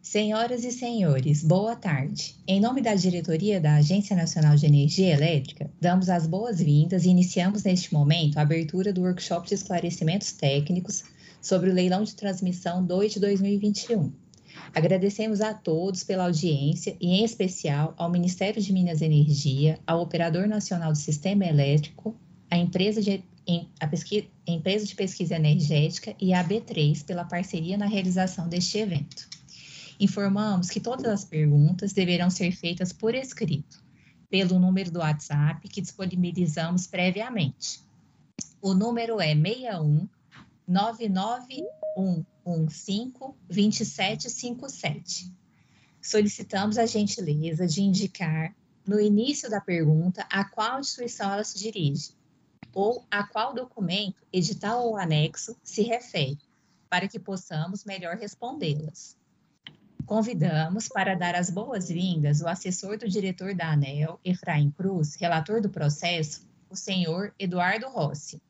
Senhoras e senhores, boa tarde. Em nome da diretoria da Agência Nacional de Energia Elétrica, damos as boas-vindas e iniciamos neste momento a abertura do workshop de esclarecimentos técnicos sobre o leilão de transmissão 2 de 2021. Agradecemos a todos pela audiência e, em especial, ao Ministério de Minas e Energia, ao Operador Nacional do Sistema Elétrico, à empresa de pesquisa energética e à B3 pela parceria na realização deste evento. Informamos que todas as perguntas deverão ser feitas por escrito, pelo número do WhatsApp que disponibilizamos previamente. O número é 61 99115 2757. Solicitamos a gentileza de indicar no início da pergunta a qual instituição ela se dirige, ou a qual documento, edital ou anexo, se refere, para que possamos melhor respondê-las. Convidamos para dar as boas-vindas o assessor do diretor da ANEEL, Efraim Cruz, relator do processo, o senhor Eduardo Rossi.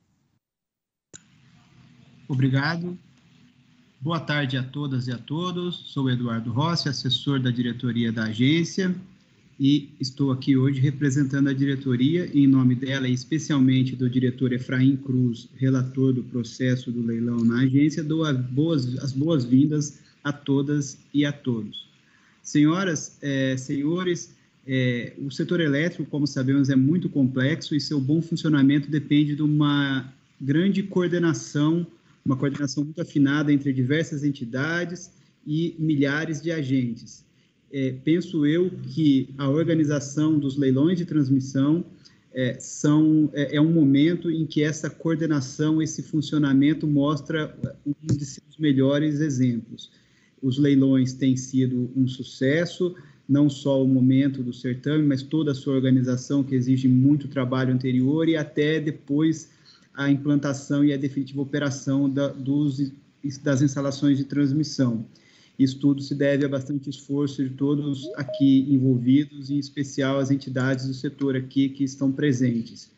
Obrigado. Boa tarde a todas e a todos. Sou Eduardo Rossi, assessor da diretoria da agência, e estou aqui hoje representando a diretoria, em nome dela e especialmente do diretor Efraim Cruz, relator do processo do leilão na agência. Dou as boas-vindas a todas e a todos. Senhoras, senhores, o setor elétrico, como sabemos, é muito complexo e seu bom funcionamento depende de uma grande coordenação, uma coordenação muito afinada entre diversas entidades e milhares de agentes. Penso eu que a organização dos leilões de transmissão é um momento em que essa coordenação, esse funcionamento mostra um dos seus melhores exemplos. Os leilões têm sido um sucesso, não só o momento do certame, mas toda a sua organização, que exige muito trabalho anterior, e até depois a implantação e a definitiva operação das instalações de transmissão. Isso tudo se deve a bastante esforço de todos aqui envolvidos, em especial as entidades do setor aqui que estão presentes.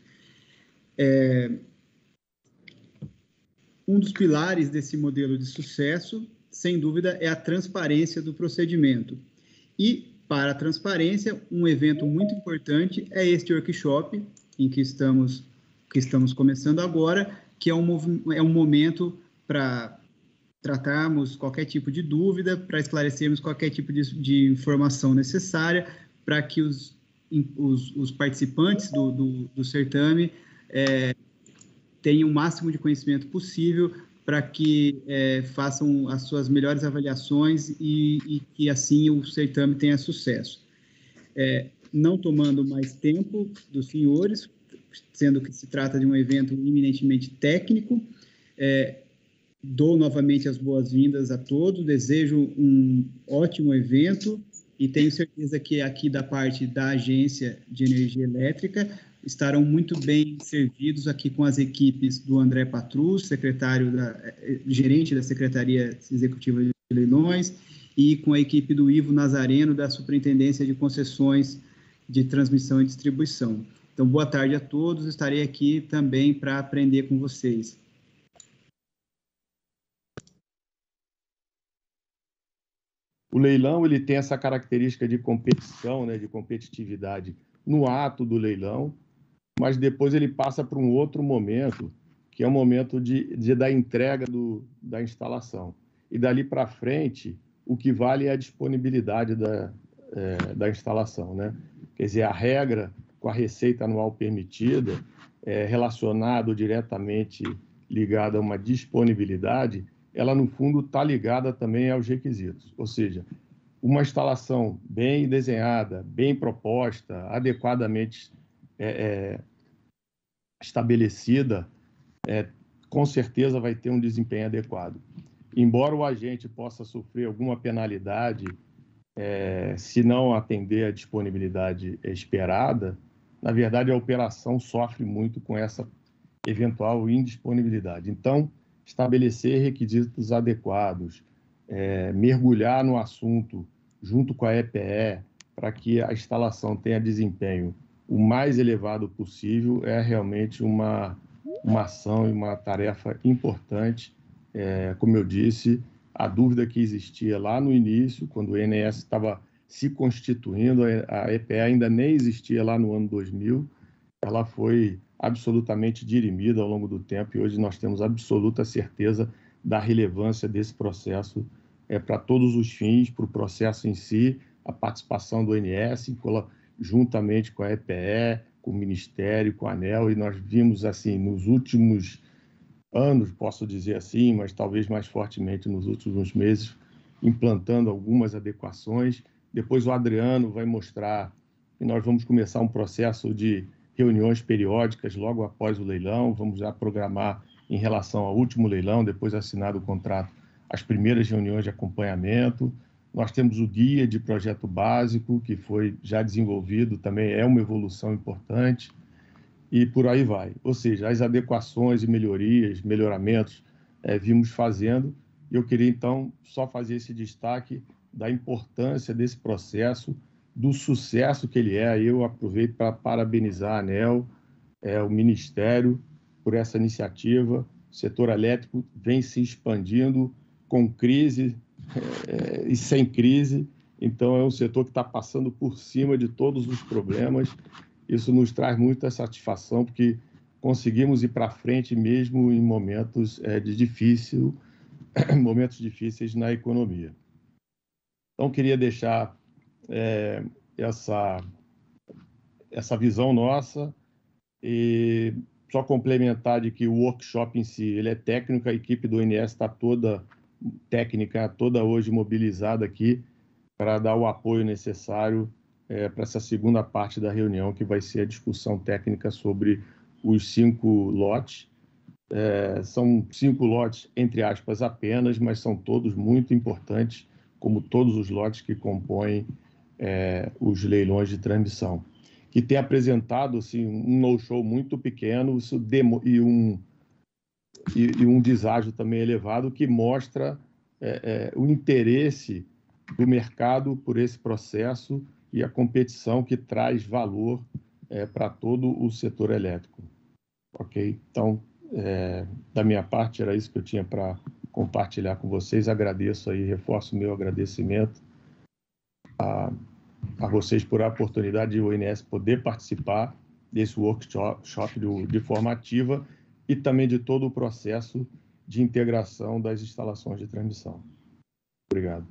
Um dos pilares desse modelo de sucesso, sem dúvida, é a transparência do procedimento. E, para a transparência, um evento muito importante é este workshop, em que estamos começando agora, que é um momento para tratarmos qualquer tipo de dúvida, para esclarecermos qualquer tipo de informação necessária, para que os participantes do certame tenham o máximo de conhecimento possível, para que façam as suas melhores avaliações e que, assim, o certame tenha sucesso. Não tomando mais tempo dos senhores, sendo que se trata de um evento eminentemente técnico, dou novamente as boas-vindas a todos, desejo um ótimo evento e tenho certeza que aqui da parte da Agência de Energia Elétrica estarão muito bem servidos aqui com as equipes do André Patrus, gerente da Secretaria Executiva de Leilões, e com a equipe do Ivo Nazareno, da Superintendência de Concessões de Transmissão e Distribuição. Então, boa tarde a todos, estarei aqui também para aprender com vocês. O leilão ele tem essa característica de competição, né, de competitividade no ato do leilão, mas depois ele passa para um outro momento, que é o momento da entrega da instalação. E dali para frente, o que vale é a disponibilidade da instalação, né? Quer dizer, a regra com a receita anual permitida, relacionado diretamente ligada a uma disponibilidade, ela, no fundo, está ligada também aos requisitos. Ou seja, uma instalação bem desenhada, bem proposta, adequadamente estabelecida, com certeza vai ter um desempenho adequado. Embora o agente possa sofrer alguma penalidade se não atender a disponibilidade esperada, na verdade, a operação sofre muito com essa eventual indisponibilidade. Então, estabelecer requisitos adequados, mergulhar no assunto junto com a EPE para que a instalação tenha desempenho o mais elevado possível é realmente uma ação e uma tarefa importante, como eu disse, a dúvida que existia lá no início, quando o INS estava se constituindo, a EPE ainda nem existia lá no ano 2000, ela foi absolutamente dirimida ao longo do tempo e hoje nós temos absoluta certeza da relevância desse processo para todos os fins, para o processo em si, a participação do INS, juntamente com a EPE, com o Ministério, com a ANEEL, e nós vimos, assim, nos últimos anos, posso dizer assim, mas talvez mais fortemente nos últimos meses, implantando algumas adequações. Depois o Adriano vai mostrar que nós vamos começar um processo de reuniões periódicas logo após o leilão, vamos já programar em relação ao último leilão, depois assinado o contrato, as primeiras reuniões de acompanhamento. Nós temos o guia de projeto básico, que foi já desenvolvido, também é uma evolução importante, e por aí vai. Ou seja, as adequações e melhorias, melhoramentos, vimos fazendo, e eu queria, então, só fazer esse destaque da importância desse processo, do sucesso que ele é. Eu aproveito para parabenizar a ANEEL, o Ministério, por essa iniciativa. O setor elétrico vem se expandindo com crise e sem crise, então é um setor que está passando por cima de todos os problemas. Isso nos traz muita satisfação, porque conseguimos ir para frente mesmo em momentos momentos difíceis na economia. Então, queria deixar essa visão nossa e só complementar de que o workshop em si, ele é técnico, a equipe do INS está toda hoje mobilizada aqui para dar o apoio necessário para essa segunda parte da reunião, que vai ser a discussão técnica sobre os 5 lotes. São 5 lotes, entre aspas, apenas, mas são todos muito importantes, como todos os lotes que compõem os leilões de transmissão, que tem apresentado assim, um no-show muito pequeno e um deságio também elevado, que mostra o interesse do mercado por esse processo e a competição que traz valor para todo o setor elétrico. Ok? Então, da minha parte, era isso que eu tinha para compartilhar com vocês. Agradeço aí, reforço o meu agradecimento a vocês por a oportunidade de o INS poder participar desse workshop de forma ativa e também de todo o processo de integração das instalações de transmissão. Obrigado.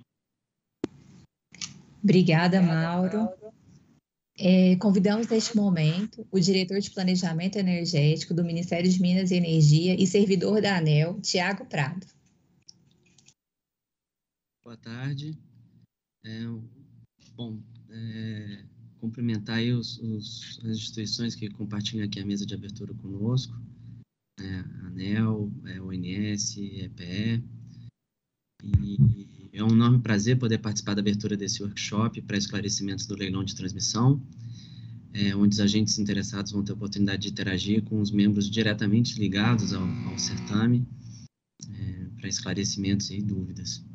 Obrigada, Mauro. Convidamos neste momento o diretor de Planejamento Energético do Ministério de Minas e Energia e servidor da ANEEL, Tiago Prado. Boa tarde. Cumprimentar aí as instituições que compartilham aqui a mesa de abertura conosco, a ANEEL, o INS, EPE, e é um enorme prazer poder participar da abertura desse workshop para esclarecimentos do leilão de transmissão, onde os agentes interessados vão ter a oportunidade de interagir com os membros diretamente ligados ao certame, para esclarecimentos e dúvidas.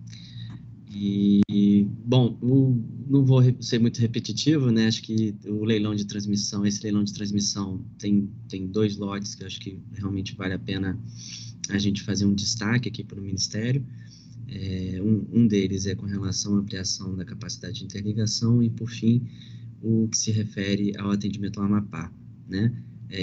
Não vou ser muito repetitivo, né? Acho que esse leilão de transmissão tem 2 lotes que eu acho que realmente vale a pena a gente fazer um destaque aqui para o Ministério. Um deles é com relação à ampliação da capacidade de interligação e, por fim, o que se refere ao atendimento ao Amapá, né?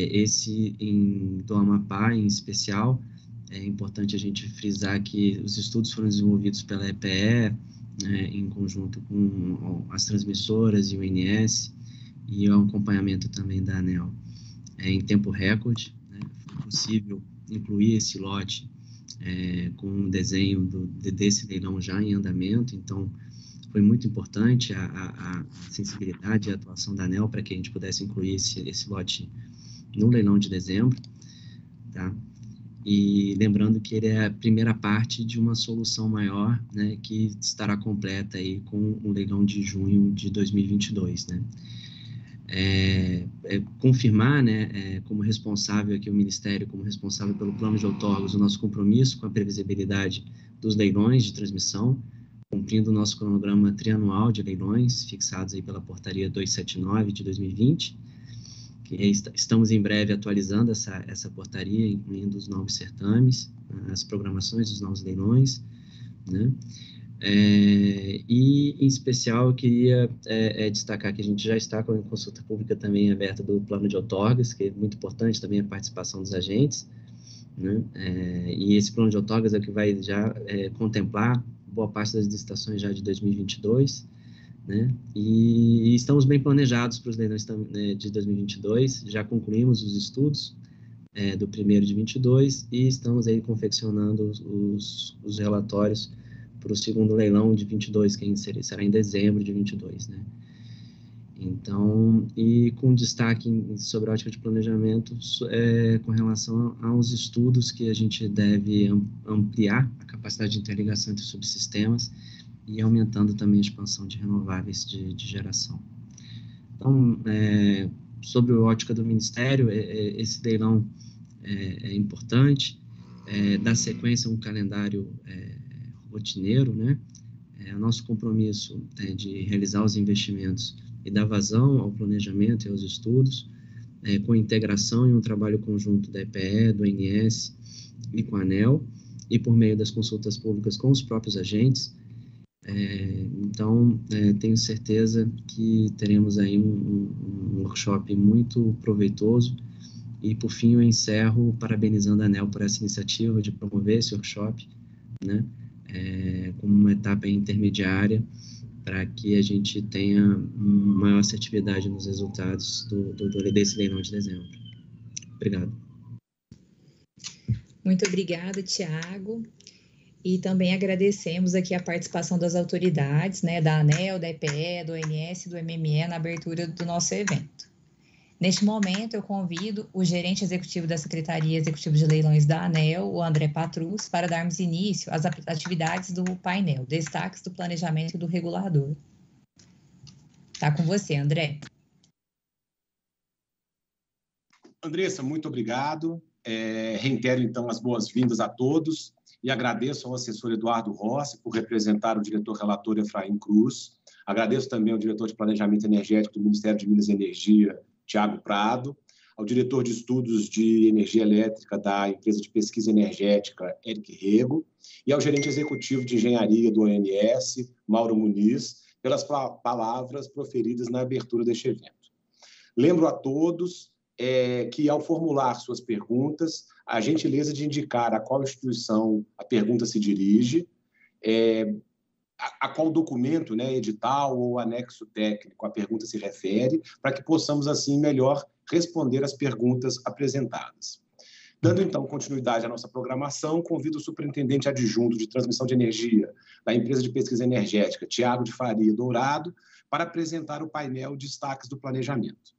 Do Amapá, em especial, é importante a gente frisar que os estudos foram desenvolvidos pela EPE, em conjunto com as transmissoras e o INS, e o acompanhamento também da ANEEL. Em tempo recorde, né, foi possível incluir esse lote com um desenho desse leilão já em andamento, então foi muito importante a sensibilidade e a atuação da ANEEL para que a gente pudesse incluir esse lote no leilão de dezembro, tá? E lembrando que ele é a primeira parte de uma solução maior, né, que estará completa aí com o leilão de junho de 2022, né? Confirmar, né, como responsável aqui o Ministério, como responsável pelo plano de outorgos, o nosso compromisso com a previsibilidade dos leilões de transmissão, cumprindo o nosso cronograma trianual de leilões, fixados aí pela portaria 279 de 2020, que estamos em breve atualizando essa portaria, incluindo os novos certames, as programações dos novos leilões, né? E, em especial, eu queria destacar que a gente já está com a consulta pública também aberta do plano de outorgas, que é muito importante também a participação dos agentes, né? E esse plano de outorgas é o que vai já contemplar boa parte das licitações já de 2022, né? E estamos bem planejados para os leilões de 2022, já concluímos os estudos do primeiro de 22 e estamos aí confeccionando os relatórios para o segundo leilão de 22, que será em dezembro de 22, né? Então, e com destaque sobre a ótica de planejamento, com relação aos estudos que a gente deve ampliar a capacidade de interligação entre subsistemas e aumentando também a expansão de renováveis de geração. Então, sobre a ótica do Ministério, esse leilão é importante, dá sequência a um calendário rotineiro, né? O nosso compromisso é de realizar os investimentos e dar vazão ao planejamento e aos estudos, com integração e um trabalho conjunto da EPE, do ONS e com a ANEEL, e por meio das consultas públicas com os próprios agentes. Então, tenho certeza que teremos aí um workshop muito proveitoso. E, por fim, eu encerro parabenizando a ANEEL por essa iniciativa de promover esse workshop, né, como uma etapa intermediária, para que a gente tenha uma maior assertividade nos resultados desse leilão de dezembro. Obrigado. Muito obrigada, Tiago. E também agradecemos aqui a participação das autoridades, né, da ANEEL, da EPE, do ONS e do MME na abertura do nosso evento. Neste momento, eu convido o gerente executivo da Secretaria Executiva de Leilões da ANEEL, o André Patrus, para darmos início às atividades do painel, destaques do planejamento e do regulador. Está com você, André. Andressa, muito obrigado. Reitero, então, as boas-vindas a todos e agradeço ao assessor Eduardo Rossi por representar o diretor relator Efraim Cruz. Agradeço também ao diretor de Planejamento Energético do Ministério de Minas e Energia, Tiago Prado, ao diretor de Estudos de Energia Elétrica da Empresa de Pesquisa Energética, Eric Rego, e ao gerente executivo de Engenharia do ONS, Mauro Muniz, pelas palavras proferidas na abertura deste evento. Lembro a todos que, ao formular suas perguntas, a gentileza de indicar a qual instituição a pergunta se dirige, a qual documento, né, edital ou anexo técnico a pergunta se refere, para que possamos, assim, melhor responder às perguntas apresentadas. Dando, então, continuidade à nossa programação, convido o superintendente adjunto de transmissão de energia da Empresa de Pesquisa Energética, Tiago de Faria Dourado, para apresentar o painel Destaques do Planejamento.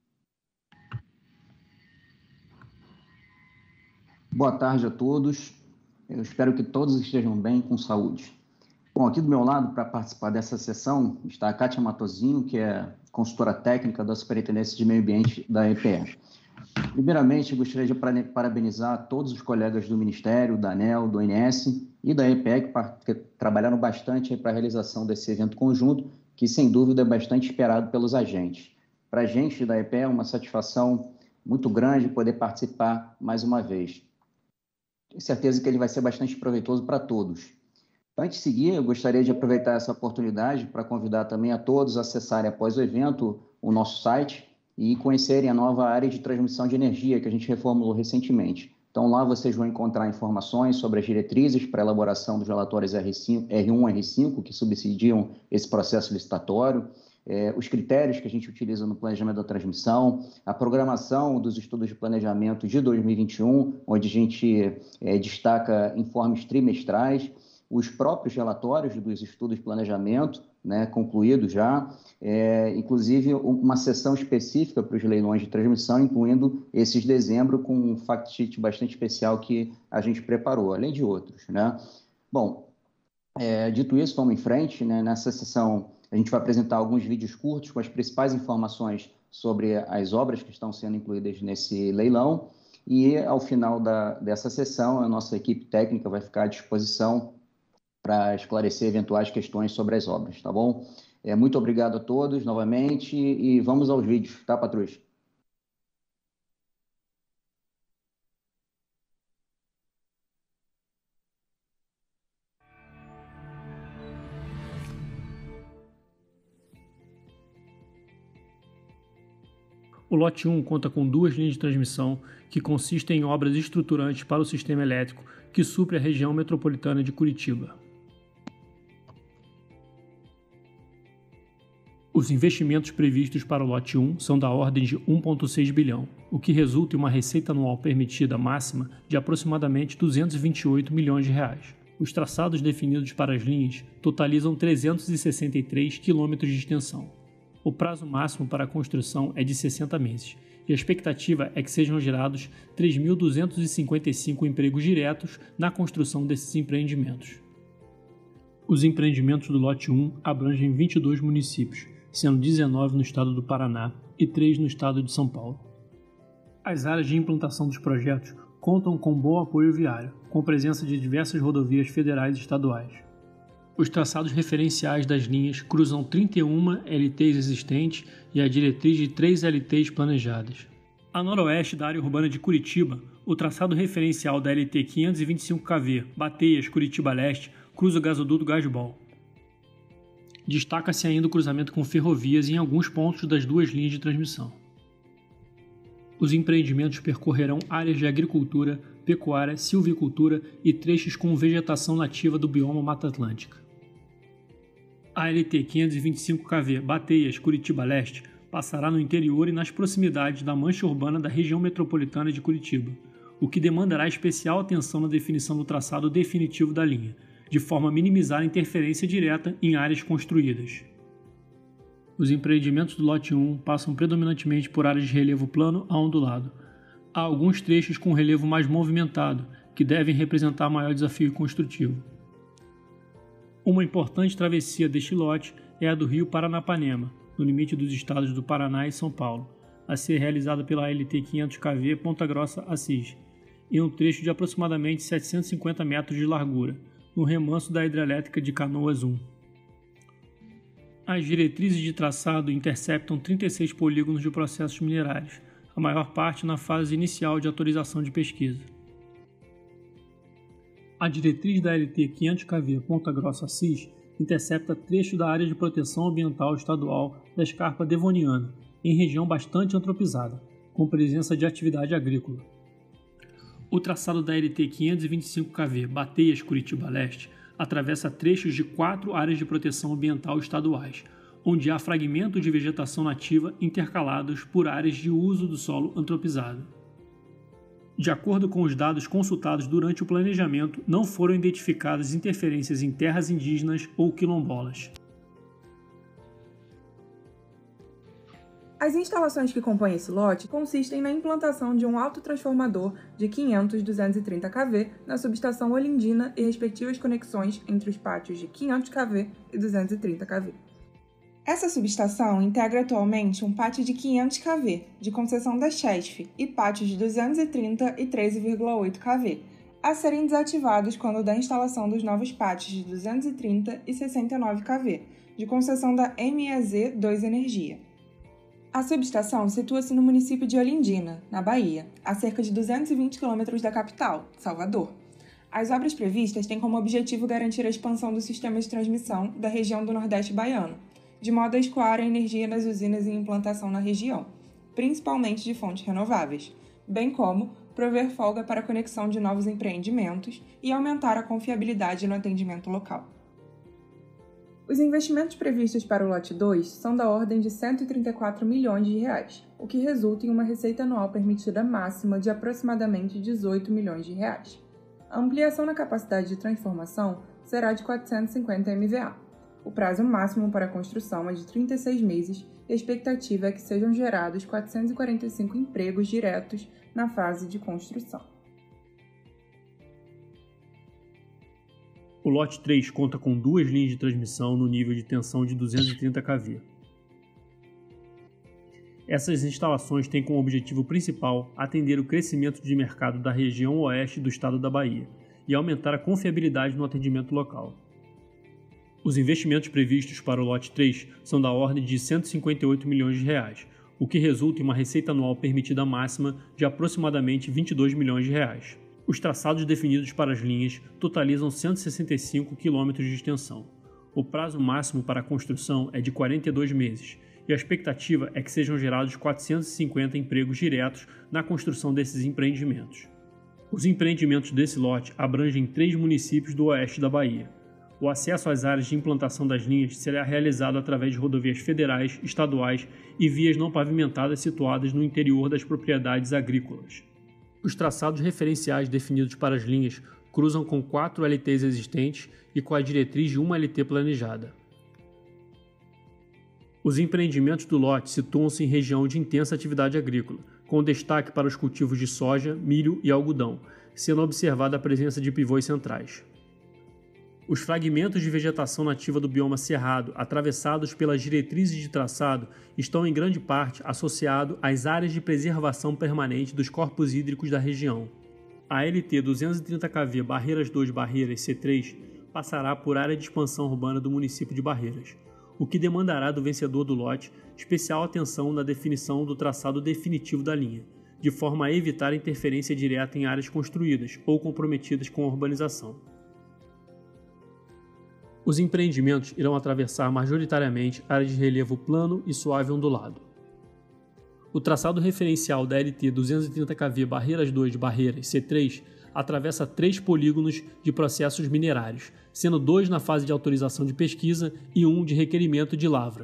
Boa tarde a todos. Eu espero que todos estejam bem, com saúde. Bom, aqui do meu lado, para participar dessa sessão, está a Kátia Matosinho, que é consultora técnica da Superintendência de Meio Ambiente da EPE. Primeiramente, gostaria de parabenizar todos os colegas do Ministério, da ANEEL, do ONS e da EPE, que trabalharam bastante para a realização desse evento conjunto, que, sem dúvida, é bastante esperado pelos agentes. Para a gente da EPE, é uma satisfação muito grande poder participar mais uma vez. Tenho certeza que ele vai ser bastante proveitoso para todos. Antes de seguir, eu gostaria de aproveitar essa oportunidade para convidar também a todos a acessarem após o evento o nosso site e conhecerem a nova área de transmissão de energia que a gente reformulou recentemente. Então, lá vocês vão encontrar informações sobre as diretrizes para a elaboração dos relatórios R1 e R5, que subsidiam esse processo licitatório, os critérios que a gente utiliza no planejamento da transmissão, a programação dos estudos de planejamento de 2021, onde a gente destaca informes trimestrais, os próprios relatórios dos estudos de planejamento, né, concluídos já, inclusive uma sessão específica para os leilões de transmissão, incluindo esses de dezembro, com um fact sheet bastante especial que a gente preparou, além de outros, né? Bom, dito isso, vamos em frente, né? Nessa sessão a gente vai apresentar alguns vídeos curtos com as principais informações sobre as obras que estão sendo incluídas nesse leilão e, ao final dessa sessão, a nossa equipe técnica vai ficar à disposição para esclarecer eventuais questões sobre as obras, tá bom? Muito obrigado a todos, novamente, e vamos aos vídeos, tá, Patrus? O lote 1 conta com 2 linhas de transmissão que consistem em obras estruturantes para o sistema elétrico que supre a região metropolitana de Curitiba. Os investimentos previstos para o lote 1 são da ordem de 1,6 bilhão, o que resulta em uma receita anual permitida máxima de aproximadamente 228 milhões de reais. Os traçados definidos para as linhas totalizam 363 quilômetros de extensão. O prazo máximo para a construção é de 60 meses, e a expectativa é que sejam gerados 3.255 empregos diretos na construção desses empreendimentos. Os empreendimentos do lote 1 abrangem 22 municípios, sendo 19 no estado do Paraná e 3 no estado de São Paulo. As áreas de implantação dos projetos contam com bom apoio viário, com presença de diversas rodovias federais e estaduais. Os traçados referenciais das linhas cruzam 31 LTs existentes e a diretriz de 3 LTs planejadas. A noroeste da área urbana de Curitiba, o traçado referencial da LT 525kV Bateias Curitiba Leste cruza o gasoduto Gasbol. Destaca-se ainda o cruzamento com ferrovias em alguns pontos das 2 linhas de transmissão. Os empreendimentos percorrerão áreas de agricultura, pecuária, silvicultura e trechos com vegetação nativa do bioma Mata Atlântica. A LT 525kV Bateias Curitiba Leste passará no interior e nas proximidades da mancha urbana da região metropolitana de Curitiba, o que demandará especial atenção na definição do traçado definitivo da linha, de forma a minimizar a interferência direta em áreas construídas. Os empreendimentos do lote 1 passam predominantemente por áreas de relevo plano a ondulado. Há alguns trechos com relevo mais movimentado, que devem representar maior desafio construtivo. Uma importante travessia deste lote é a do rio Paranapanema, no limite dos estados do Paraná e São Paulo, a ser realizada pela LT 500kV Ponta Grossa Assis, em um trecho de aproximadamente 750 metros de largura, no remanso da hidrelétrica de Canoas 1. As diretrizes de traçado interceptam 36 polígonos de processos minerários, a maior parte na fase inicial de autorização de pesquisa. A diretriz da LT 500kV Ponta Grossa Assis intercepta trecho da área de proteção ambiental estadual da Escarpa Devoniana, em região bastante antropizada, com presença de atividade agrícola. O traçado da LT 525kV Bateias Curitiba Leste atravessa trechos de 4 áreas de proteção ambiental estaduais, onde há fragmentos de vegetação nativa intercalados por áreas de uso do solo antropizado. De acordo com os dados consultados durante o planejamento, não foram identificadas interferências em terras indígenas ou quilombolas. As instalações que compõem esse lote consistem na implantação de um autotransformador de 500-230 kV na subestação Olindina e respectivas conexões entre os pátios de 500 kV e 230 kV. Essa subestação integra atualmente um pátio de 500 kV, de concessão da Chesf, e pátios de 230 e 13,8 kV, a serem desativados quando da instalação dos novos pátios de 230 e 69 kV, de concessão da MEZ 2 Energia. A subestação situa-se no município de Olindina, na Bahia, a cerca de 220 km da capital, Salvador. As obras previstas têm como objetivo garantir a expansão do sistema de transmissão da região do Nordeste baiano, de modo a escoar a energia das usinas em implantação na região, principalmente de fontes renováveis, bem como prover folga para a conexão de novos empreendimentos e aumentar a confiabilidade no atendimento local. Os investimentos previstos para o lote 2 são da ordem de 134 milhões de reais, o que resulta em uma receita anual permitida máxima de aproximadamente 18 milhões de reais. A ampliação na capacidade de transformação será de 450 MVA. O prazo máximo para a construção é de 36 meses e a expectativa é que sejam gerados 445 empregos diretos na fase de construção. O lote 3 conta com 2 linhas de transmissão no nível de tensão de 230 kV. Essas instalações têm como objetivo principal atender o crescimento de mercado da região oeste do estado da Bahia e aumentar a confiabilidade no atendimento local. Os investimentos previstos para o lote 3 são da ordem de 158 milhões de reais, o que resulta em uma receita anual permitida máxima de aproximadamente 22 milhões de reais. Os traçados definidos para as linhas totalizam 165 km de extensão. O prazo máximo para a construção é de 42 meses e a expectativa é que sejam gerados 450 empregos diretos na construção desses empreendimentos. Os empreendimentos desse lote abrangem 3 municípios do oeste da Bahia. O acesso às áreas de implantação das linhas será realizado através de rodovias federais, estaduais e vias não pavimentadas situadas no interior das propriedades agrícolas. Os traçados referenciais definidos para as linhas cruzam com 4 LTs existentes e com a diretriz de uma LT planejada. Os empreendimentos do lote situam-se em região de intensa atividade agrícola, com destaque para os cultivos de soja, milho e algodão, sendo observada a presença de pivôs centrais. Os fragmentos de vegetação nativa do bioma cerrado, atravessados pelas diretrizes de traçado, estão em grande parte associados às áreas de preservação permanente dos corpos hídricos da região. A LT 230 kV Barreiras 2 Barreiras C3 passará por área de expansão urbana do município de Barreiras, o que demandará do vencedor do lote especial atenção na definição do traçado definitivo da linha, de forma a evitar interferência direta em áreas construídas ou comprometidas com a urbanização. Os empreendimentos irão atravessar majoritariamente áreas de relevo plano e suave ondulado. O traçado referencial da LT 230 kV Barreiras 2 Barreiras C3 atravessa 3 polígonos de processos minerários, sendo 2 na fase de autorização de pesquisa e 1 de requerimento de lavra.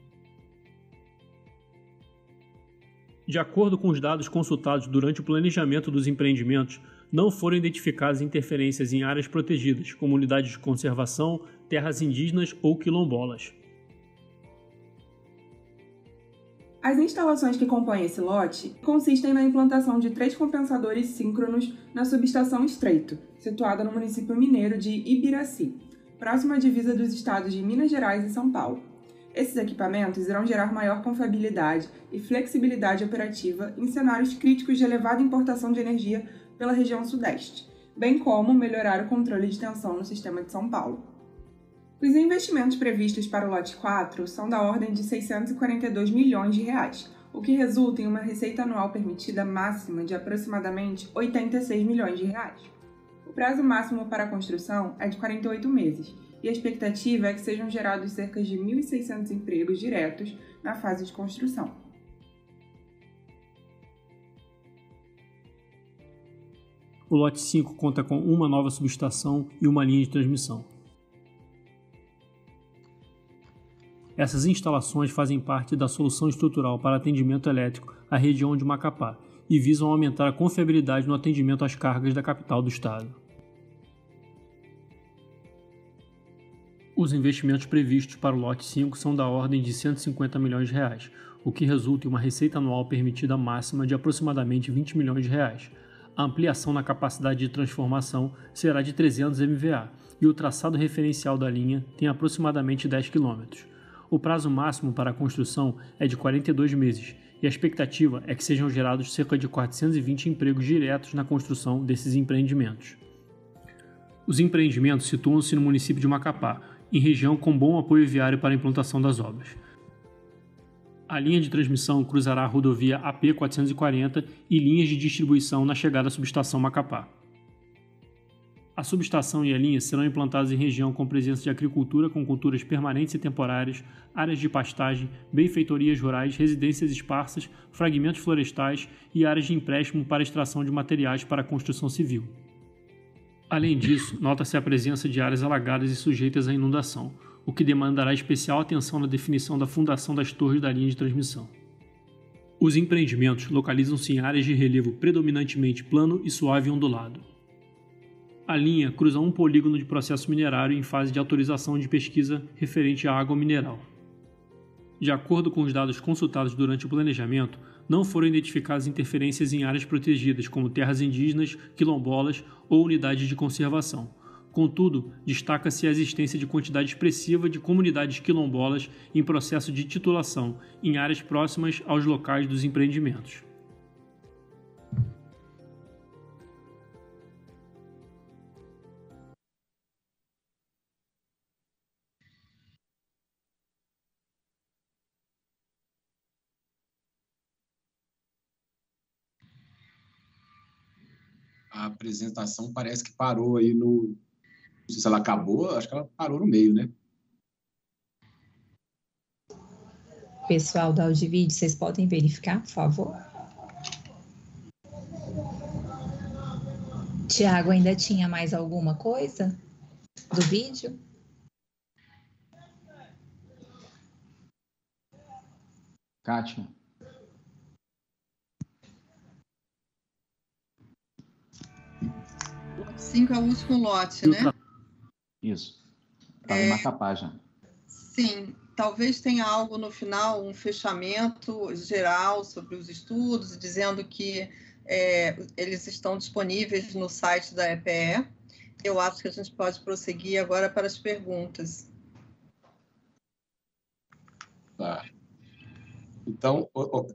De acordo com os dados consultados durante o planejamento dos empreendimentos, não foram identificadas interferências em áreas protegidas, como unidades de conservação, terras indígenas ou quilombolas. As instalações que compõem esse lote consistem na implantação de 3 compensadores síncronos na subestação Estreito, situada no município mineiro de Ibiraci, próximo à divisa dos estados de Minas Gerais e São Paulo. Esses equipamentos irão gerar maior confiabilidade e flexibilidade operativa em cenários críticos de elevada importação de energia pela região sudeste, bem como melhorar o controle de tensão no sistema de São Paulo. Os investimentos previstos para o lote 4 são da ordem de R$ 642 milhões, o que resulta em uma receita anual permitida máxima de aproximadamente R$ 86 milhões. O prazo máximo para a construção é de 48 meses, e a expectativa é que sejam gerados cerca de 1.600 empregos diretos na fase de construção. O lote 5 conta com uma nova subestação e uma linha de transmissão. Essas instalações fazem parte da solução estrutural para atendimento elétrico à região de Macapá e visam aumentar a confiabilidade no atendimento às cargas da capital do estado. Os investimentos previstos para o lote 5 são da ordem de R$ 150 milhões, o que resulta em uma receita anual permitida máxima de aproximadamente R$ 20 milhões. A ampliação na capacidade de transformação será de 300 MVA e o traçado referencial da linha tem aproximadamente 10 km. O prazo máximo para a construção é de 42 meses e a expectativa é que sejam gerados cerca de 420 empregos diretos na construção desses empreendimentos. Os empreendimentos situam-se no município de Macapá, em região com bom apoio viário para a implantação das obras. A linha de transmissão cruzará a rodovia AP 440 e linhas de distribuição na chegada à subestação Macapá. A subestação e a linha serão implantadas em região com presença de agricultura com culturas permanentes e temporárias, áreas de pastagem, benfeitorias rurais, residências esparsas, fragmentos florestais e áreas de empréstimo para extração de materiais para a construção civil. Além disso, nota-se a presença de áreas alagadas e sujeitas à inundação, o que demandará especial atenção na definição da fundação das torres da linha de transmissão. Os empreendimentos localizam-se em áreas de relevo predominantemente plano e suave ondulado. A linha cruza um polígono de processo minerário em fase de autorização de pesquisa referente à água mineral. De acordo com os dados consultados durante o planejamento, não foram identificadas interferências em áreas protegidas, como terras indígenas, quilombolas ou unidades de conservação. Contudo, destaca-se a existência de quantidade expressiva de comunidades quilombolas em processo de titulação em áreas próximas aos locais dos empreendimentos. A apresentação parece que parou aí no... Não sei se ela acabou, acho que ela parou no meio, né? Pessoal da Audivídeo, vocês podem verificar, por favor? Tiago, ainda tinha mais alguma coisa do vídeo? Kátia. Lote 5 é o último lote, né? Isso. Estava em Macapá já. Sim. Talvez tenha algo no final, um fechamento geral sobre os estudos, dizendo que eles estão disponíveis no site da EPE. Eu acho que a gente pode prosseguir agora para as perguntas. Tá. Então,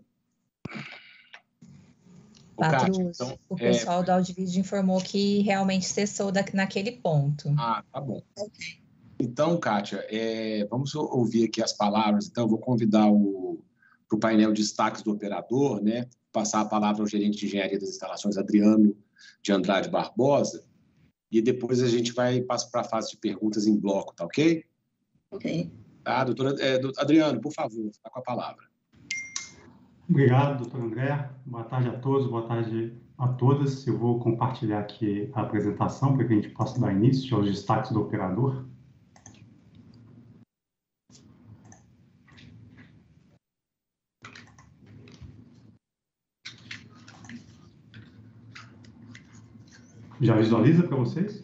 Patrus, então, o pessoal do Audivídeo informou que realmente cessou naquele ponto. Ah, tá bom. Então, Kátia, vamos ouvir aqui as palavras. Então, eu vou convidar para o painel de destaques do operador, né? Passar a palavra ao gerente de engenharia das instalações, Adriano de Andrade Barbosa, e depois a gente vai passar para a fase de perguntas em bloco, tá ok? Ok. Tá, doutora, Adriano, por favor, está com a palavra. Obrigado, doutor André. Boa tarde a todos, boa tarde a todas. Eu vou compartilhar aqui a apresentação para que a gente possa dar início aos destaques do operador. Já visualiza para vocês?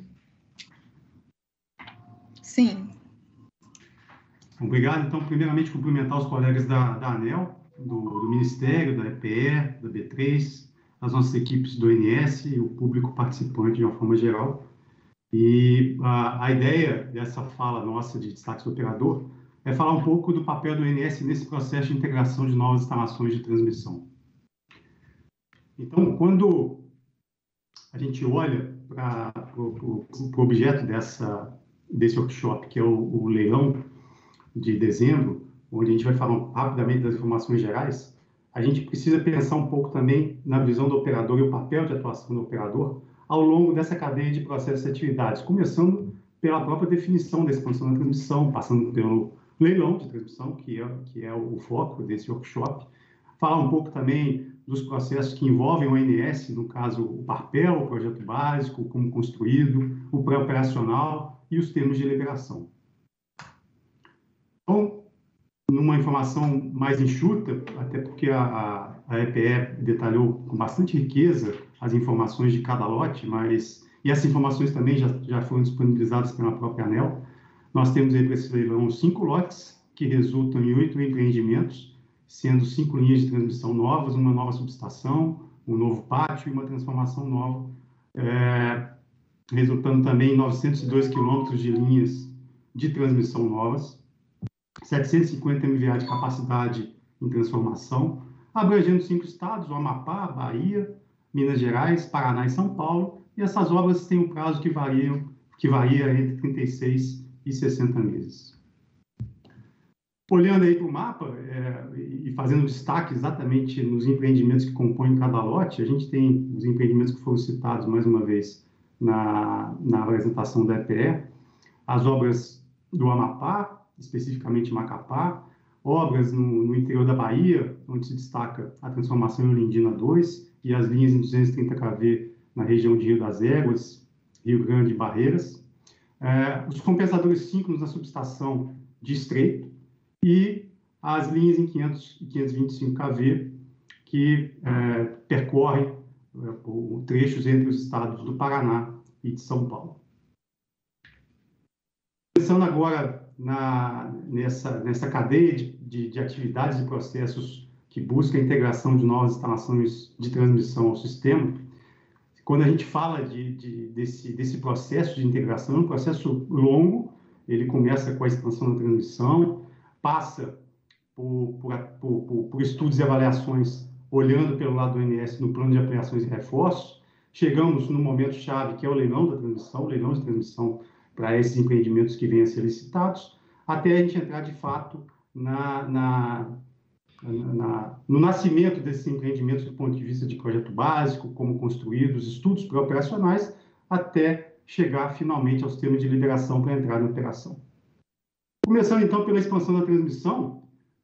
Sim. Obrigado. Então, primeiramente, cumprimentar os colegas da ANEEL, do Ministério, da EPE, da B3, as nossas equipes do ONS e o público participante de uma forma geral. E a ideia dessa fala nossa de destaques do operador é falar um pouco do papel do ONS nesse processo de integração de novas instalações de transmissão. Então, quando a gente olha para o objeto desse workshop, que é o leilão de dezembro, onde a gente vai falar rapidamente das informações gerais, a gente precisa pensar um pouco também na visão do operador e o papel de atuação do operador ao longo dessa cadeia de processos e atividades, começando pela própria definição da expansão da transmissão, passando pelo leilão de transmissão, que é o foco desse workshop, falar um pouco também dos processos que envolvem o ONS, no caso, o PARPEL, o projeto básico, como construído, o pré-operacional e os termos de liberação. Então, numa informação mais enxuta, até porque a EPE detalhou com bastante riqueza as informações de cada lote, e essas informações também já foram disponibilizadas pela própria ANEEL, nós temos aí para esse leilão 5 lotes, que resultam em 8 empreendimentos, sendo 5 linhas de transmissão novas, uma nova subestação, um novo pátio e uma transformação nova, resultando também em 902 quilômetros de linhas de transmissão novas, 750 MVA de capacidade em transformação, abrangendo 5 estados, o Amapá, Bahia, Minas Gerais, Paraná e São Paulo, e essas obras têm um prazo que varia entre 36 e 60 meses. Olhando aí para o mapa e fazendo destaque exatamente nos empreendimentos que compõem cada lote, a gente tem os empreendimentos que foram citados mais uma vez na apresentação da EPE, as obras do Amapá, especificamente Macapá, obras no interior da Bahia, onde se destaca a transformação em Olindina 2 e as linhas em 230 kV na região de Rio das Éguas, Rio Grande e Barreiras, os compensadores síncronos na subestação de Estreito e as linhas em 500 e 525 kV que percorrem trechos entre os estados do Paraná e de São Paulo. Pensando agora nessa cadeia de atividades e processos que busca a integração de novas instalações de transmissão ao sistema, quando a gente fala desse processo de integração, é um processo longo, ele começa com a expansão da transmissão, passa por estudos e avaliações, olhando pelo lado do ONS no plano de ampliações e reforços, chegamos no momento-chave, que é o leilão de transmissão para esses empreendimentos que venham a ser licitados, até a gente entrar, de fato, no nascimento desses empreendimentos do ponto de vista de projeto básico, como construídos, estudos pré-operacionais, até chegar, finalmente, aos termos de liberação para entrar na operação. Começando, então, pela expansão da transmissão,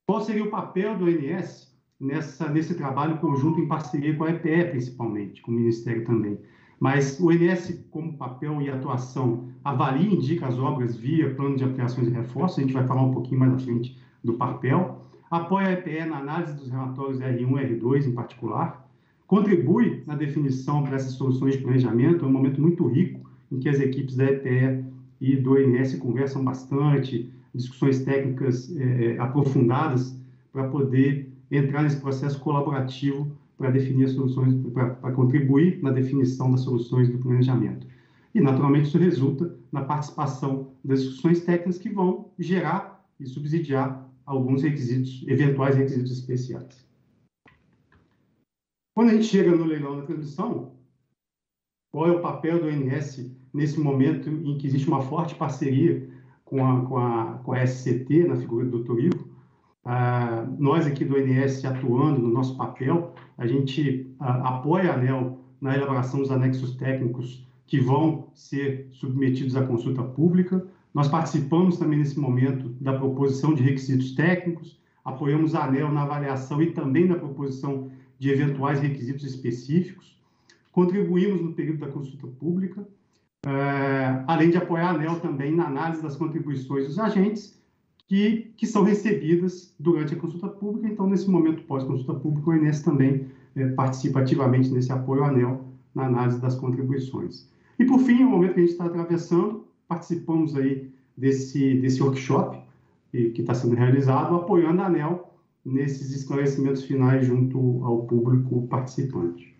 Qual seria o papel do ONS nesse trabalho conjunto em parceria com a EPE, principalmente, com o Ministério também? Mas o ONS, como papel e atuação, avalia e indica as obras via plano de ampliações e reforços, a gente vai falar um pouquinho mais à frente do papel, apoia a EPE na análise dos relatórios R1 e R2 em particular, contribui na definição para essas soluções de planejamento, é um momento muito rico em que as equipes da EPE e do ONS conversam bastante, discussões técnicas aprofundadas para poder entrar nesse processo colaborativo para definir as soluções, para contribuir na definição das soluções do planejamento. E, naturalmente, isso resulta na participação das discussões técnicas que vão gerar e subsidiar alguns requisitos, eventuais requisitos especiais. Quando a gente chega no leilão da transmissão, qual é o papel do ONS nesse momento em que existe uma forte parceria com a SCT, na figura do Dr. Ivo? Nós aqui do ONS atuando no nosso papel, a gente apoia a ANEEL na elaboração dos anexos técnicos que vão ser submetidos à consulta pública. Nós participamos também nesse momento da proposição de requisitos técnicos, apoiamos a ANEEL na avaliação e também na proposição de eventuais requisitos específicos, contribuímos no período da consulta pública, além de apoiar a ANEEL também na análise das contribuições dos agentes que são recebidas durante a consulta pública. Então, nesse momento pós-consulta pública, o ONS também participa ativamente nesse apoio à ANEEL na análise das contribuições. E, por fim, no momento que a gente está atravessando, participamos aí desse workshop que está sendo realizado, apoiando a ANEEL nesses esclarecimentos finais junto ao público participante.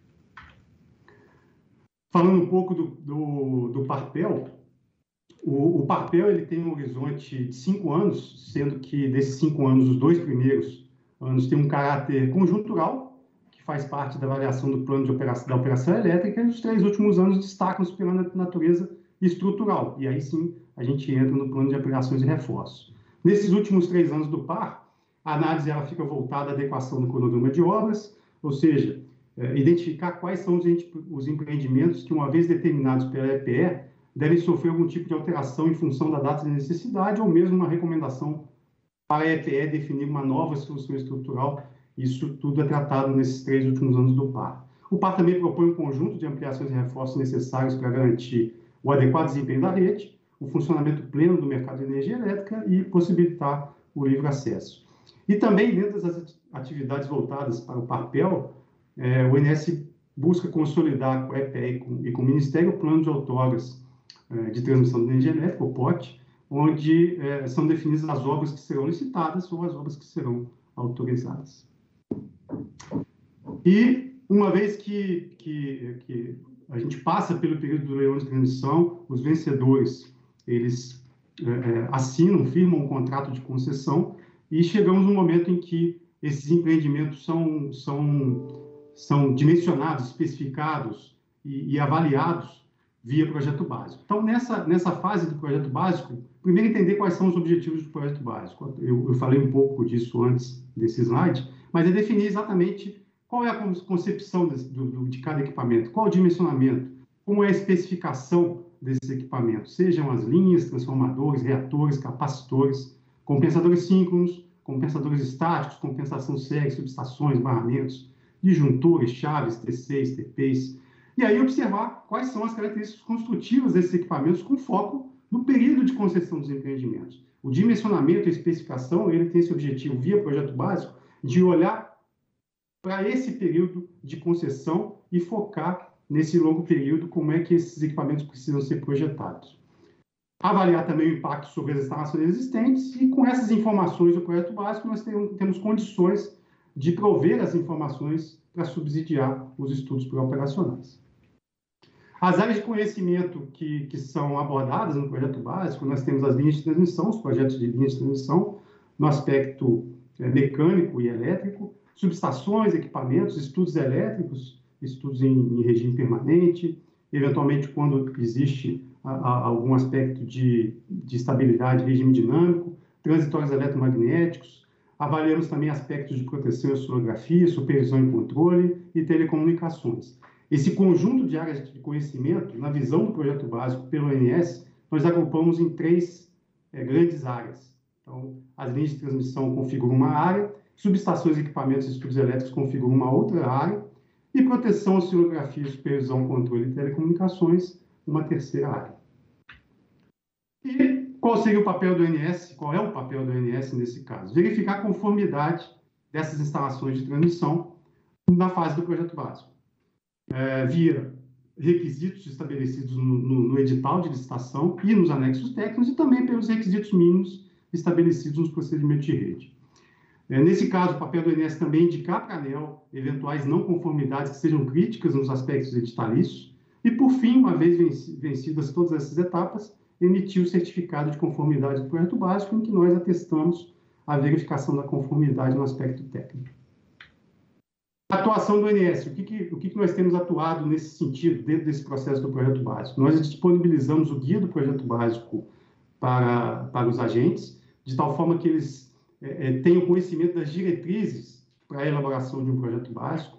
Falando um pouco do PARPEL, o PARPEL ele tem um horizonte de 5 anos, sendo que desses 5 anos, os 2 primeiros anos têm um caráter conjuntural, que faz parte da avaliação do plano da operação elétrica, e os 3 últimos anos destacam-se pela natureza estrutural, e aí sim a gente entra no plano de operações e reforços. Nesses últimos 3 anos do PAR, a análise ela fica voltada à adequação do cronograma de obras, ou seja, identificar quais são os empreendimentos que, uma vez determinados pela EPE, devem sofrer algum tipo de alteração em função da data de necessidade ou mesmo uma recomendação para a EPE definir uma nova solução estrutural. Isso tudo é tratado nesses 3 últimos anos do PAR. O PAR também propõe um conjunto de ampliações e reforços necessários para garantir o adequado desempenho da rede, o funcionamento pleno do mercado de energia elétrica e possibilitar o livre acesso. E também, dentro das atividades voltadas para o PARPEL, o ONS busca consolidar com a EPE e com o Ministério o plano de outorgas de transmissão de energia elétrica, o POT, onde são definidas as obras que serão licitadas ou as obras que serão autorizadas. E, uma vez que a gente passa pelo período do leilão de transmissão, os vencedores, eles firmam um contrato de concessão e chegamos no momento em que esses empreendimentos são dimensionados, especificados e avaliados via projeto básico. Então, nessa fase do projeto básico, primeiro entender quais são os objetivos do projeto básico. Eu falei um pouco disso antes desse slide, mas é definir exatamente qual é a concepção de cada equipamento, qual o dimensionamento, como é a especificação desses equipamentos, sejam as linhas, transformadores, reatores, capacitores, compensadores síncronos, compensadores estáticos, compensação série, subestações, barramentos, disjuntores, chaves, T6, TPs, e aí observar quais são as características construtivas desses equipamentos com foco no período de concessão dos empreendimentos. O dimensionamento e a especificação, ele tem esse objetivo, via projeto básico, de olhar para esse período de concessão e focar nesse longo período como é que esses equipamentos precisam ser projetados. Avaliar também o impacto sobre as instalações existentes e, com essas informações do projeto básico, nós temos condições de prover as informações para subsidiar os estudos pré-operacionais. As áreas de conhecimento que são abordadas no projeto básico, nós temos as linhas de transmissão, os projetos de linhas de transmissão, no aspecto mecânico e elétrico, subestações, equipamentos, estudos elétricos, estudos em regime permanente, eventualmente quando existe algum aspecto de estabilidade, regime dinâmico, transitórios eletromagnéticos. Avaliamos também aspectos de proteção e oscilografia, supervisão e controle e telecomunicações. Esse conjunto de áreas de conhecimento, na visão do projeto básico pelo ONS, nós agrupamos em 3 grandes áreas, Então, as linhas de transmissão configuram uma área, subestações, equipamentos e estudos elétricos configuram uma outra área, e proteção, oscilografia, supervisão, controle e telecomunicações, uma terceira área. E qual seria o papel do ONS? Qual é o papel do ONS nesse caso? Verificar a conformidade dessas instalações de transmissão na fase do projeto básico, via requisitos estabelecidos no edital de licitação e nos anexos técnicos, e também pelos requisitos mínimos estabelecidos nos procedimentos de rede. Nesse caso, o papel do ONS também é indicar para a ANEEL eventuais não conformidades que sejam críticas nos aspectos editalícios e, por fim, uma vez vencidas todas essas etapas, emitir o certificado de conformidade do projeto básico, em que nós atestamos a verificação da conformidade no aspecto técnico. Atuação do ONS. O que nós temos atuado nesse sentido, dentro desse processo do projeto básico? Nós disponibilizamos o guia do projeto básico para os agentes, de tal forma que eles tenham conhecimento das diretrizes para a elaboração de um projeto básico.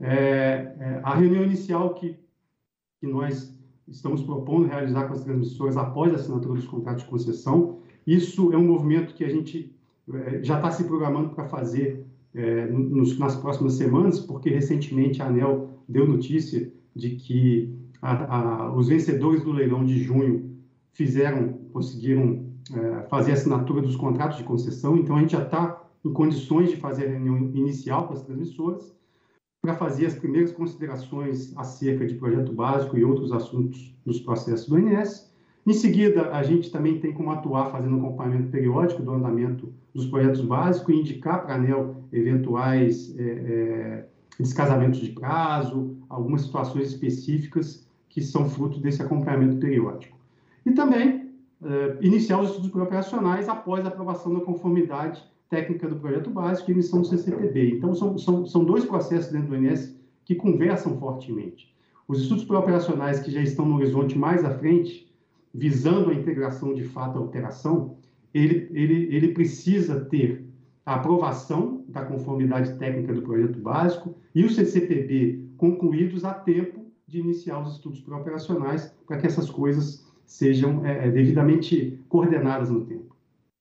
A reunião inicial que nós estamos propondo realizar com as transmissoras após a assinatura dos contratos de concessão, isso é um movimento que a gente já está se programando para fazer nas próximas semanas, porque recentemente a ANEEL deu notícia de que os vencedores do leilão de junho conseguiram fazer a assinatura dos contratos de concessão, então a gente já está em condições de fazer a reunião inicial com as transmissoras para fazer as primeiras considerações acerca de projeto básico e outros assuntos dos processos do ONS. Em seguida, a gente também tem como atuar fazendo acompanhamento periódico do andamento dos projetos básicos e indicar para a ANEEL eventuais descasamentos de prazo, algumas situações específicas que são fruto desse acompanhamento periódico. E também iniciar os estudos pré-operacionais após a aprovação da conformidade técnica do projeto básico e emissão do CCPB. Então, são dois processos dentro do ONS que conversam fortemente. Os estudos pré-operacionais que já estão no horizonte mais à frente, visando a integração de fato à operação, ele precisa ter a aprovação da conformidade técnica do projeto básico e o CCPB concluídos a tempo de iniciar os estudos pré-operacionais para que essas coisas sejam devidamente coordenadas no tempo.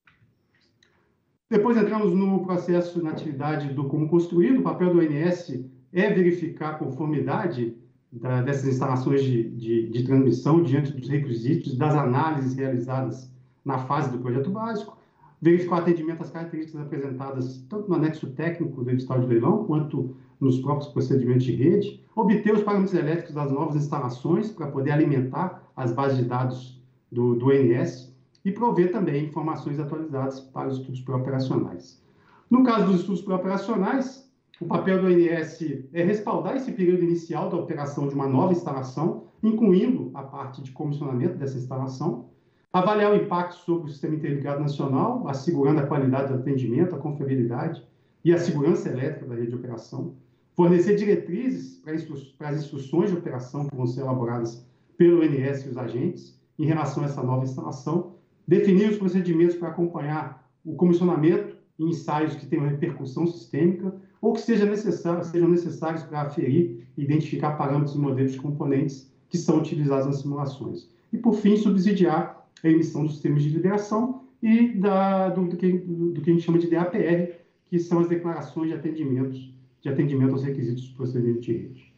Depois entramos no processo, na atividade do como construído. O papel do ONS é verificar a conformidade dessas instalações de transmissão diante dos requisitos das análises realizadas na fase do projeto básico, verificar o atendimento às características apresentadas tanto no anexo técnico do edital de leilão quanto nos próprios procedimentos de rede, obter os parâmetros elétricos das novas instalações para poder alimentar as bases de dados do ONS e prover também informações atualizadas para os estudos pré-operacionais. No caso dos estudos pré-operacionais, o papel do ONS é respaldar esse período inicial da operação de uma nova instalação, incluindo a parte de comissionamento dessa instalação, avaliar o impacto sobre o Sistema Interligado Nacional, assegurando a qualidade do atendimento, a confiabilidade e a segurança elétrica da rede de operação, fornecer diretrizes para as instruções de operação que vão ser elaboradas pelo ONS e os agentes em relação a essa nova instalação, definir os procedimentos para acompanhar o comissionamento e ensaios que tenham repercussão sistêmica ou que sejam necessários para aferir e identificar parâmetros e modelos de componentes que são utilizados nas simulações. E, por fim, subsidiar a emissão dos termos de liberação e do que a gente chama de DAPR, que são as declarações de atendimento aos requisitos do procedimento de rede.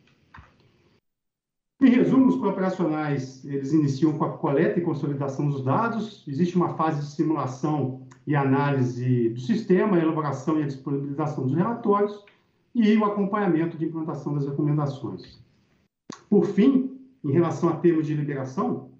Em resumo, os operacionais eles iniciam com a coleta e consolidação dos dados, existe uma fase de simulação e análise do sistema, a elaboração e a disponibilização dos relatórios e o acompanhamento de implantação das recomendações. Por fim, em relação a termos de liberação,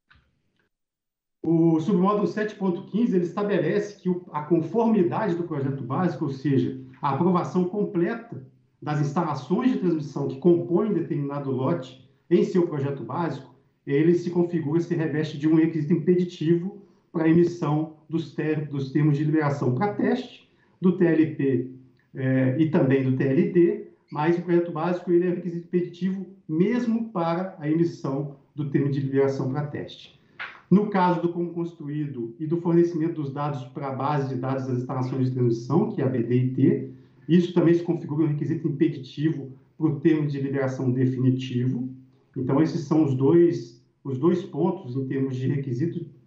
o submódulo 7.15 ele estabelece que a conformidade do projeto básico, ou seja, a aprovação completa das instalações de transmissão que compõem determinado lote em seu projeto básico, ele se configura, se reveste de um requisito impeditivo para a emissão dos termos de liberação para teste, do TLP e também do TLD, mas o projeto básico ele é requisito impeditivo mesmo para a emissão do termo de liberação para teste. No caso do como construído e do fornecimento dos dados para a base de dados das instalações de transmissão, que é a BDIT, isso também se configura um requisito impeditivo para o termo de liberação definitivo. Então, esses são os dois pontos em termos de requisito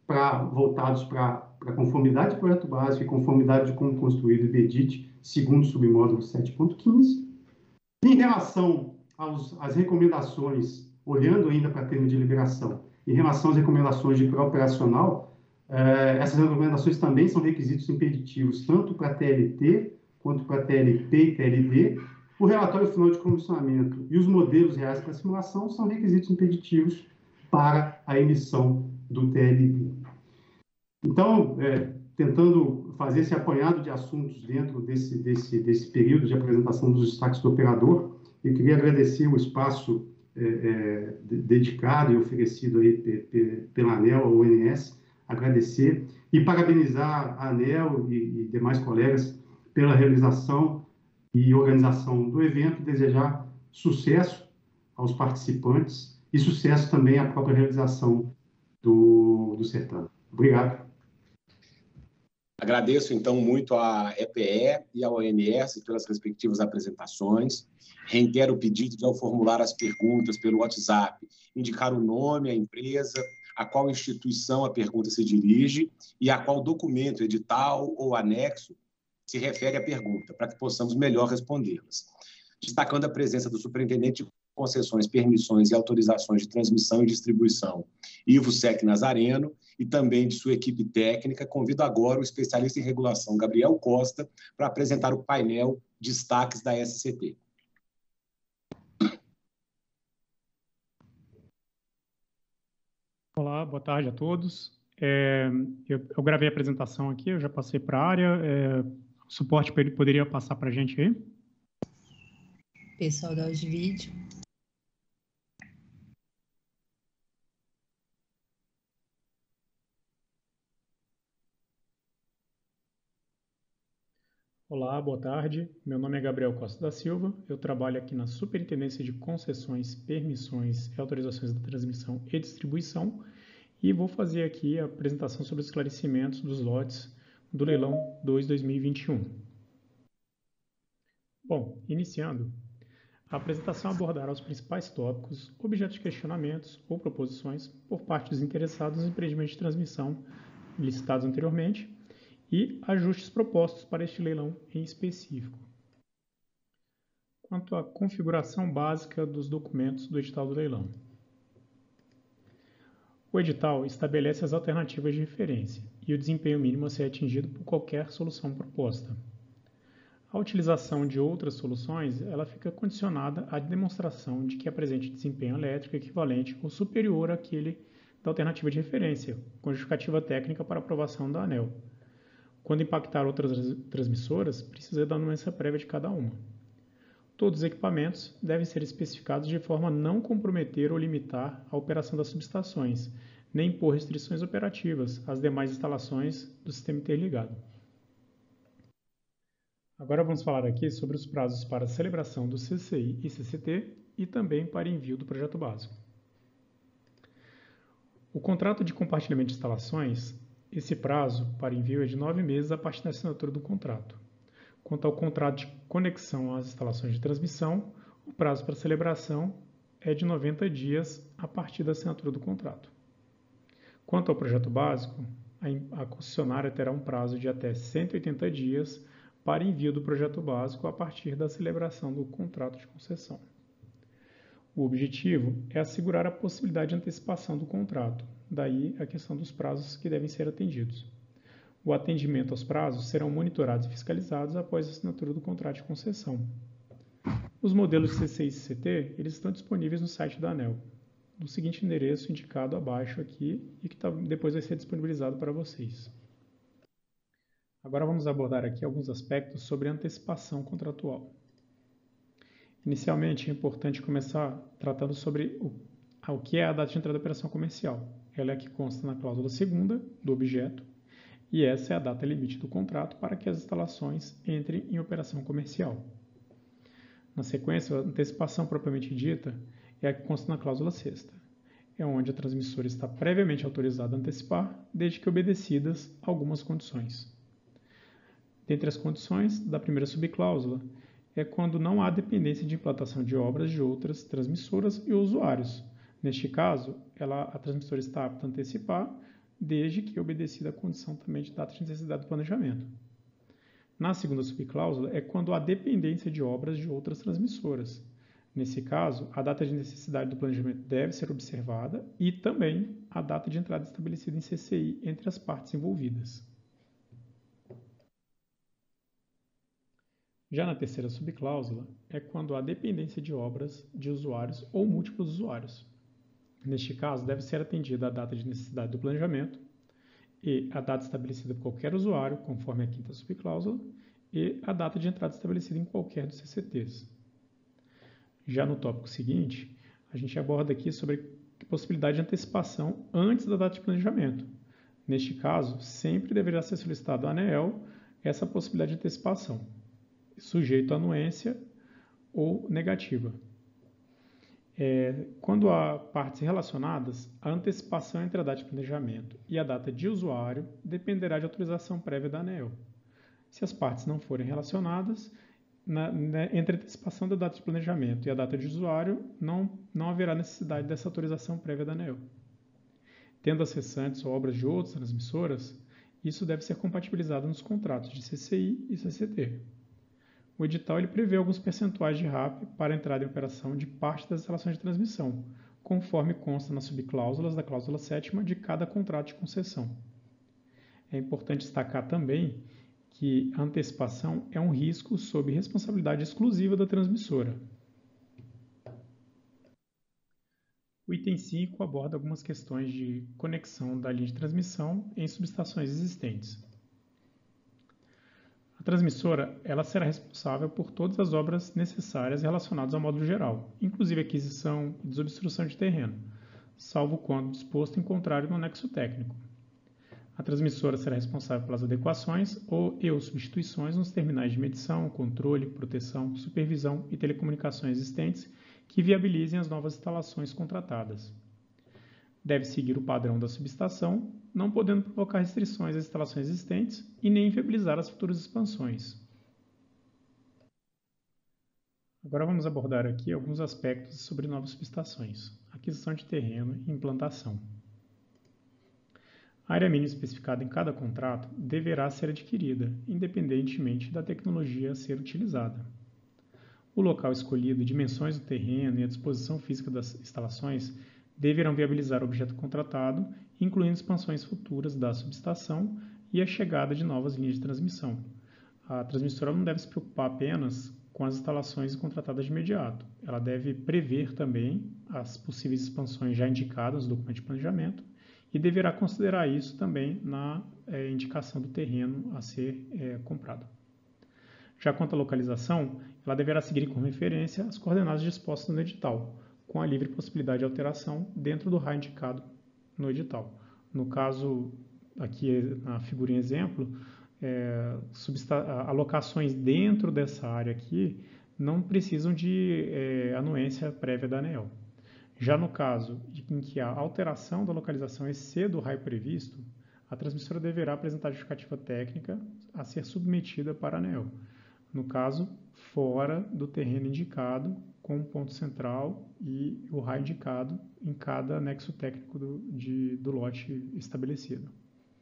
voltados para conformidade de projeto básico e conformidade de como construído o BEDIT, segundo o submódulo 7.15. Em relação às recomendações, olhando ainda para termo de liberação, em relação às recomendações de pré-operacional, essas recomendações também são requisitos impeditivos, tanto para TLT, quanto para TLP e TLD. O relatório final de comissionamento e os modelos reais para simulação são requisitos impeditivos para a emissão do TLD. Então, tentando fazer esse apanhado de assuntos dentro desse período de apresentação dos destaques do operador, eu queria agradecer o espaço dedicado e oferecido aí pela ANEEL, ao ONS, agradecer e parabenizar a ANEEL e demais colegas pela realização e organização do evento, desejar sucesso aos participantes e sucesso também à própria realização do certame. Obrigado. Agradeço, então, muito à EPE e ao ONS pelas respectivas apresentações. Reitero o pedido de, ao formular as perguntas pelo WhatsApp, indicar o nome, a empresa, a qual instituição a pergunta se dirige e a qual documento, edital ou anexo se refere à pergunta, para que possamos melhor respondê-las. Destacando a presença do superintendente de concessões, permissões e autorizações de transmissão e distribuição, Ivo Sec Nazareno, e também de sua equipe técnica, convido agora o especialista em regulação, Gabriel Costa, para apresentar o painel Destaques da SCT. Olá, boa tarde a todos. Eu gravei a apresentação aqui, eu já passei para a área. O suporte poderia passar para a gente aí? Pessoal do áudio e vídeo. Olá, boa tarde. Meu nome é Gabriel Costa da Silva. Eu trabalho aqui na Superintendência de Concessões, Permissões e Autorizações de Transmissão e Distribuição e vou fazer aqui a apresentação sobre os esclarecimentos dos lotes do leilão 2/2021. Bom, iniciando, a apresentação abordará os principais tópicos, objetos de questionamentos ou proposições por parte dos interessados nos empreendimentos de transmissão licitados anteriormente e ajustes propostos para este leilão em específico. Quanto à configuração básica dos documentos do edital do leilão. O edital estabelece as alternativas de referência e o desempenho mínimo a ser atingido por qualquer solução proposta. A utilização de outras soluções ela fica condicionada à demonstração de que apresente desempenho elétrico equivalente ou superior àquele da alternativa de referência, com justificativa técnica para aprovação da ANEEL. Quando impactar outras transmissoras, precisa da anuência prévia de cada uma. Todos os equipamentos devem ser especificados de forma a não comprometer ou limitar a operação das subestações, nem impor restrições operativas às demais instalações do sistema interligado. Agora vamos falar aqui sobre os prazos para celebração do CCI e CCT e também para envio do projeto básico. O contrato de compartilhamento de instalações, esse prazo para envio é de 9 meses a partir da assinatura do contrato. Quanto ao contrato de conexão às instalações de transmissão, o prazo para celebração é de 90 dias a partir da assinatura do contrato. Quanto ao projeto básico, a concessionária terá um prazo de até 180 dias para envio do projeto básico a partir da celebração do contrato de concessão. O objetivo é assegurar a possibilidade de antecipação do contrato, daí a questão dos prazos que devem ser atendidos. O atendimento aos prazos serão monitorados e fiscalizados após a assinatura do contrato de concessão. Os modelos CCI e CCT eles estão disponíveis no site da ANEEL, no seguinte endereço indicado abaixo aqui e que depois vai ser disponibilizado para vocês. Agora vamos abordar aqui alguns aspectos sobre a antecipação contratual. Inicialmente, é importante começar tratando sobre o que é a data de entrada da operação comercial. Ela é a que consta na cláusula 2ª do objeto e essa é a data limite do contrato para que as instalações entrem em operação comercial. Na sequência, a antecipação propriamente dita é a que consta na cláusula 6ª. É onde a transmissora está previamente autorizada a antecipar, desde que obedecidas algumas condições. Dentre as condições da primeira subcláusula, é quando não há dependência de implantação de obras de outras transmissoras e usuários. Neste caso, a transmissora está apta a antecipar desde que obedecida a condição também de data de necessidade do planejamento. Na segunda subcláusula é quando há dependência de obras de outras transmissoras. Nesse caso, a data de necessidade do planejamento deve ser observada e também a data de entrada estabelecida em CCI entre as partes envolvidas. Já na terceira subcláusula é quando há dependência de obras de usuários ou múltiplos usuários. Neste caso, deve ser atendida a data de necessidade do planejamento e a data estabelecida por qualquer usuário, conforme a quinta subcláusula, e a data de entrada estabelecida em qualquer dos CCTs. Já no tópico seguinte, a gente aborda aqui sobre a possibilidade de antecipação antes da data de planejamento. Neste caso, sempre deverá ser solicitado à ANEEL essa possibilidade de antecipação, sujeito à anuência ou negativa. Quando há partes relacionadas, a antecipação entre a data de planejamento e a data de usuário dependerá de autorização prévia da ANEEL. Se as partes não forem relacionadas, entre a antecipação da data de planejamento e a data de usuário, não haverá necessidade dessa autorização prévia da ANEEL. Tendo acessantes ou obras de outras transmissoras, isso deve ser compatibilizado nos contratos de CCI e CCT. O edital ele prevê alguns percentuais de RAP para a entrada em operação de parte das instalações de transmissão, conforme consta nas subcláusulas da cláusula 7ª de cada contrato de concessão. É importante destacar também que a antecipação é um risco sob responsabilidade exclusiva da transmissora. O item 5 aborda algumas questões de conexão da linha de transmissão em subestações existentes. A transmissora ela será responsável por todas as obras necessárias relacionadas ao módulo geral, inclusive aquisição e desobstrução de terreno, salvo quando disposto em contrário no anexo técnico. A transmissora será responsável pelas adequações ou substituições nos terminais de medição, controle, proteção, supervisão e telecomunicações existentes que viabilizem as novas instalações contratadas. Deve seguir o padrão da subestação, não podendo provocar restrições às instalações existentes e nem inviabilizar as futuras expansões. Agora vamos abordar aqui alguns aspectos sobre novas subestações, aquisição de terreno e implantação. A área mínima especificada em cada contrato deverá ser adquirida, independentemente da tecnologia a ser utilizada. O local escolhido, dimensões do terreno e a disposição física das instalações deverão viabilizar o objeto contratado, incluindo expansões futuras da subestação e a chegada de novas linhas de transmissão. A transmissora não deve se preocupar apenas com as instalações contratadas de imediato. Ela deve prever também as possíveis expansões já indicadas no documento de planejamento e deverá considerar isso também na indicação do terreno a ser comprado. Já quanto à localização, ela deverá seguir como referência as coordenadas dispostas no edital, com a livre possibilidade de alteração dentro do raio indicado no edital. No caso, aqui na figurinha exemplo, alocações dentro dessa área aqui não precisam de anuência prévia da ANEEL. Já no caso em que a alteração da localização exceda o raio previsto, a transmissora deverá apresentar justificativa técnica a ser submetida para a ANEEL. No caso, fora do terreno indicado, com um ponto central e o raio indicado em cada anexo técnico do lote estabelecido.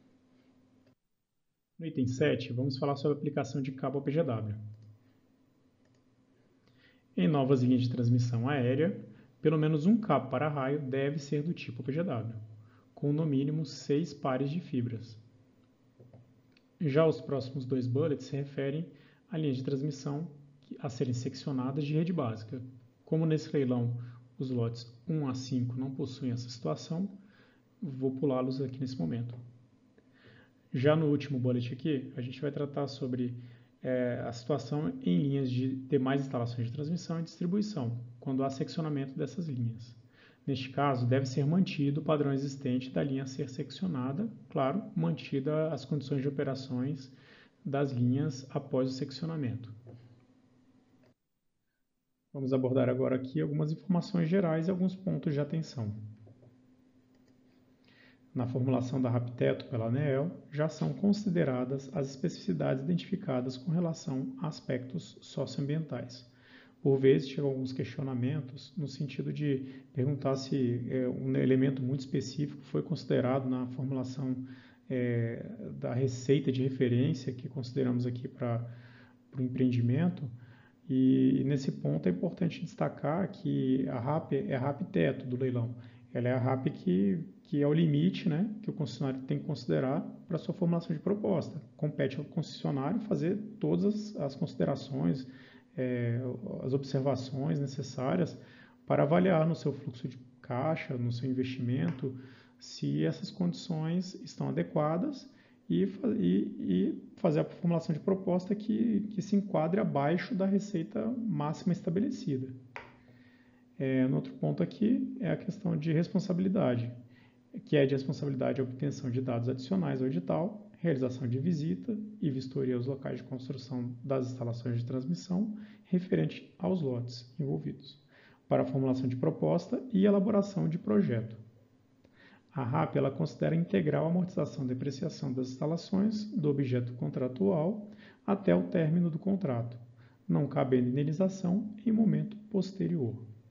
No item 7, vamos falar sobre a aplicação de cabo PGW. Em novas linhas de transmissão aérea, pelo menos um cabo para raio deve ser do tipo PGW, com no mínimo 6 pares de fibras. Já os próximos 2 bullets se referem a linhas de transmissão a serem seccionadas de rede básica. Como nesse leilão os lotes 1 a 5 não possuem essa situação, vou pulá-los aqui nesse momento. Já no último bullet aqui, a gente vai tratar sobre a situação em linhas de demais instalações de transmissão e distribuição, quando há seccionamento dessas linhas. Neste caso, deve ser mantido o padrão existente da linha a ser seccionada, claro, mantida as condições de operações das linhas após o seccionamento. Vamos abordar agora aqui algumas informações gerais e alguns pontos de atenção. Na formulação da RAP-Teto pela ANEEL, já são consideradas as especificidades identificadas com relação a aspectos socioambientais. Por vezes chegam alguns questionamentos no sentido de perguntar se um elemento muito específico foi considerado na formulação da receita de referência que consideramos aqui para o empreendimento. E nesse ponto é importante destacar que a RAP é a RAP teto do leilão. Ela é a RAP que é o limite, né, que o concessionário tem que considerar para a sua formulação de proposta. Compete ao concessionário fazer todas as considerações, as observações necessárias para avaliar no seu fluxo de caixa, no seu investimento, se essas condições estão adequadas e fazer a formulação de proposta que se enquadre abaixo da receita máxima estabelecida. No outro ponto aqui é a questão de responsabilidade, que é de responsabilidade a obtenção de dados adicionais ao edital, realização de visita e vistoria aos locais de construção das instalações de transmissão referente aos lotes envolvidos, para a formulação de proposta e elaboração de projeto. A RAP ela considera integral a amortização e depreciação das instalações do objeto contratual até o término do contrato, não cabendo indenização em momento posterior.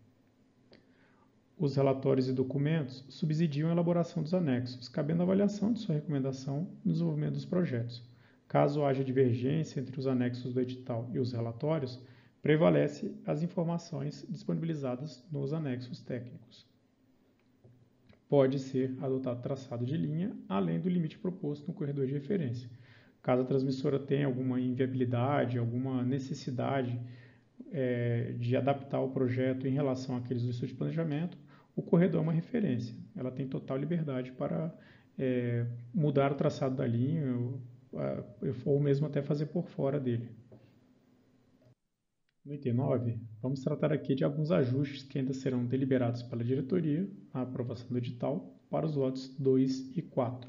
Os relatórios e documentos subsidiam a elaboração dos anexos, cabendo avaliação de sua recomendação no desenvolvimento dos projetos. Caso haja divergência entre os anexos do edital e os relatórios, prevalece as informações disponibilizadas nos anexos técnicos. Pode ser adotado traçado de linha, além do limite proposto no corredor de referência. Caso a transmissora tenha alguma inviabilidade, alguma necessidade de adaptar o projeto em relação àqueles do estudo de planejamento, o corredor é uma referência. Ela tem total liberdade para mudar o traçado da linha ou mesmo até fazer por fora dele. No item 9, vamos tratar aqui de alguns ajustes que ainda serão deliberados pela diretoria na aprovação do edital para os lotes 2 e 4.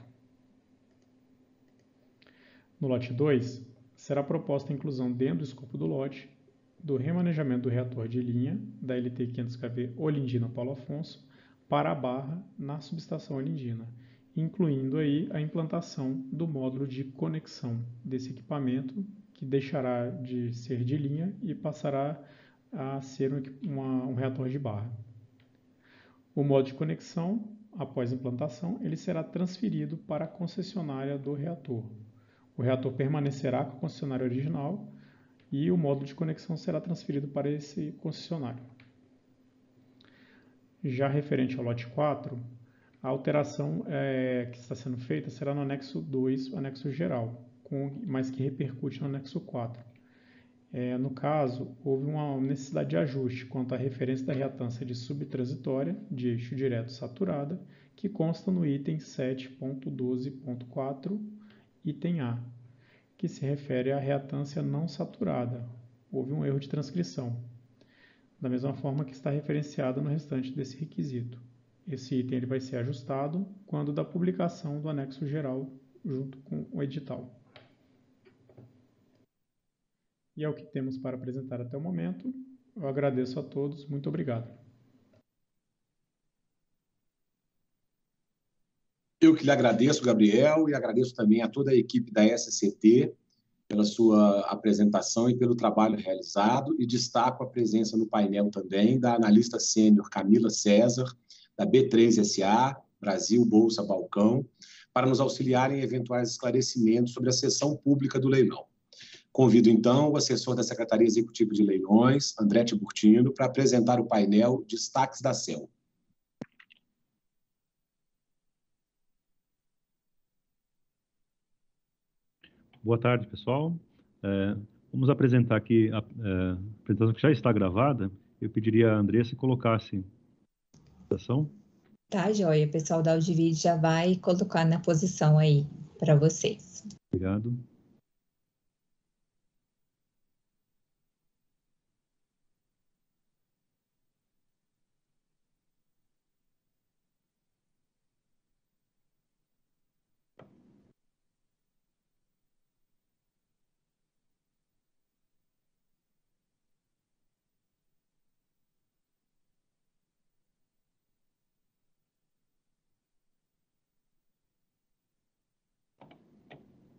No lote 2, será proposta a inclusão dentro do escopo do lote do remanejamento do reator de linha da LT 500kV Olindina Paulo Afonso para a barra na subestação Olindina, incluindo aí a implantação do módulo de conexão desse equipamento, que deixará de ser de linha e passará a ser um reator de barra. O módulo de conexão, após a implantação, ele será transferido para a concessionária do reator. O reator permanecerá com a concessionária original e o módulo de conexão será transferido para esse concessionário. Já referente ao lote 4, a alteração que está sendo feita será no anexo 2, o anexo geral, mas que repercute no anexo 4. No caso, houve uma necessidade de ajuste quanto à referência da reatância de subtransitória de eixo direto saturada, que consta no item 7.12.4, item A, que se refere à reatância não saturada. Houve um erro de transcrição, da mesma forma que está referenciada no restante desse requisito. Esse item ele vai ser ajustado quando da publicação do anexo geral junto com o edital. E é o que temos para apresentar até o momento. Eu agradeço a todos. Muito obrigado. Eu que lhe agradeço, Gabriel, e agradeço também a toda a equipe da SCT pela sua apresentação e pelo trabalho realizado, e destaco a presença no painel também da analista sênior Camila César, da B3SA, Brasil Bolsa Balcão, para nos auxiliar em eventuais esclarecimentos sobre a sessão pública do leilão. Convido, então, o assessor da Secretaria Executiva de Leilões, André Tiburtino, para apresentar o painel Destaques da CEL. Boa tarde, pessoal. Vamos apresentar aqui, a apresentação que já está gravada. Eu pediria a Andressa que colocasse a apresentação. Tá, joia. O pessoal da Audivid já vai colocar na posição aí para vocês. Obrigado.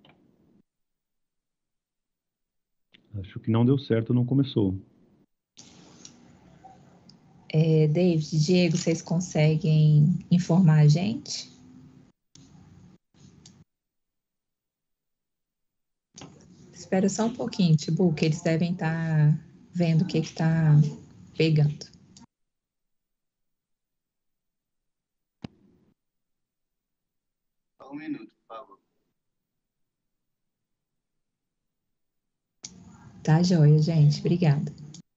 Acho que não deu certo, não começou. David, Diego, vocês conseguem informar a gente? Espera só um pouquinho, Tibu, que eles devem estar vendo o que está pegando. Só um minuto, por favor. Tá joia, gente. Obrigada.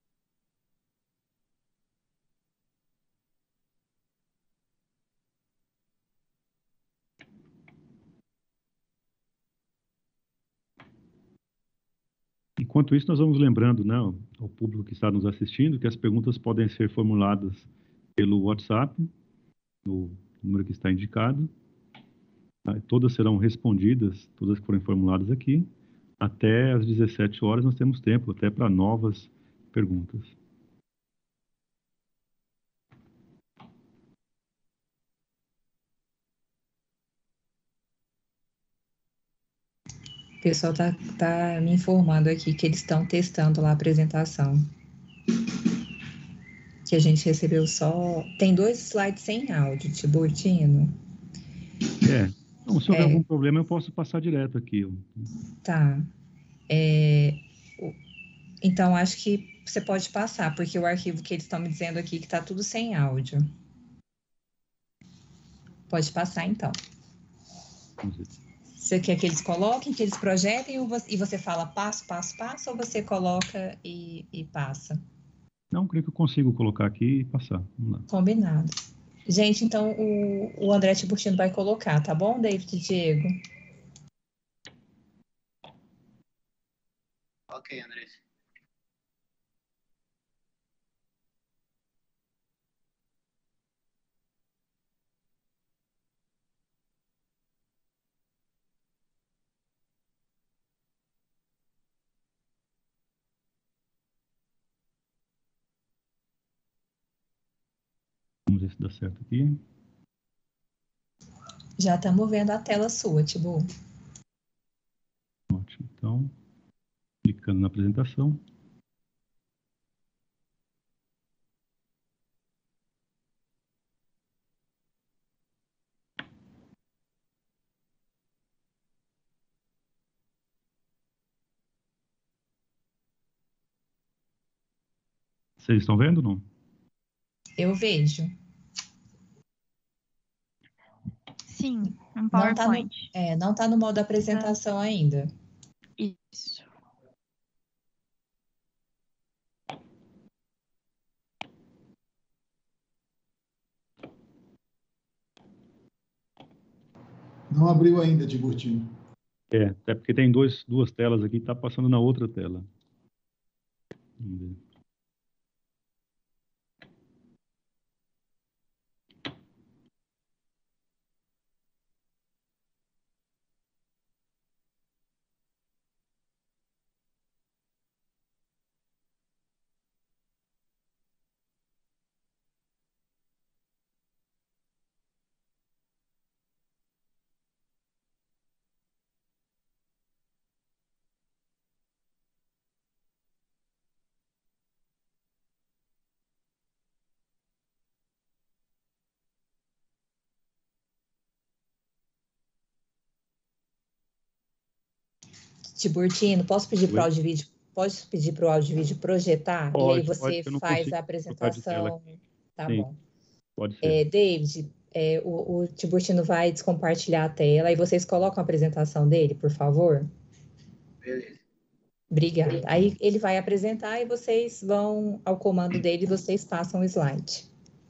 Enquanto isso, nós vamos lembrando, né, ao público que está nos assistindo, que as perguntas podem ser formuladas pelo WhatsApp, no número que está indicado. Todas serão respondidas, todas que forem formuladas aqui. Até às 17 horas nós temos tempo até para novas perguntas. O pessoal tá me informando aqui que eles estão testando lá a apresentação. Que a gente recebeu só... Tem 2 slides sem áudio, Tiburtino. Então, se houver algum problema, eu posso passar direto aqui. Tá. Então, acho que você pode passar, porque o arquivo que eles estão me dizendo aqui que tá tudo sem áudio. Pode passar, então. Você quer que eles coloquem, que eles projetem, e você fala passo, passo, passo, ou você coloca e passa? Não, creio que eu consigo colocar aqui e passar. Vamos lá. Combinado. Gente, então o André Tiburtino vai colocar, tá bom, David e Diego? Ok, Andressa. Vamos ver se dá certo aqui. Já estamos vendo a tela sua, Tibu. Ótimo. Então, clicando na apresentação. Vocês estão vendo ou não? Eu vejo. Sim, um PowerPoint. Não tá no modo apresentação ainda. Isso. Não abriu ainda, Tiburtino. Até porque tem duas telas aqui, está passando na outra tela. Vamos ver. Tiburtino, posso pedir para o áudio vídeo? Pode pedir para o áudio vídeo projetar? Pode, e aí você faz a apresentação. Tá Sim, bom. Pode ser. David, o Tiburtino vai descompartilhar a tela e vocês colocam a apresentação dele, por favor? Beleza. Obrigada. Aí ele vai apresentar e vocês vão ao comando dele e vocês passam o slide.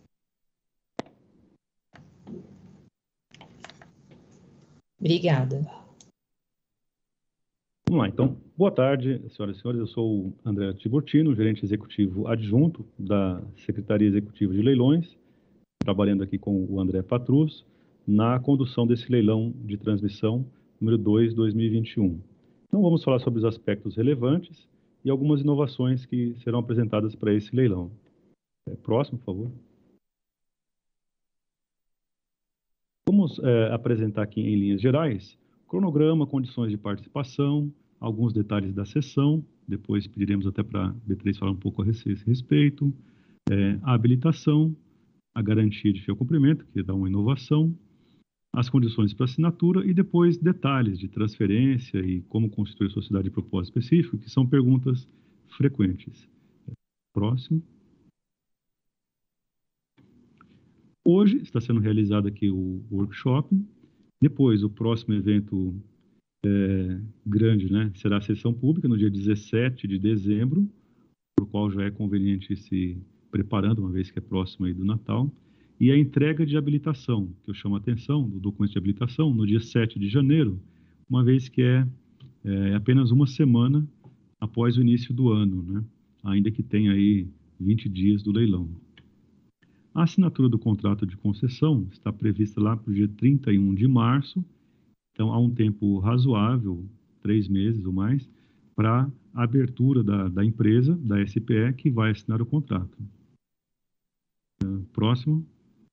Obrigada. Vamos lá, então. Boa tarde, senhoras e senhores. Eu sou o André Tiburtino, gerente executivo adjunto da Secretaria Executiva de Leilões, trabalhando aqui com o André Patrus, na condução desse leilão de transmissão número 2/2021. Então, vamos falar sobre os aspectos relevantes e algumas inovações que serão apresentadas para esse leilão. Próximo, por favor. Vamos apresentar aqui em linhas gerais cronograma, condições de participação, alguns detalhes da sessão, depois pediremos até para a B3 falar um pouco a esse respeito, A habilitação, a garantia de fiel cumprimento, que dá uma inovação, as condições para assinatura e depois detalhes de transferência e como constituir sociedade de propósito específico, que são perguntas frequentes. Próximo. Hoje está sendo realizado aqui o workshop. Depois, o próximo evento grande, né, será a sessão pública no dia 17 de dezembro, para o qual já é conveniente se preparando, uma vez que é próximo aí do Natal. E a entrega de habilitação, que eu chamo a atenção, do documento de habilitação, no dia 7 de janeiro, uma vez que é apenas uma semana após o início do ano, né? Ainda que tenha aí 20 dias do leilão. A assinatura do contrato de concessão está prevista lá para o dia 31 de março, então há um tempo razoável, 3 meses ou mais, para a abertura da empresa, da SPE, que vai assinar o contrato. Próximo.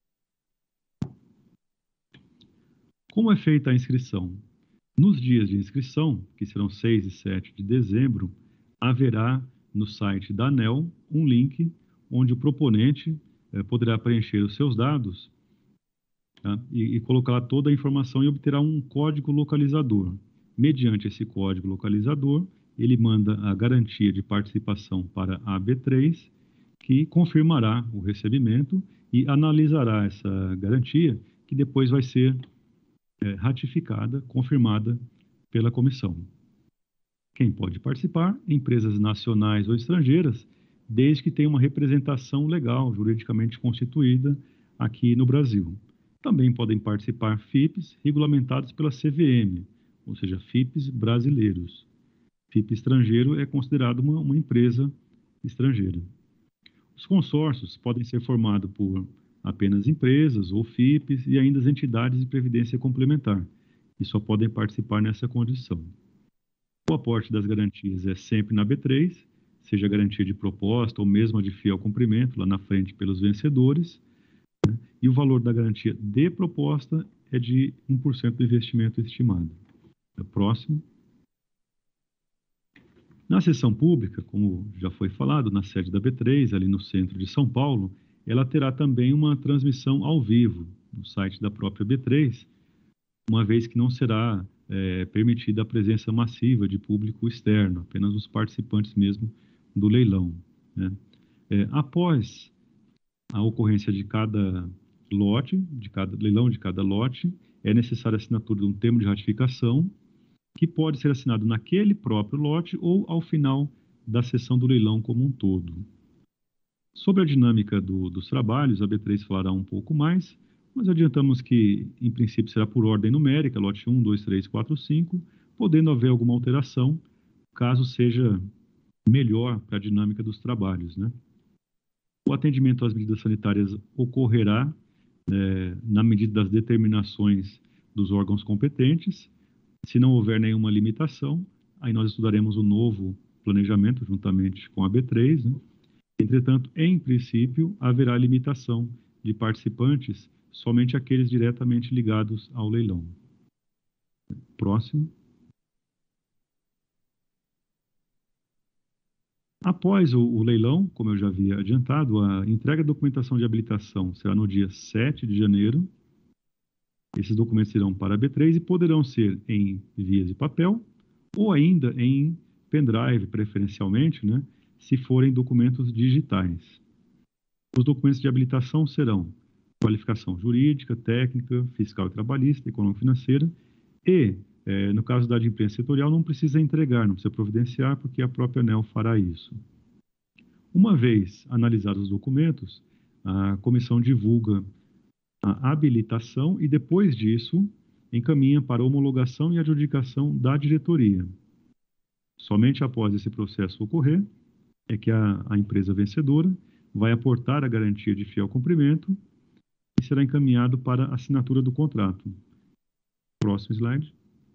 Como é feita a inscrição? Nos dias de inscrição, que serão 6 e 7 de dezembro, haverá no site da ANEEL um link onde o proponente poderá preencher os seus dados, tá? e colocar lá toda a informação e obterá um código localizador. Mediante esse código localizador, ele manda a garantia de participação para a B3, que confirmará o recebimento e analisará essa garantia, que depois vai ser ratificada, confirmada pela comissão. Quem pode participar? Empresas nacionais ou estrangeiras, desde que tenha uma representação legal, juridicamente constituída aqui no Brasil. Também podem participar FIPs regulamentados pela CVM, ou seja, FIPs brasileiros. FIP estrangeiro é considerado uma empresa estrangeira. Os consórcios podem ser formados por apenas empresas ou FIPs e ainda as entidades de previdência complementar, que só podem participar nessa condição. O aporte das garantias é sempre na B3, seja a garantia de proposta ou mesmo a de fiel cumprimento, lá na frente pelos vencedores, né? E o valor da garantia de proposta é de 1% do investimento estimado. Próximo. Na sessão pública, como já foi falado, na sede da B3, ali no centro de São Paulo, ela terá também uma transmissão ao vivo no site da própria B3, uma vez que não será permitida a presença massiva de público externo, apenas os participantes mesmo do leilão, né? Após a ocorrência de cada lote, de cada leilão de cada lote, é necessária a assinatura de um termo de ratificação, que pode ser assinado naquele próprio lote ou ao final da sessão do leilão como um todo. Sobre a dinâmica dos trabalhos, a B3 falará um pouco mais, mas adiantamos que, em princípio, será por ordem numérica, lote 1, 2, 3, 4, 5, podendo haver alguma alteração, caso seja melhor para a dinâmica dos trabalhos, né? O atendimento às medidas sanitárias ocorrerá na medida das determinações dos órgãos competentes. Se não houver nenhuma limitação, aí nós estudaremos o novo planejamento juntamente com a B3, né? Entretanto, em princípio, haverá limitação de participantes, somente aqueles diretamente ligados ao leilão. Próximo. Após o leilão, como eu já havia adiantado, a entrega da documentação de habilitação será no dia 7 de janeiro. Esses documentos irão para a B3 e poderão ser em vias de papel ou ainda em pendrive, preferencialmente, né, se forem documentos digitais. Os documentos de habilitação serão qualificação jurídica, técnica, fiscal e trabalhista, econômico-financeira e, no caso da adimplência setorial, não precisa entregar, não precisa providenciar, porque a própria ANEEL fará isso. Uma vez analisados os documentos, a comissão divulga a habilitação e, depois disso, encaminha para homologação e adjudicação da diretoria. Somente após esse processo ocorrer, é que a empresa vencedora vai aportar a garantia de fiel cumprimento e será encaminhado para a assinatura do contrato. Próximo slide.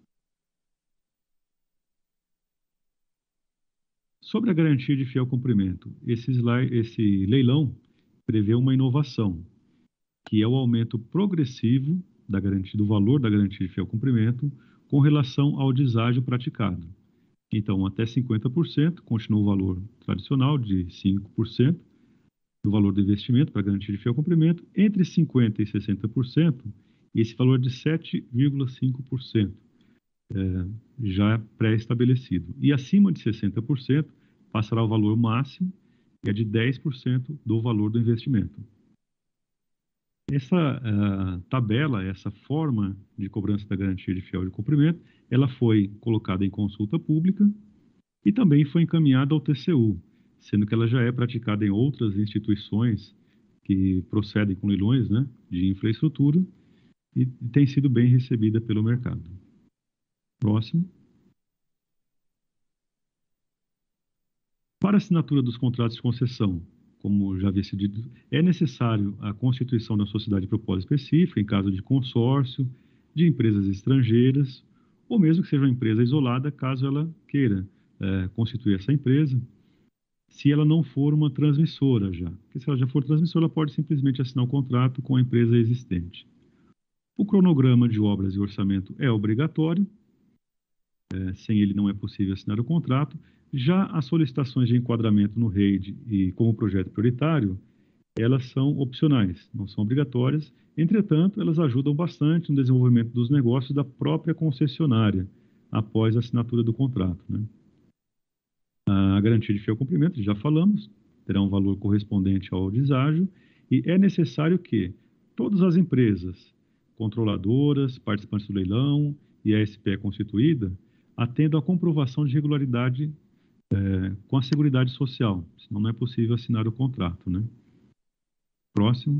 Sobre a garantia de fiel cumprimento, esse leilão prevê uma inovação, que é o aumento progressivo da garantia, do valor da garantia de fiel cumprimento com relação ao deságio praticado. Então, até 50%, continua o valor tradicional de 5%, do valor do investimento para garantia de fiel cumprimento, entre 50% e 60%, e esse valor de 7,5%, já pré-estabelecido. E acima de 60%, passará o valor máximo, que é de 10% do valor do investimento. Essa tabela, essa forma de cobrança da garantia de fiel de cumprimento, ela foi colocada em consulta pública e também foi encaminhada ao TCU, sendo que ela já é praticada em outras instituições que procedem com leilões, né, de infraestrutura e tem sido bem recebida pelo mercado. Próximo. Para a assinatura dos contratos de concessão, como já havia sido dito, é necessário a constituição da sociedade de propósito específica, em caso de consórcio, de empresas estrangeiras, ou mesmo que seja uma empresa isolada, caso ela queira constituir essa empresa, se ela não for uma transmissora já. Porque se ela já for transmissora, ela pode simplesmente assinar o contrato com a empresa existente. O cronograma de obras e orçamento é obrigatório, sem ele não é possível assinar o contrato. Já as solicitações de enquadramento no REID e como projeto prioritário, elas são opcionais, não são obrigatórias. Entretanto, elas ajudam bastante no desenvolvimento dos negócios da própria concessionária, após a assinatura do contrato, né? A garantia de fiel cumprimento, já falamos, terá um valor correspondente ao deságio, e é necessário que todas as empresas controladoras, participantes do leilão e a SPE constituída atendam à comprovação de regularidade com a Seguridade Social, senão não é possível assinar o contrato, né? Próximo.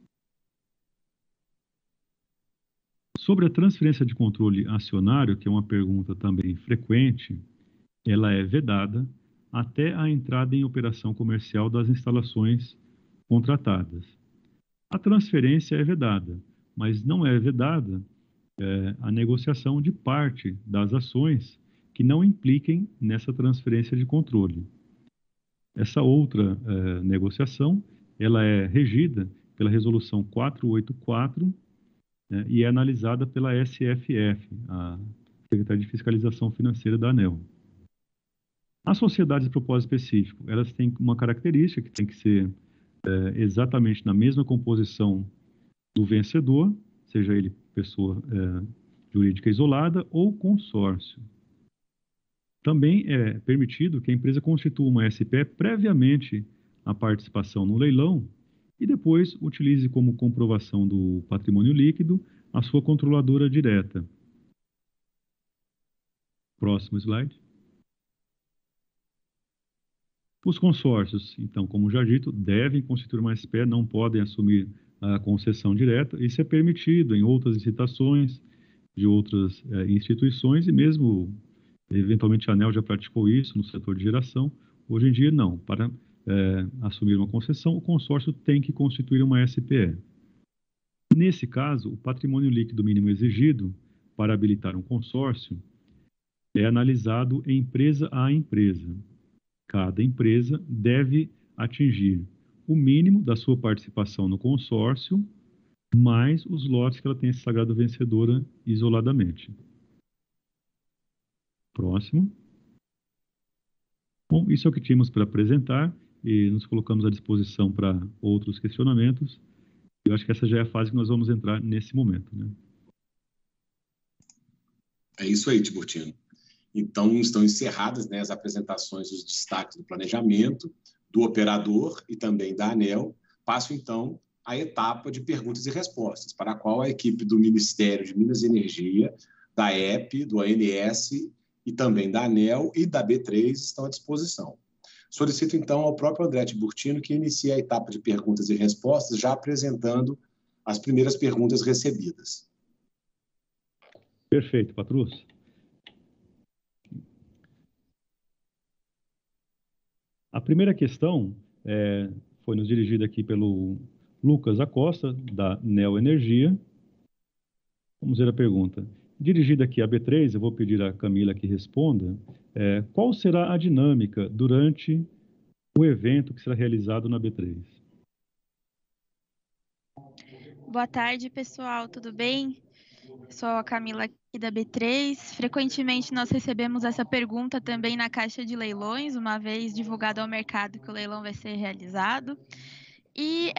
Sobre a transferência de controle acionário, que é uma pergunta também frequente, ela é vedada até a entrada em operação comercial das instalações contratadas. A transferência é vedada, mas não é vedada a negociação de parte das ações que não impliquem nessa transferência de controle. Essa outra negociação, ela é regida pela Resolução 484 e é analisada pela SFF, a Secretaria de Fiscalização Financeira da ANEEL. As sociedades de propósito específico, elas têm uma característica que tem que ser exatamente na mesma composição do vencedor, seja ele pessoa jurídica isolada ou consórcio. Também é permitido que a empresa constitua uma SPE previamente à participação no leilão e depois utilize como comprovação do patrimônio líquido a sua controladora direta. Próximo slide. Os consórcios, então, como já dito, devem constituir uma SPE, não podem assumir a concessão direta. Isso é permitido em outras licitações de outras instituições e mesmo, eventualmente, a ANEEL já praticou isso no setor de geração. Hoje em dia, não. Para assumir uma concessão, o consórcio tem que constituir uma SPE. Nesse caso, o patrimônio líquido mínimo exigido para habilitar um consórcio é analisado empresa a empresa. Cada empresa deve atingir o mínimo da sua participação no consórcio, mais os lotes que ela tenha se sagrado vencedora isoladamente. Próximo. Bom, isso é o que tínhamos para apresentar e nos colocamos à disposição para outros questionamentos. Eu acho que essa já é a fase que nós vamos entrar nesse momento, né? É isso aí, Tiburtino. Então, estão encerradas, né, as apresentações dos destaques do planejamento, do operador e também da ANEEL. Passo, então, à etapa de perguntas e respostas, para a qual a equipe do Ministério de Minas e Energia, da EP, do ANS e também da ANEEL e da B3 estão à disposição. Solicito, então, ao próprio André Tiburtino que inicie a etapa de perguntas e respostas, já apresentando as primeiras perguntas recebidas. Perfeito, Patrus. A primeira questão foi nos dirigida aqui pelo Lucas Acosta, da Neo Energia. Vamos ver a pergunta. Dirigida aqui à B3, eu vou pedir à Camila que responda. Qual será a dinâmica durante o evento que será realizado na B3? Boa tarde, pessoal, tudo bem? Sou a Camila aqui da B3. Frequentemente nós recebemos essa pergunta também na caixa de leilões, uma vez divulgado ao mercado que o leilão vai ser realizado.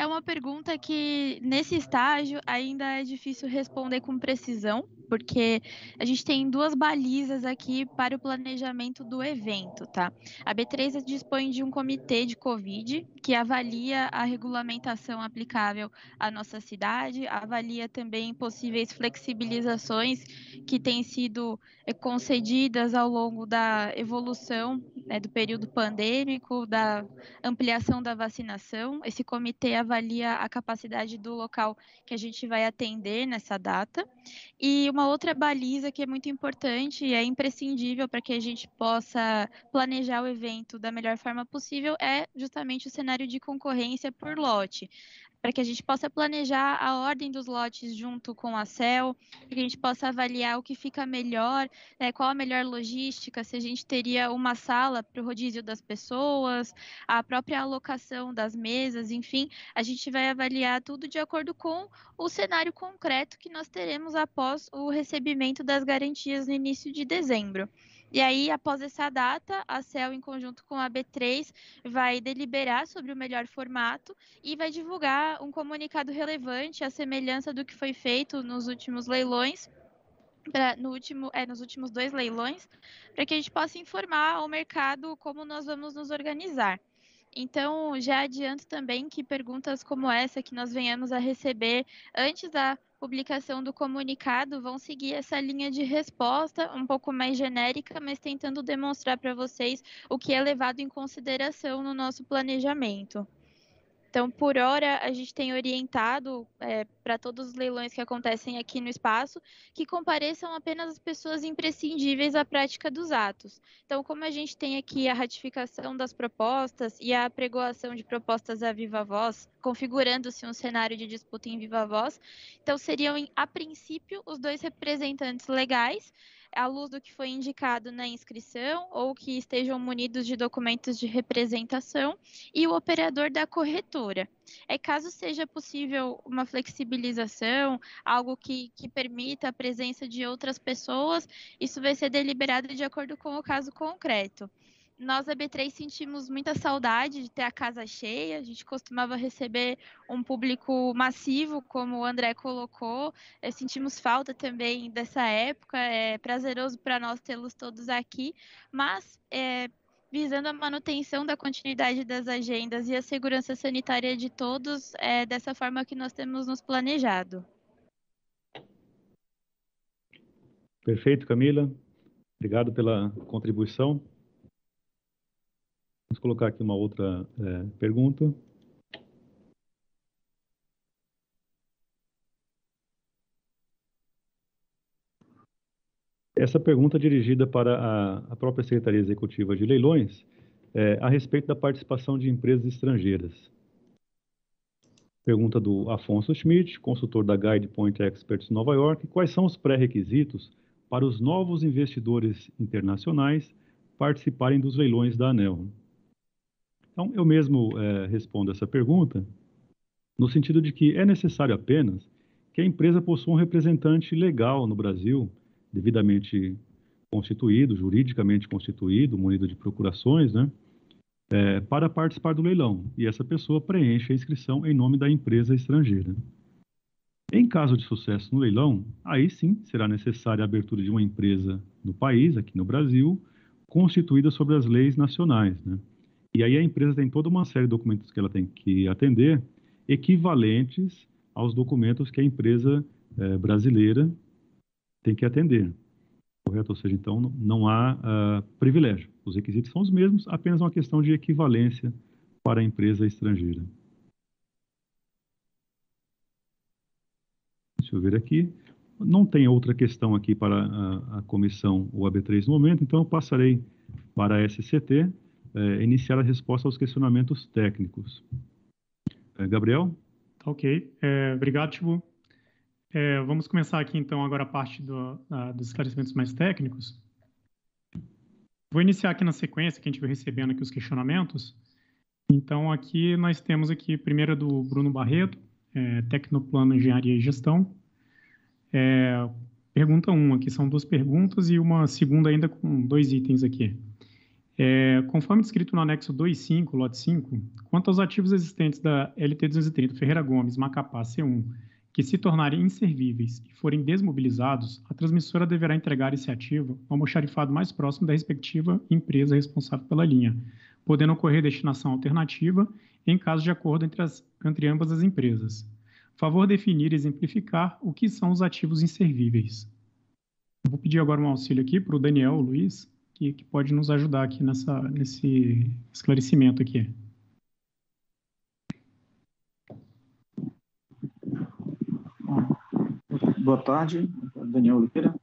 é uma pergunta que, nesse estágio, ainda é difícil responder com precisão, porque a gente tem duas balizas aqui para o planejamento do evento, tá? A B3 dispõe de um comitê de Covid, que avalia a regulamentação aplicável à nossa cidade, avalia também possíveis flexibilizações que têm sido concedidas ao longo da evolução, né, do período pandêmico, da ampliação da vacinação. Esse comitê avalia a capacidade do local que a gente vai atender nessa data. E uma outra baliza que é muito importante e é imprescindível para que a gente possa planejar o evento da melhor forma possível é justamente o cenário de concorrência por lote, para que a gente possa planejar a ordem dos lotes junto com a CEL, para que a gente possa avaliar o que fica melhor, qual a melhor logística, se a gente teria uma sala para o rodízio das pessoas, a própria alocação das mesas, enfim, a gente vai avaliar tudo de acordo com o cenário concreto que nós teremos após o recebimento das garantias no início de dezembro. E aí, após essa data, a CEL, em conjunto com a B3, vai deliberar sobre o melhor formato e vai divulgar um comunicado relevante à semelhança do que foi feito nos últimos leilões, nos últimos 2 leilões, para que a gente possa informar ao mercado como nós vamos nos organizar. Então, já adianto também que perguntas como essa que nós venhamos a receber antes da publicação do comunicado vão seguir essa linha de resposta um pouco mais genérica, mas tentando demonstrar para vocês o que é levado em consideração no nosso planejamento. Então, por hora, a gente tem orientado para todos os leilões que acontecem aqui no espaço que compareçam apenas as pessoas imprescindíveis à prática dos atos. Então, como a gente tem aqui a ratificação das propostas e a apregoação de propostas à viva voz, configurando-se um cenário de disputa em viva voz, então seriam, a princípio, os 2 representantes legais, à luz do que foi indicado na inscrição ou que estejam munidos de documentos de representação e o operador da corretora. Caso seja possível uma flexibilização, algo que permita a presença de outras pessoas, isso vai ser deliberado de acordo com o caso concreto. Nós, da B3, sentimos muita saudade de ter a casa cheia, a gente costumava receber um público massivo, como o André colocou, sentimos falta também dessa época, é prazeroso para nós tê-los todos aqui, mas visando a manutenção da continuidade das agendas e a segurança sanitária de todos, é dessa forma que nós temos nos planejado. Perfeito, Camila. Obrigado pela contribuição. Vamos colocar aqui uma outra pergunta. Essa pergunta é dirigida para a própria Secretaria Executiva de Leilões, a respeito da participação de empresas estrangeiras. Pergunta do Afonso Schmidt, consultor da Guidepoint Experts Nova York. Quais são os pré-requisitos para os novos investidores internacionais participarem dos leilões da ANEEL? Então, eu mesmo respondo essa pergunta no sentido de que é necessário apenas que a empresa possua um representante legal no Brasil, devidamente constituído, juridicamente constituído, munido de procurações, né, para participar do leilão. E essa pessoa preenche a inscrição em nome da empresa estrangeira. Em caso de sucesso no leilão, aí sim será necessária a abertura de uma empresa no país, aqui no Brasil, constituída sobre as leis nacionais, né? E aí a empresa tem toda uma série de documentos que ela tem que atender, equivalentes aos documentos que a empresa brasileira tem que atender. Correto? Ou seja, então não há privilégio. Os requisitos são os mesmos, apenas uma questão de equivalência para a empresa estrangeira. Deixa eu ver aqui. Não tem outra questão aqui para a comissão ou a B3 no momento, então eu passarei para a SCT, iniciar a resposta aos questionamentos técnicos. Gabriel? Ok. Obrigado, Thibaut. Vamos começar aqui, então, agora a parte dos esclarecimentos mais técnicos. Vou iniciar aqui na sequência, que a gente vai recebendo aqui os questionamentos. Então, aqui nós temos aqui, primeiro do Bruno Barreto, Tecnoplano Engenharia e Gestão. Pergunta 1, aqui são 2 perguntas e uma segunda ainda com 2 itens aqui. Conforme descrito no anexo 2.5, lote 5, quanto aos ativos existentes da LT 230 Ferreira Gomes, Macapá, C1, que se tornarem inservíveis e forem desmobilizados, a transmissora deverá entregar esse ativo ao almoxarifado mais próximo da respectiva empresa responsável pela linha, podendo ocorrer destinação alternativa em caso de acordo entre ambas as empresas. Favor definir e exemplificar o que são os ativos inservíveis. Eu vou pedir agora um auxílio aqui para o Daniel Luiz, que pode nos ajudar aqui nesse esclarecimento aqui. Boa tarde, Daniel Oliveira.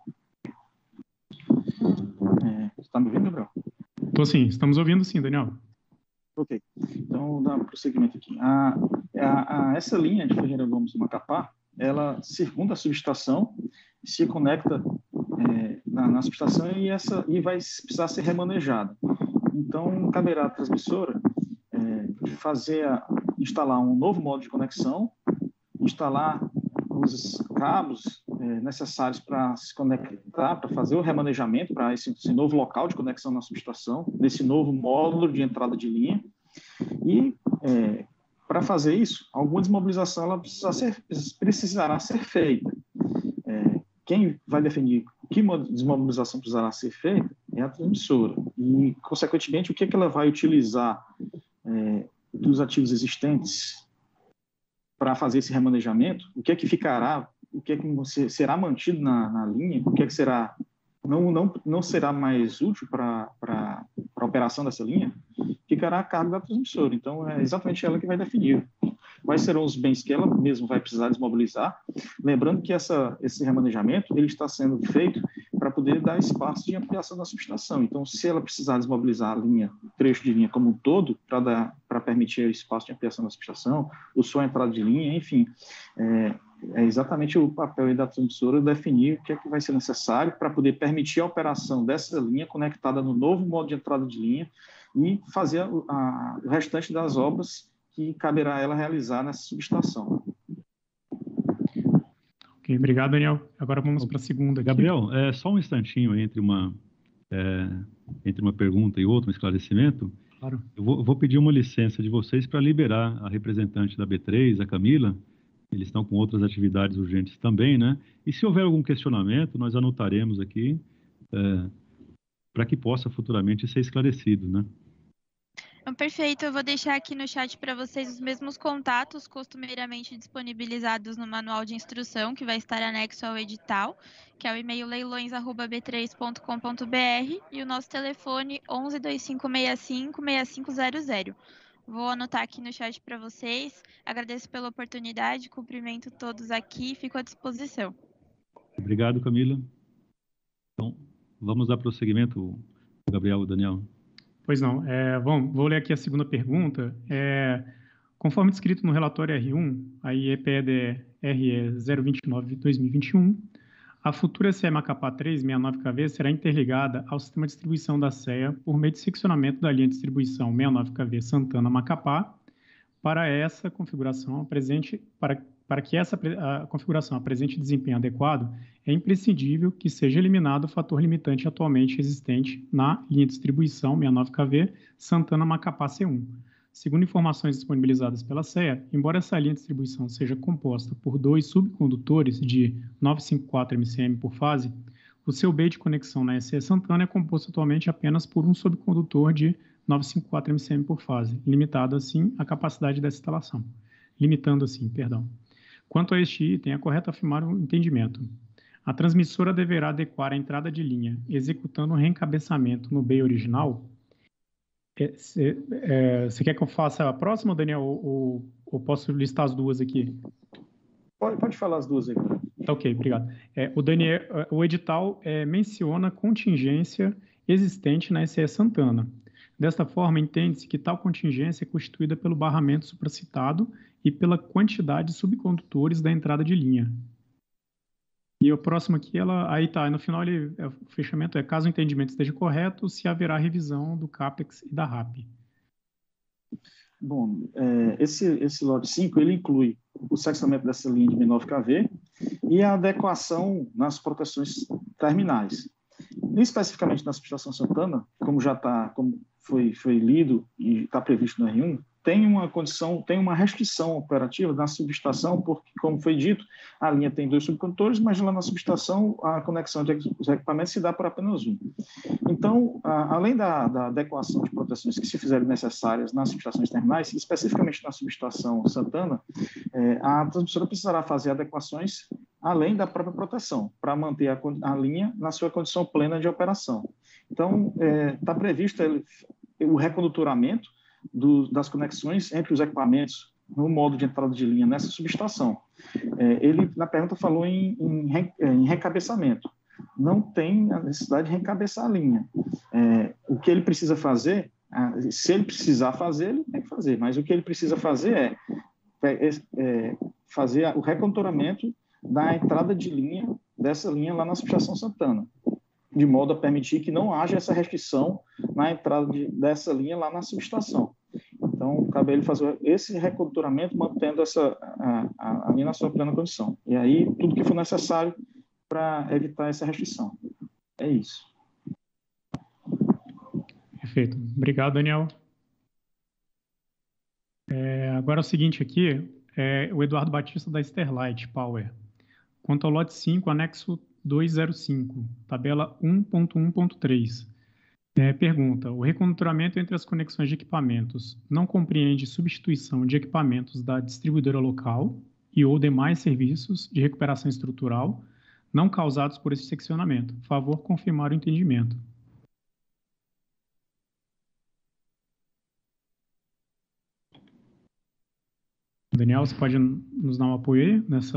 Está me ouvindo, Gabriel? Estou sim, estamos ouvindo sim, Daniel. Ok, então dá prosseguimento aqui. Essa linha de Ferreira Gomes do Macapá, ela circunda a subestação, se conecta na subestação e vai precisar ser remanejada. Então, caberá à transmissora instalar um novo modo de conexão, instalar os cabos necessários para se conectar, para fazer o remanejamento para esse novo local de conexão na subestação, nesse novo módulo de entrada de linha. E, para fazer isso, alguma desmobilização ela precisará ser feita. Quem vai definir que desmobilização precisará ser feita é a transmissora. E, consequentemente, o que ela vai utilizar dos ativos existentes para fazer esse remanejamento, o que é que ficará, o que é que será mantido na linha, o que é que será não será mais útil para a operação dessa linha, ficará a cargo da transmissora. Então, é exatamente ela que vai definir quais serão os bens que ela mesma vai precisar desmobilizar. Lembrando que esse remanejamento ele está sendo feito para poder dar espaço de ampliação da subestação. Então, se ela precisar desmobilizar a linha, o trecho de linha como um todo, para permitir o espaço de ampliação da subestação, ou só a entrada de linha, enfim, é exatamente o papel da transmissora definir o que é que vai ser necessário para poder permitir a operação dessa linha conectada no novo modo de entrada de linha e fazer o restante das obras que caberá a ela realizar nessa subestação. Ok, obrigado, Daniel. Agora vamos para a segunda. Gabriel, só um instantinho entre uma pergunta e outra, um esclarecimento. Claro. Eu vou pedir uma licença de vocês para liberar a representante da B3, a Camila. Eles estão com outras atividades urgentes também, né? E se houver algum questionamento, nós anotaremos aqui para que possa futuramente ser esclarecido, né? Perfeito, eu vou deixar aqui no chat para vocês os mesmos contatos costumeiramente disponibilizados no manual de instrução, que vai estar anexo ao edital, que é o e-mail leilões@b3.com.br e o nosso telefone 11 2565 6500. Vou anotar aqui no chat para vocês. Agradeço pela oportunidade, cumprimento todos aqui e fico à disposição. Obrigado, Camila. Então, vamos dar prosseguimento, Gabriel e Daniel. Pois não. Vou ler aqui a segunda pergunta. Conforme descrito no relatório R1, a IEPED RE 029-2021, a futura CE Macapá 369KV será interligada ao sistema de distribuição da CEA por meio de seccionamento da linha de distribuição 69KV Santana-Macapá para essa configuração para que essa configuração apresente desempenho adequado, é imprescindível que seja eliminado o fator limitante atualmente existente na linha de distribuição 69KV Santana-Macapá C1. Segundo informações disponibilizadas pela CEA, embora essa linha de distribuição seja composta por 2 subcondutores de 954 MCM por fase, o seu B de conexão na SE Santana é composto atualmente apenas por um subcondutor de 954 MCM por fase, limitando assim a capacidade dessa instalação. Quanto a este item, é correto afirmar o entendimento. A transmissora deverá adequar a entrada de linha, executando um reencabeçamento no B original. Você quer que eu faça a próxima, Daniel, ou posso listar as duas aqui? Pode falar as duas aí. Tá, ok, obrigado. O edital menciona a contingência existente na SE Santana. Desta forma, entende-se que tal contingência é constituída pelo barramento supracitado e pela quantidade de subcondutores da entrada de linha. E o próximo aqui, no final, o fechamento é caso o entendimento esteja correto, se haverá revisão do CAPEX e da RAP. Bom, esse lote 5, ele inclui o seccionamento dessa linha de 69KV e a adequação nas proteções terminais. especificamente na subestação Santana, como foi lido e está previsto no R1, tem uma restrição operativa na subestação, porque, como foi dito, a linha tem 2 subcondutores, mas lá na subestação a conexão dos equipamentos se dá por apenas um. Então, além da adequação de proteções que se fizerem necessárias nas subestações terminais, especificamente na subestação Santana, a transmissora precisará fazer adequações além da própria proteção, para manter a linha na sua condição plena de operação. Então, está previsto o recondutoramento das conexões entre os equipamentos no modo de entrada de linha nessa subestação. Ele, na pergunta, falou em recabeçamento. Não tem a necessidade de recabeçar a linha. O que ele precisa fazer, se ele precisar fazer, ele tem que fazer, mas o que ele precisa fazer é fazer o recondutoramento da entrada de linha dessa linha lá na subestação Santana, de modo a permitir que não haja essa restrição na entrada dessa linha lá na subestação. Então, cabe a ele fazer esse recondutoramento, mantendo a linha na sua plena condição. E aí, tudo que for necessário para evitar essa restrição. É isso. Perfeito. Obrigado, Daniel. Agora é o seguinte aqui, o Eduardo Batista da Sterlite Power. Quanto ao lote 5, anexo 205, tabela 1.1.3. Pergunta: o recondutoramento entre as conexões de equipamentos não compreende substituição de equipamentos da distribuidora local e ou demais serviços de recuperação estrutural não causados por esse seccionamento. Favor confirmar o entendimento. Daniel, você pode nos dar um apoio aí nessa...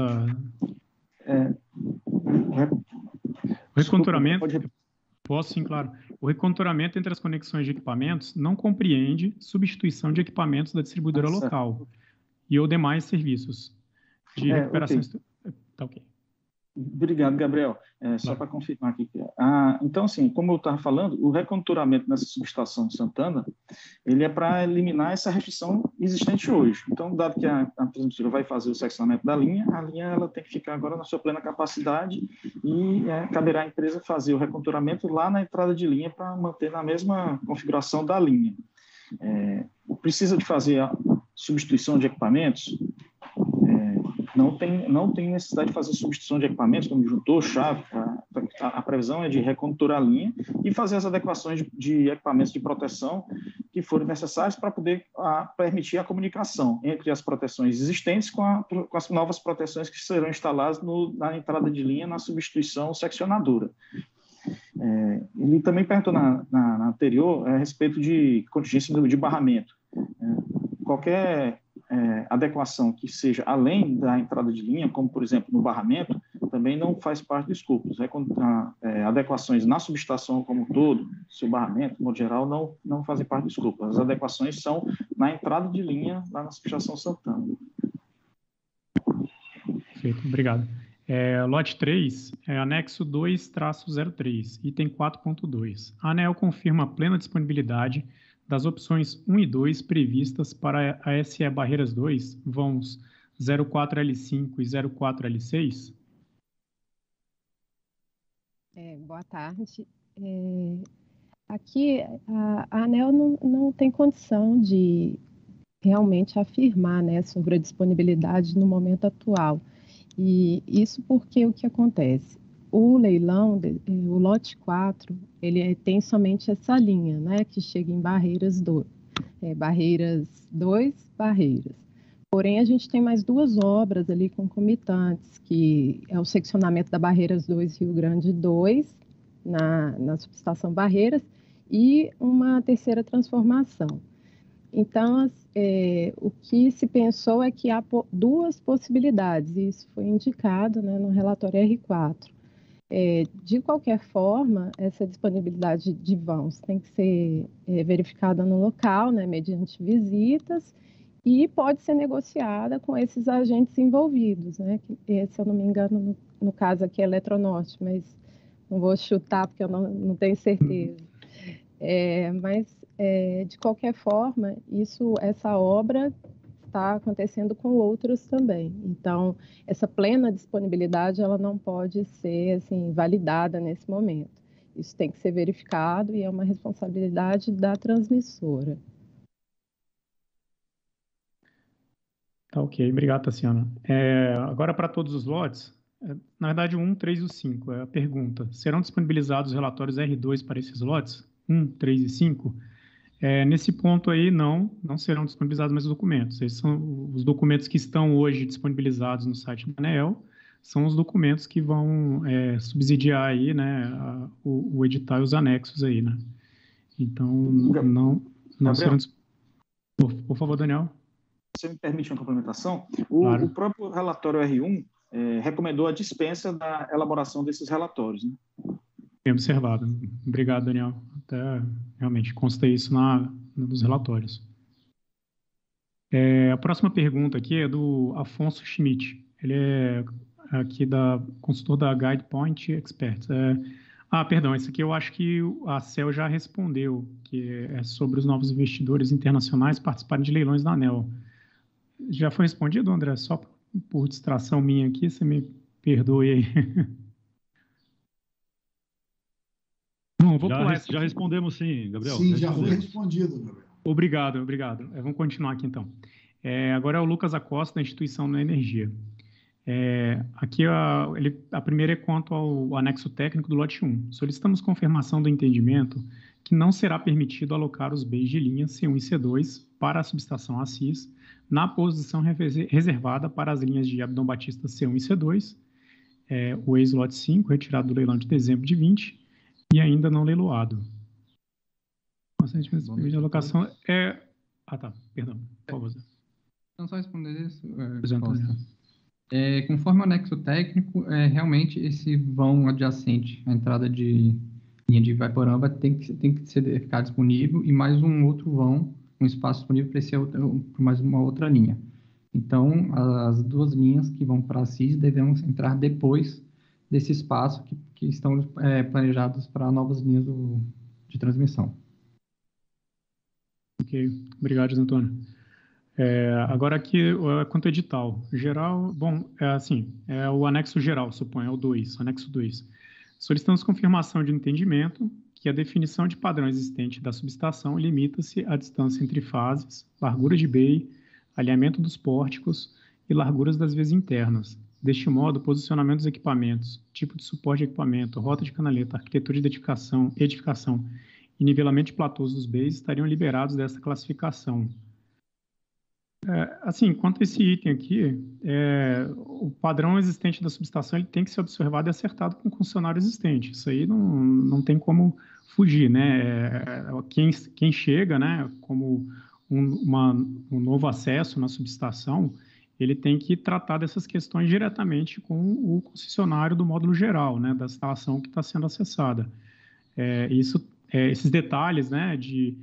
O recondutoramento... Posso, sim, claro. O recondutoramento entre as conexões de equipamentos não compreende substituição de equipamentos da distribuidora local e ou demais serviços de recuperação... Okay. Tá ok. Obrigado, Gabriel. Só para confirmar aqui. Então, assim, como eu estava falando, o recondutoramento nessa subestação de Santana, ele é para eliminar essa restrição existente hoje. Então, dado que a transmissora vai fazer o seccionamento da linha, a linha ela tem que ficar agora na sua plena capacidade e caberá à empresa fazer o recondutoramento lá na entrada de linha para manter na mesma configuração da linha. Precisa de fazer a substituição de equipamentos? Não tem necessidade de fazer substituição de equipamentos, como disjuntor, chave. A previsão é de recondutorar a linha e fazer as adequações de equipamentos de proteção que forem necessários para poder permitir a comunicação entre as proteções existentes com as novas proteções que serão instaladas na entrada de linha na substituição seccionadora. Ele também perguntou na anterior a respeito de contingência de barramento. Qualquer adequação que seja além da entrada de linha, como, por exemplo, no barramento, também não faz parte dos escopos. Adequações na subestação como um todo, seu barramento, no modo geral, não fazem parte do escopo. As adequações são na entrada de linha, lá na subestação Santana. Perfeito, obrigado. Lote 3, anexo 2-03, item 4.2. A ANEEL confirma a plena disponibilidade das opções 1 e 2 previstas para a SE Barreiras 2, vãos 04L5 e 04L6? Boa tarde. Aqui, a ANEEL não tem condição de realmente afirmar, né, sobre a disponibilidade no momento atual. E isso porque o que acontece? O leilão, o lote 4, ele tem somente essa linha, né, que chega em Barreiras 2. Barreiras 2, Barreiras. Porém, a gente tem mais 2 obras ali concomitantes, que é o seccionamento da Barreiras 2 Rio Grande 2, na subestação Barreiras, e uma terceira transformação. Então, o que se pensou é que há 2 possibilidades, e isso foi indicado, né, no relatório R4. De qualquer forma, essa disponibilidade de vãos tem que ser verificada no local, né, mediante visitas, e pode ser negociada com esses agentes envolvidos, né, se eu não me engano, no caso aqui é Eletronorte, mas não vou chutar porque eu não tenho certeza. Mas, de qualquer forma, essa obra está acontecendo com outros também. Então, essa plena disponibilidade ela não pode ser assim, validada nesse momento. Isso tem que ser verificado e é uma responsabilidade da transmissora. Tá, ok. Obrigado, Tassiana. Agora, para todos os lotes, na verdade, o 1, 3 e o 5, é a pergunta. Serão disponibilizados os relatórios R2 para esses lotes? 1, 3 e 5? Nesse ponto aí, não serão disponibilizados mais os documentos. Esses são os documentos que estão hoje disponibilizados no site da ANEEL, são os documentos que vão subsidiar aí, né, o edital e os anexos aí, né? Então, não serão... Por favor, Daniel. Se me permite uma complementação, Claro. O próprio relatório R1 recomendou a dispensa da elaboração desses relatórios, né? Bem observado. Obrigado, Daniel. Até realmente consta isso nos relatórios. A próxima pergunta aqui é do Afonso Schmidt. Ele é aqui consultor da GuidePoint Experts. Perdão, esse aqui eu acho que a CEL já respondeu, que é sobre os novos investidores internacionais participarem de leilões da ANEEL. Já foi respondido, André? Só por distração minha aqui, você me perdoe aí. Não, vou pular essa. Já respondemos sim, Gabriel. Sim, já foi respondido, Gabriel. Obrigado. Vamos continuar aqui então. Agora é o Lucas Acosta, da Instituição da Energia. Aqui a primeira é quanto ao anexo técnico do lote 1. Solicitamos confirmação do entendimento que não será permitido alocar os bens de linha C1 e C2 para a subestação Assis na posição reservada para as linhas de Abdon Batista C1 e C2, o ex-lote 5, retirado do leilão de dezembro de 20, e ainda não leiloado. De alocação perdão, por favor. Então, só responder isso. Conforme o anexo técnico, realmente esse vão adjacente à entrada de linha de Ivaiporã tem que ficar disponível e mais um outro vão, um espaço disponível para mais uma outra linha. Então, as duas linhas que vão para a CIS devemos entrar depois desse espaço que estão planejados para novas linhas de transmissão. Ok, obrigado, José Antônio. Agora aqui, quanto ao edital geral, bom, é o anexo geral, suponho, é o 2, anexo 2. Solicitamos confirmação de entendimento que a definição de padrão existente da subestação limita-se à distância entre fases, largura de BEI, alinhamento dos pórticos e larguras das vias internas. Deste modo, o posicionamento dos equipamentos, tipo de suporte de equipamento, rota de canaleta, arquitetura de edificação e nivelamento de platôs dos BEIs estariam liberados dessa classificação. Quanto a esse item aqui, o padrão existente da subestação ele tem que ser observado e acertado com o concessionário existente. Isso aí não tem como fugir, né? Quem chega, né, como um novo acesso na subestação, ele tem que tratar dessas questões diretamente com o concessionário do módulo geral, né, da instalação que está sendo acessada. Esses detalhes, né,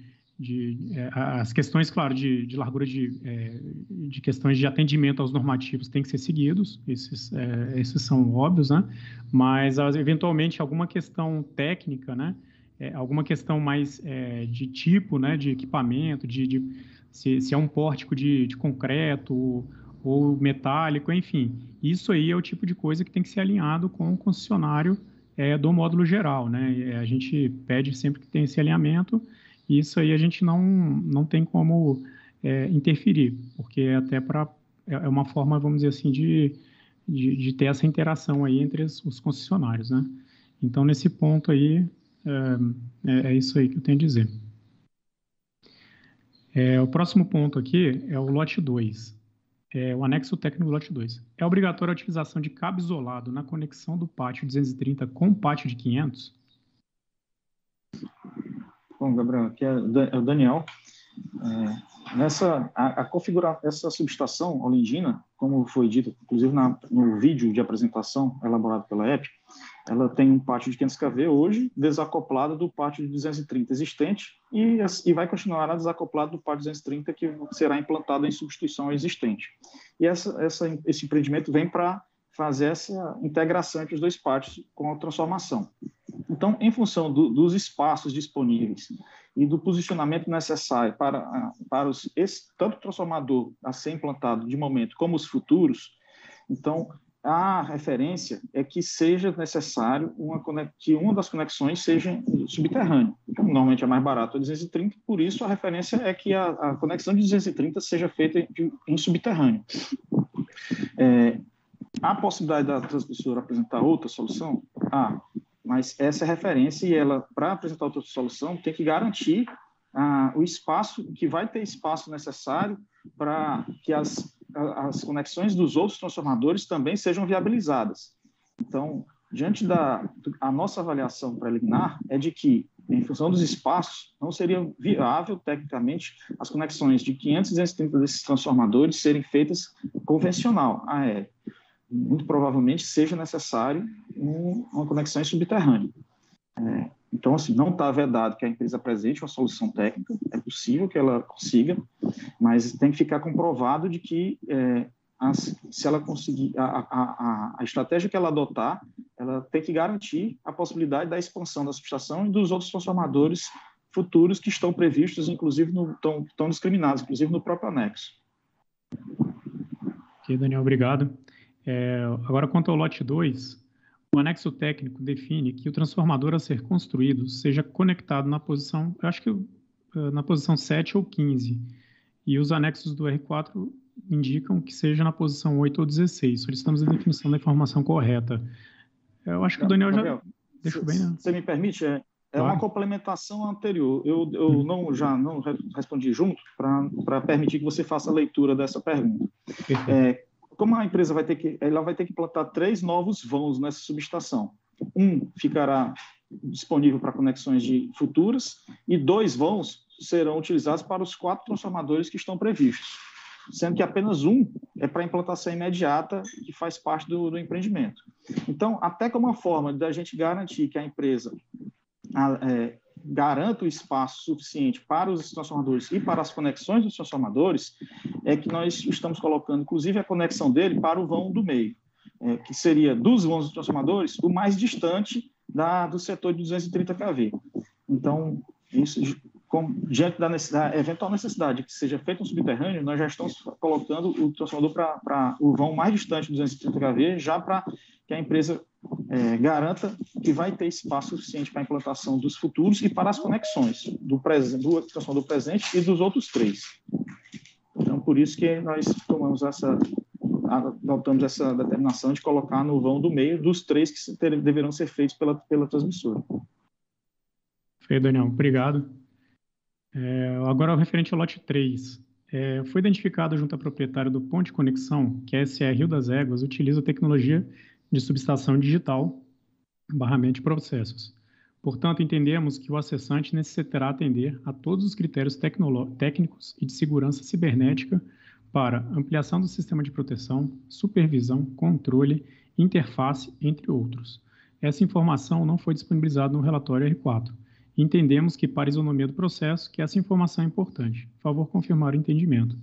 as questões, claro, de largura de questões de atendimento aos normativos têm que ser seguidos, esses são óbvios, né? Mas, eventualmente, alguma questão técnica, né? Alguma questão mais de tipo, né? De equipamento, se é um pórtico de concreto ou metálico, enfim. Isso aí é o tipo de coisa que tem que ser alinhado com o concessionário do módulo geral, né? A gente pede sempre que tenha esse alinhamento. Isso aí a gente não tem como interferir, porque até é uma forma, vamos dizer assim, de ter essa interação aí entre os concessionários, né? Então, nesse ponto aí, é isso aí que eu tenho a dizer. O próximo ponto aqui é o lote 2, o anexo técnico do lote 2. É obrigatória a utilização de cabo isolado na conexão do pátio 230 com o pátio de 500? Bom, Gabriel, aqui é o Daniel. Essa subestação olindina, como foi dito, inclusive no vídeo de apresentação elaborado pela EP, ela tem um pátio de 500 kV hoje desacoplado do pátio de 230 existente e vai continuar desacoplado do pátio 230 que será implantado em substituição ao existente. E esse empreendimento vem para fazer essa integração entre os dois pátios com a transformação. Então, em função dos espaços disponíveis e do posicionamento necessário para tanto o transformador a ser implantado de momento como os futuros, então, a referência é que seja necessário que uma das conexões seja subterrânea. Normalmente é mais barato a 230, por isso a referência é que a conexão de 230 seja feita em subterrâneo. Há possibilidade da transmissora apresentar outra solução? Mas essa é a referência e ela, para apresentar outra solução, tem que garantir o espaço, que vai ter espaço necessário para que as conexões dos outros transformadores também sejam viabilizadas. Então, diante a nossa avaliação preliminar é de que, em função dos espaços, não seria viável, tecnicamente, as conexões de 500 e 230 desses transformadores serem feitas convencional, aéreo. Muito provavelmente seja necessário uma conexão subterrânea. Então, assim, não está vedado que a empresa apresente uma solução técnica, é possível que ela consiga, mas tem que ficar comprovado de que se ela conseguir, a estratégia que ela adotar, ela tem que garantir a possibilidade da expansão da subestação e dos outros transformadores futuros que estão previstos, inclusive, estão discriminados, inclusive no próprio anexo. Ok, Daniel, obrigado. Agora, quanto ao lote 2, o anexo técnico define que o transformador a ser construído seja conectado na posição, eu acho que na posição 7 ou 15, e os anexos do R4 indicam que seja na posição 8 ou 16. Solicitamos a definição da informação correta. Eu acho que o Daniel já deixou bem, né? Você me permite? Claro. Uma complementação anterior. Eu já não respondi junto para permitir que você faça a leitura dessa pergunta. Como a empresa vai ter que implantar 3 novos vãos nessa subestação. Um ficará disponível para conexões futuras e 2 vãos serão utilizados para os 4 transformadores que estão previstos, sendo que apenas um é para implantação imediata, que faz parte do empreendimento. Então, até como uma forma da gente garantir que a empresa garanta o espaço suficiente para os transformadores e para as conexões dos transformadores, é que nós estamos colocando, inclusive, a conexão dele para o vão do meio, que seria dos vãos dos transformadores o mais distante do setor de 230 kV. Então, diante da eventual necessidade que seja feito um subterrâneo, nós já estamos colocando o transformador para o vão mais distante de 230 kV, já para que a empresa garanta que vai ter espaço suficiente para a implantação dos futuros e para as conexões do transformador presente e dos outros 3. Então, por isso que nós adotamos essa determinação de colocar no vão do meio dos 3 que deverão ser feitos pela transmissora. Feio, Daniel. Obrigado. Agora, referente ao lote 3. Foi identificado junto à proprietária do ponto de conexão que a SE Rio das Éguas utiliza a tecnologia de subestação digital, barramento de processos. Portanto, entendemos que o acessante necessitará atender a todos os critérios técnicos e de segurança cibernética para ampliação do sistema de proteção, supervisão, controle, interface, entre outros. Essa informação não foi disponibilizada no relatório R4. Entendemos que, para a isonomia do processo, que essa informação é importante. Por favor, confirmar o entendimento.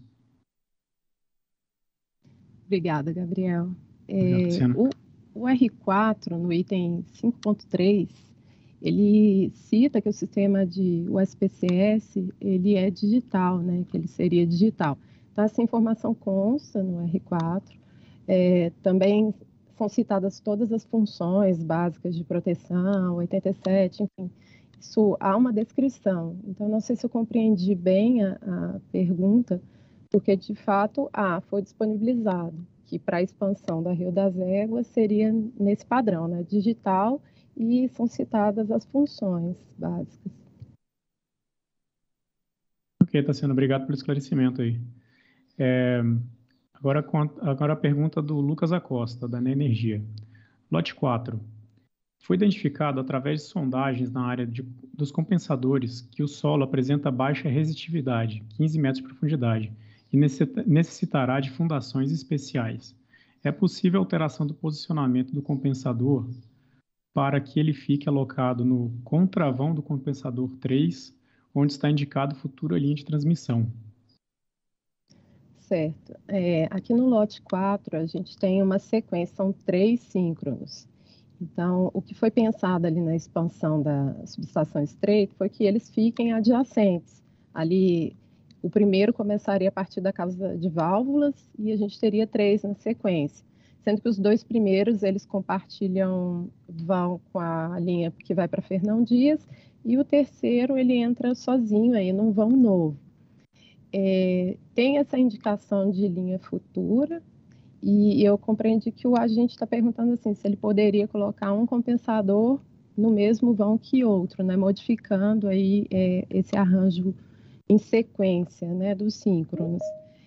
Obrigada, Gabriel. O R4, no item 5.3, ele cita que o sistema de USPCS, ele é digital, né? Que ele seria digital. Então, essa informação consta no R4. Também são citadas todas as funções básicas de proteção, 87, enfim. Isso há uma descrição. Então, não sei se eu compreendi bem a pergunta, porque, de fato, foi disponibilizado que para a expansão da Rio das Éguas seria nesse padrão, né? Digital, e são citadas as funções básicas. Ok, Tassiano, obrigado pelo esclarecimento aí. Agora a pergunta do Lucas Acosta, da NE Energia. Lote 4. Foi identificado através de sondagens na área dos compensadores que o solo apresenta baixa resistividade, 15 metros de profundidade, e necessitará de fundações especiais. É possível alteração do posicionamento do compensador para que ele fique alocado no contravão do compensador 3, onde está indicado futura linha de transmissão. Certo. Aqui no lote 4, a gente tem uma sequência, são 3 síncronos. Então, o que foi pensado ali na expansão da subestação estreita foi que eles fiquem adjacentes. Ali, o primeiro começaria a partir da casa de válvulas e a gente teria 3 na sequência. sendo que os 2 primeiros, eles compartilham, vão com a linha que vai para Fernão Dias, e o terceiro, ele entra sozinho aí, num vão novo. Tem essa indicação de linha futura, e eu compreendi que o agente está perguntando assim, se ele poderia colocar um compensador no mesmo vão que outro, né, modificando aí esse arranjo em sequência, né, dos síncronos.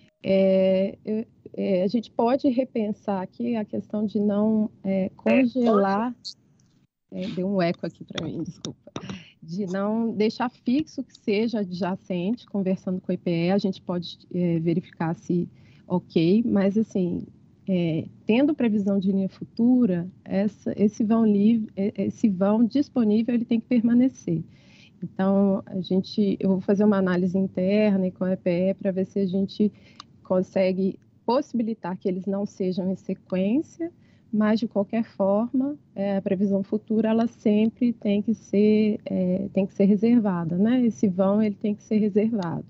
A gente pode repensar aqui a questão de não congelar, deu um eco aqui para mim, desculpa, de não deixar fixo que seja adjacente, conversando com o EPE, a gente pode verificar se ok, mas assim, tendo previsão de linha futura, esse vão disponível, ele tem que permanecer. Então, eu vou fazer uma análise interna e com a EPE para ver se a gente consegue possibilitar que eles não sejam em sequência, mas, de qualquer forma, a previsão futura, ela sempre tem que ser reservada, né? Esse vão, ele tem que ser reservado.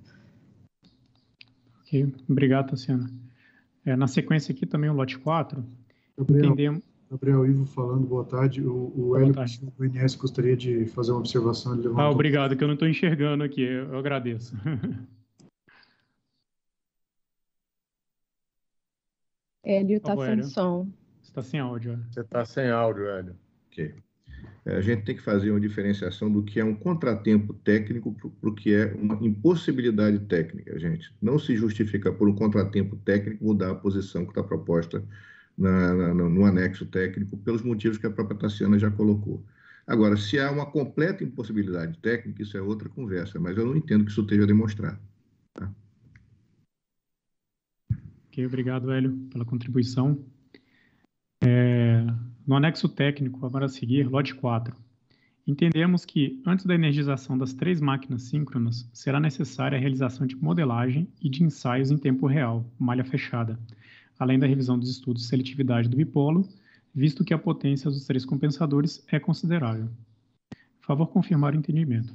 Ok, obrigado, Tassiana. Na sequência aqui também o lote 4, Gabriel Ivo falando, boa tarde. O Hélio do INS gostaria de fazer uma observação. Ele obrigado, que eu não estou enxergando aqui, eu agradeço. Hélio está sem som. Você está sem áudio. Você está sem áudio, Hélio. Ok. A gente tem que fazer uma diferenciação do que é um contratempo técnico para o que é uma impossibilidade técnica, gente. Não se justifica por um contratempo técnico mudar a posição que está proposta no anexo técnico, pelos motivos que a própria Tassiana já colocou. Agora, se há uma completa impossibilidade técnica, isso é outra conversa, mas eu não entendo que isso esteja demonstrado. Tá? Ok, obrigado, Hélio, pela contribuição. No anexo técnico, agora a seguir, lote 4. Entendemos que, antes da energização das 3 máquinas síncronas, será necessária a realização de modelagem e de ensaios em tempo real, malha fechada, além da revisão dos estudos de seletividade do bipolo, visto que a potência dos 3 compensadores é considerável. Por favor, confirmar o entendimento.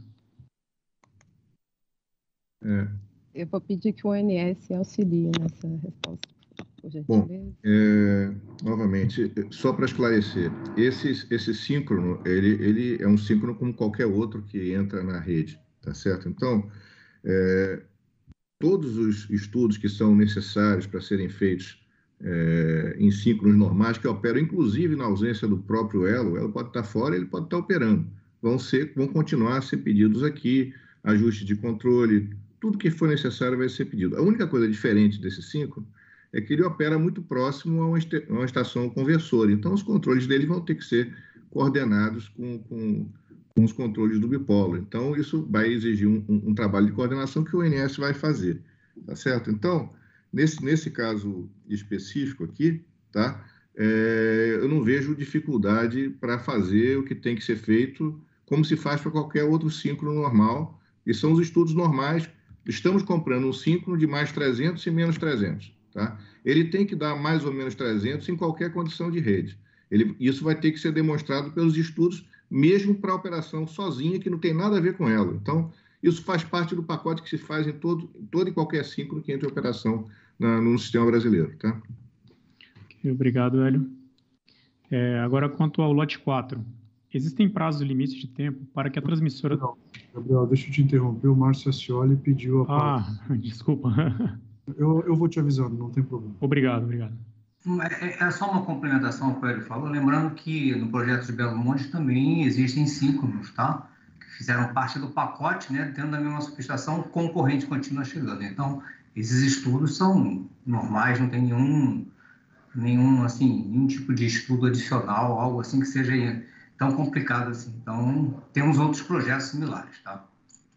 Eu vou pedir que o ONS auxilie nessa resposta. Bom, novamente, só para esclarecer, esse síncrono, ele é um síncrono como qualquer outro que entra na rede, tá certo? Então, todos os estudos que são necessários para serem feitos em síncronos normais, que operam inclusive na ausência do próprio elo, o elo pode estar fora, ele pode estar operando, vão continuar a ser pedidos aqui, ajuste de controle, tudo que for necessário vai ser pedido. A única coisa diferente desse síncrono é que ele opera muito próximo a uma estação conversora. Então, os controles dele vão ter que ser coordenados com os controles do bipolo. Então, isso vai exigir um trabalho de coordenação que o ONS vai fazer, tá certo? Então, nesse caso específico aqui, tá? Eu não vejo dificuldade para fazer o que tem que ser feito, como se faz para qualquer outro síncrono normal, e são os estudos normais. Estamos comprando um síncrono de mais 300 e menos 300. Tá? Ele tem que dar mais ou menos 300 em qualquer condição de rede. Isso vai ter que ser demonstrado pelos estudos, mesmo para a operação sozinha, que não tem nada a ver com ela. Então, isso faz parte do pacote que se faz em todo e qualquer síncrono que entra em operação no sistema brasileiro. Tá? Obrigado, Hélio. Agora, quanto ao lote 4, existem prazos limites de tempo para que a transmissora... Gabriel, deixa eu te interromper. O Márcio Ascioli pediu a palavra. Desculpa. Eu vou te avisando, não tem problema. Obrigado. É só uma complementação ao que o Hélio falou, lembrando que no projeto de Belo Monte também existem síncronos, tá? Que fizeram parte do pacote, né, dentro da mesma subestação, concorrente continua chegando. Então, esses estudos são normais, não tem nenhum tipo de estudo adicional, algo assim que seja tão complicado assim. Então, temos outros projetos similares, tá?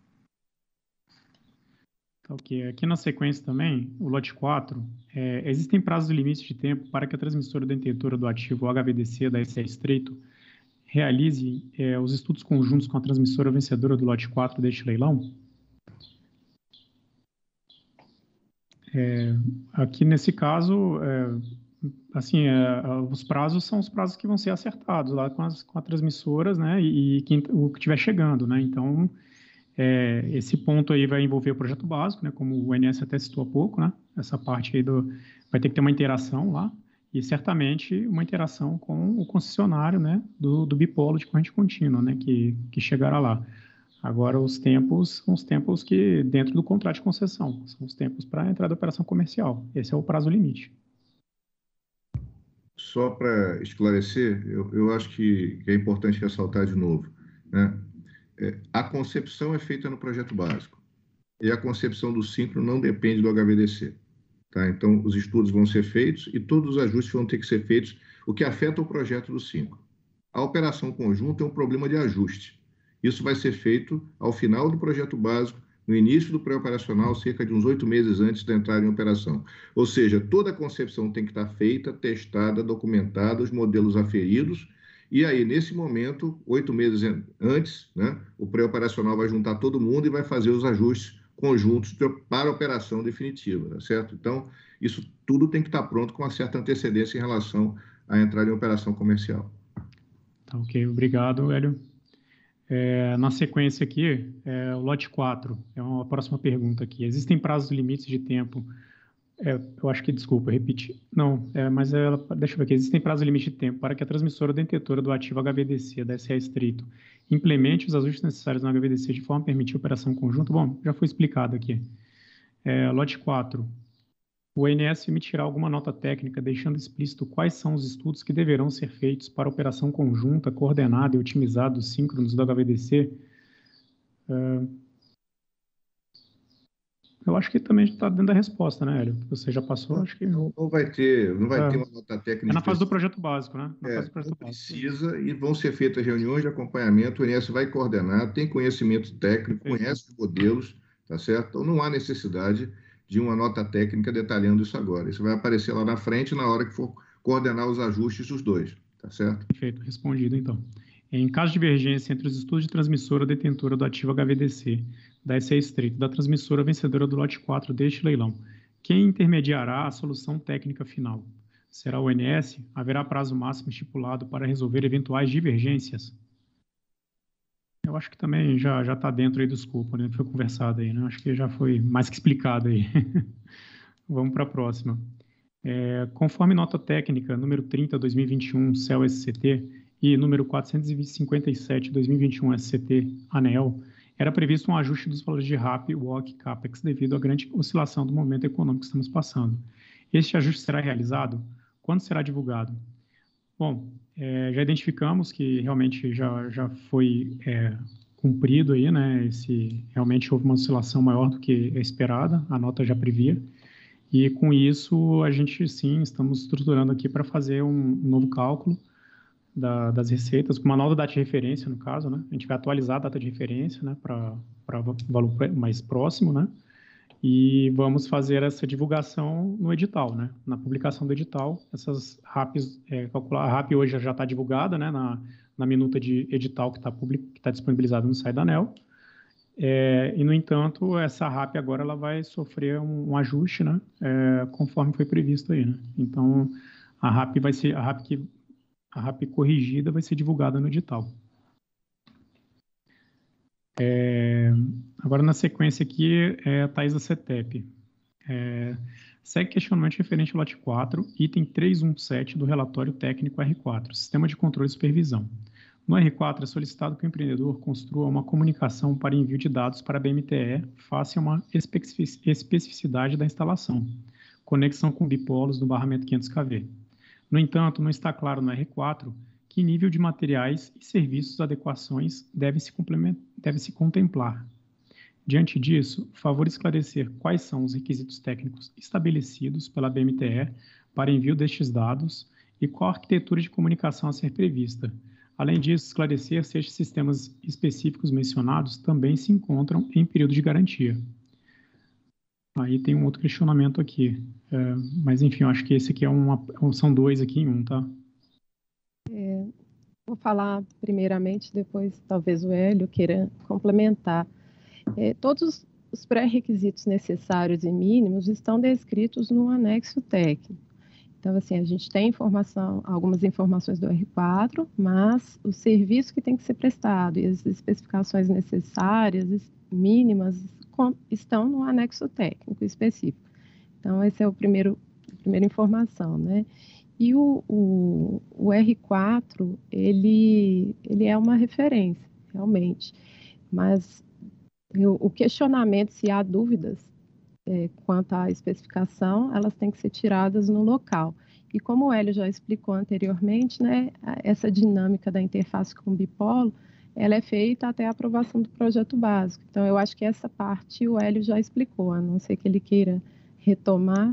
Ok, aqui na sequência também, o lote 4, existem prazos limites de tempo para que a transmissora detentora do ativo HVDC da SE Estreito realize os estudos conjuntos com a transmissora vencedora do lote 4 deste leilão? Aqui nesse caso, os prazos são os prazos que vão ser acertados lá com as transmissoras, né, e o que estiver chegando, né, então... esse ponto aí vai envolver o projeto básico, né, como o ONS até citou há pouco, né, essa parte aí vai ter que ter uma interação lá, e certamente uma interação com o concessionário, né, do bipolo de corrente contínua, né, que chegará lá. Agora, os tempos são os tempos que, dentro do contrato de concessão, são os tempos para a entrada da operação comercial. Esse é o prazo limite. Só para esclarecer, eu acho que é importante ressaltar de novo, né? A concepção é feita no projeto básico e a concepção do síncrono não depende do HVDC. Tá? Então, os estudos vão ser feitos e todos os ajustes vão ter que ser feitos, o que afeta o projeto do síncrono. A operação conjunta é um problema de ajuste. Isso vai ser feito ao final do projeto básico, no início do pré-operacional, cerca de uns 8 meses antes da entrada em operação. Ou seja, toda a concepção tem que estar feita, testada, documentada, os modelos aferidos, e aí, nesse momento, 8 meses antes, né, o pré-operacional vai juntar todo mundo e vai fazer os ajustes conjuntos para a operação definitiva, tá certo? Então, isso tudo tem que estar pronto com uma certa antecedência em relação à entrada em operação comercial. Tá, ok, obrigado, Hélio. Na sequência aqui, o lote 4, é uma próxima pergunta aqui. Existem prazos limites de tempo? Eu acho que, desculpa, repeti. Não, deixa eu ver aqui. Existem prazos limites de tempo para que a transmissora ou detentora do ativo HVDC da SA Estreito implemente os ajustes necessários no HVDC de forma a permitir operação conjunta? Bom, já foi explicado aqui. Lote 4. O ONS emitirá alguma nota técnica deixando explícito quais são os estudos que deverão ser feitos para operação conjunta, coordenada e otimizada dos síncronos do HVDC? Eu acho que também está dentro da resposta, né, Hélio? Você já passou, acho que... Não vai ter uma nota técnica. É na fase do projeto básico, né? Precisa, e vão ser feitas reuniões de acompanhamento, o ONS vai coordenar, tem conhecimento técnico, conhece os modelos, tá certo? Então, não há necessidade de uma nota técnica detalhando isso agora. Isso vai aparecer lá na frente na hora que for coordenar os ajustes dos dois, tá certo? Perfeito, respondido então. Em caso de divergência entre os estudos de transmissora detentora do ativo HVDC, da SA Estreito, da transmissora vencedora do lote 4 deste leilão, quem intermediará a solução técnica final? Será o ONS? Haverá prazo máximo estipulado para resolver eventuais divergências? Eu acho que também já está dentro aí do escopo, né? Foi conversado aí, né? Acho que já foi mais que explicado aí. Vamos para a próxima. Conforme nota técnica número 30/2021, CEL SCT, e número 457/2021, SCT, ANEEL, era previsto um ajuste dos valores de RAP, WOC e CAPEX devido à grande oscilação do momento econômico que estamos passando. Este ajuste será realizado? Quando será divulgado? Bom, já identificamos que realmente já foi cumprido aí, né? Realmente houve uma oscilação maior do que a esperada, a nota já previa. E com isso, a gente sim, estamos estruturando aqui para fazer um novo cálculo das receitas, com uma nova data de referência, no caso, né? A gente vai atualizar a data de referência, né, para valor mais próximo, né? E vamos fazer essa divulgação no edital, né? Na publicação do edital, essas RAPs, calcular, a RAP hoje já está divulgada, né? Na minuta de edital que está disponibilizada no site da ANEEL. E, no entanto, essa RAP agora ela vai sofrer um ajuste, né? Conforme foi previsto aí, né? Então, a RAP corrigida vai ser divulgada no edital. Agora, na sequência aqui, a Thais da CETEP. Segue questionamento referente ao lote 4, item 317 do relatório técnico R4, Sistema de Controle e Supervisão. No R4, é solicitado que o empreendedor construa uma comunicação para envio de dados para a BMTE face a uma especificidade da instalação, conexão com bipolos no barramento 500 kV. No entanto, não está claro no R4 que nível de materiais e serviços adequações deve se contemplar. Diante disso, favor esclarecer quais são os requisitos técnicos estabelecidos pela BMTE para envio destes dados e qual a arquitetura de comunicação a ser prevista. Além disso, esclarecer se estes sistemas específicos mencionados também se encontram em período de garantia. Aí tem um outro questionamento aqui, mas enfim, eu acho que esse aqui são dois aqui em um, tá? Vou falar primeiramente, depois talvez o Hélio queira complementar. Todos os pré-requisitos necessários e mínimos estão descritos no anexo técnico. Então, assim, a gente tem algumas informações do R4, mas o serviço que tem que ser prestado e as especificações necessárias, mínimas, estão no anexo técnico específico. Então, essa é a primeira informação, né? E o R4, ele é uma referência, realmente. Mas o questionamento, se há dúvidas quanto à especificação, elas têm que ser tiradas no local. E como o Hélio já explicou anteriormente, né, essa dinâmica da interface com o bipolo, ela é feita até a aprovação do projeto básico. Então, eu acho que essa parte o Hélio já explicou, a não ser que ele queira retomar.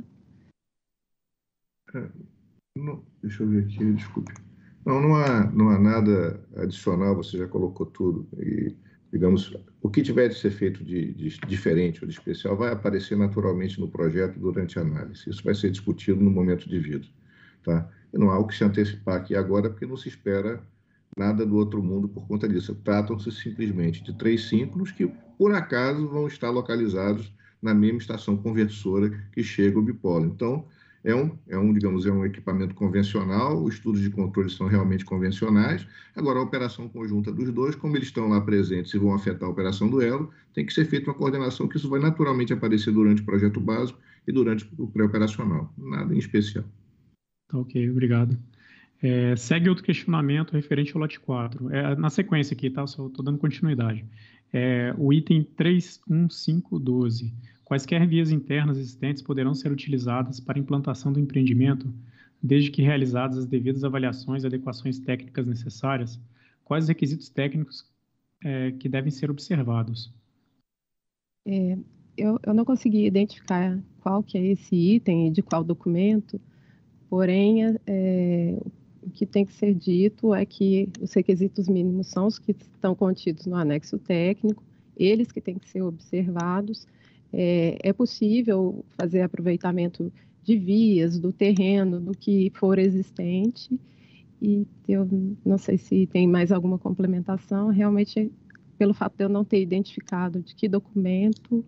Não, deixa eu ver aqui, desculpe. Não há nada adicional, você já colocou tudo. E, digamos, o que tiver de ser feito de diferente ou de especial vai aparecer naturalmente no projeto durante a análise. Isso vai ser discutido no momento devido. Tá? E não há o que se antecipar aqui agora, porque não se espera nada do outro mundo por conta disso. Tratam-se simplesmente de 3 síncronos que, por acaso, vão estar localizados na mesma estação conversora que chega o bipolo. Então, digamos, é um equipamento convencional, os estudos de controle são realmente convencionais. Agora, a operação conjunta dos dois, como eles estão lá presentes e vão afetar a operação do elo, tem que ser feita uma coordenação, que isso vai naturalmente aparecer durante o projeto básico e durante o pré-operacional. Nada em especial. Tá, ok, obrigado. Segue outro questionamento referente ao lote 4. Na sequência aqui, tá? Só estou dando continuidade. O item 31512. Quaisquer vias internas existentes poderão ser utilizadas para a implantação do empreendimento, desde que realizadas as devidas avaliações e adequações técnicas necessárias. Quais os requisitos técnicos que devem ser observados? Eu não consegui identificar qual que é esse item e de qual documento, porém, o que tem que ser dito é que os requisitos mínimos são os que estão contidos no anexo técnico, eles que têm que ser observados. É possível fazer aproveitamento de vias, do terreno, do que for existente, e eu não sei se tem mais alguma complementação, realmente, pelo fato de eu não ter identificado de que documento,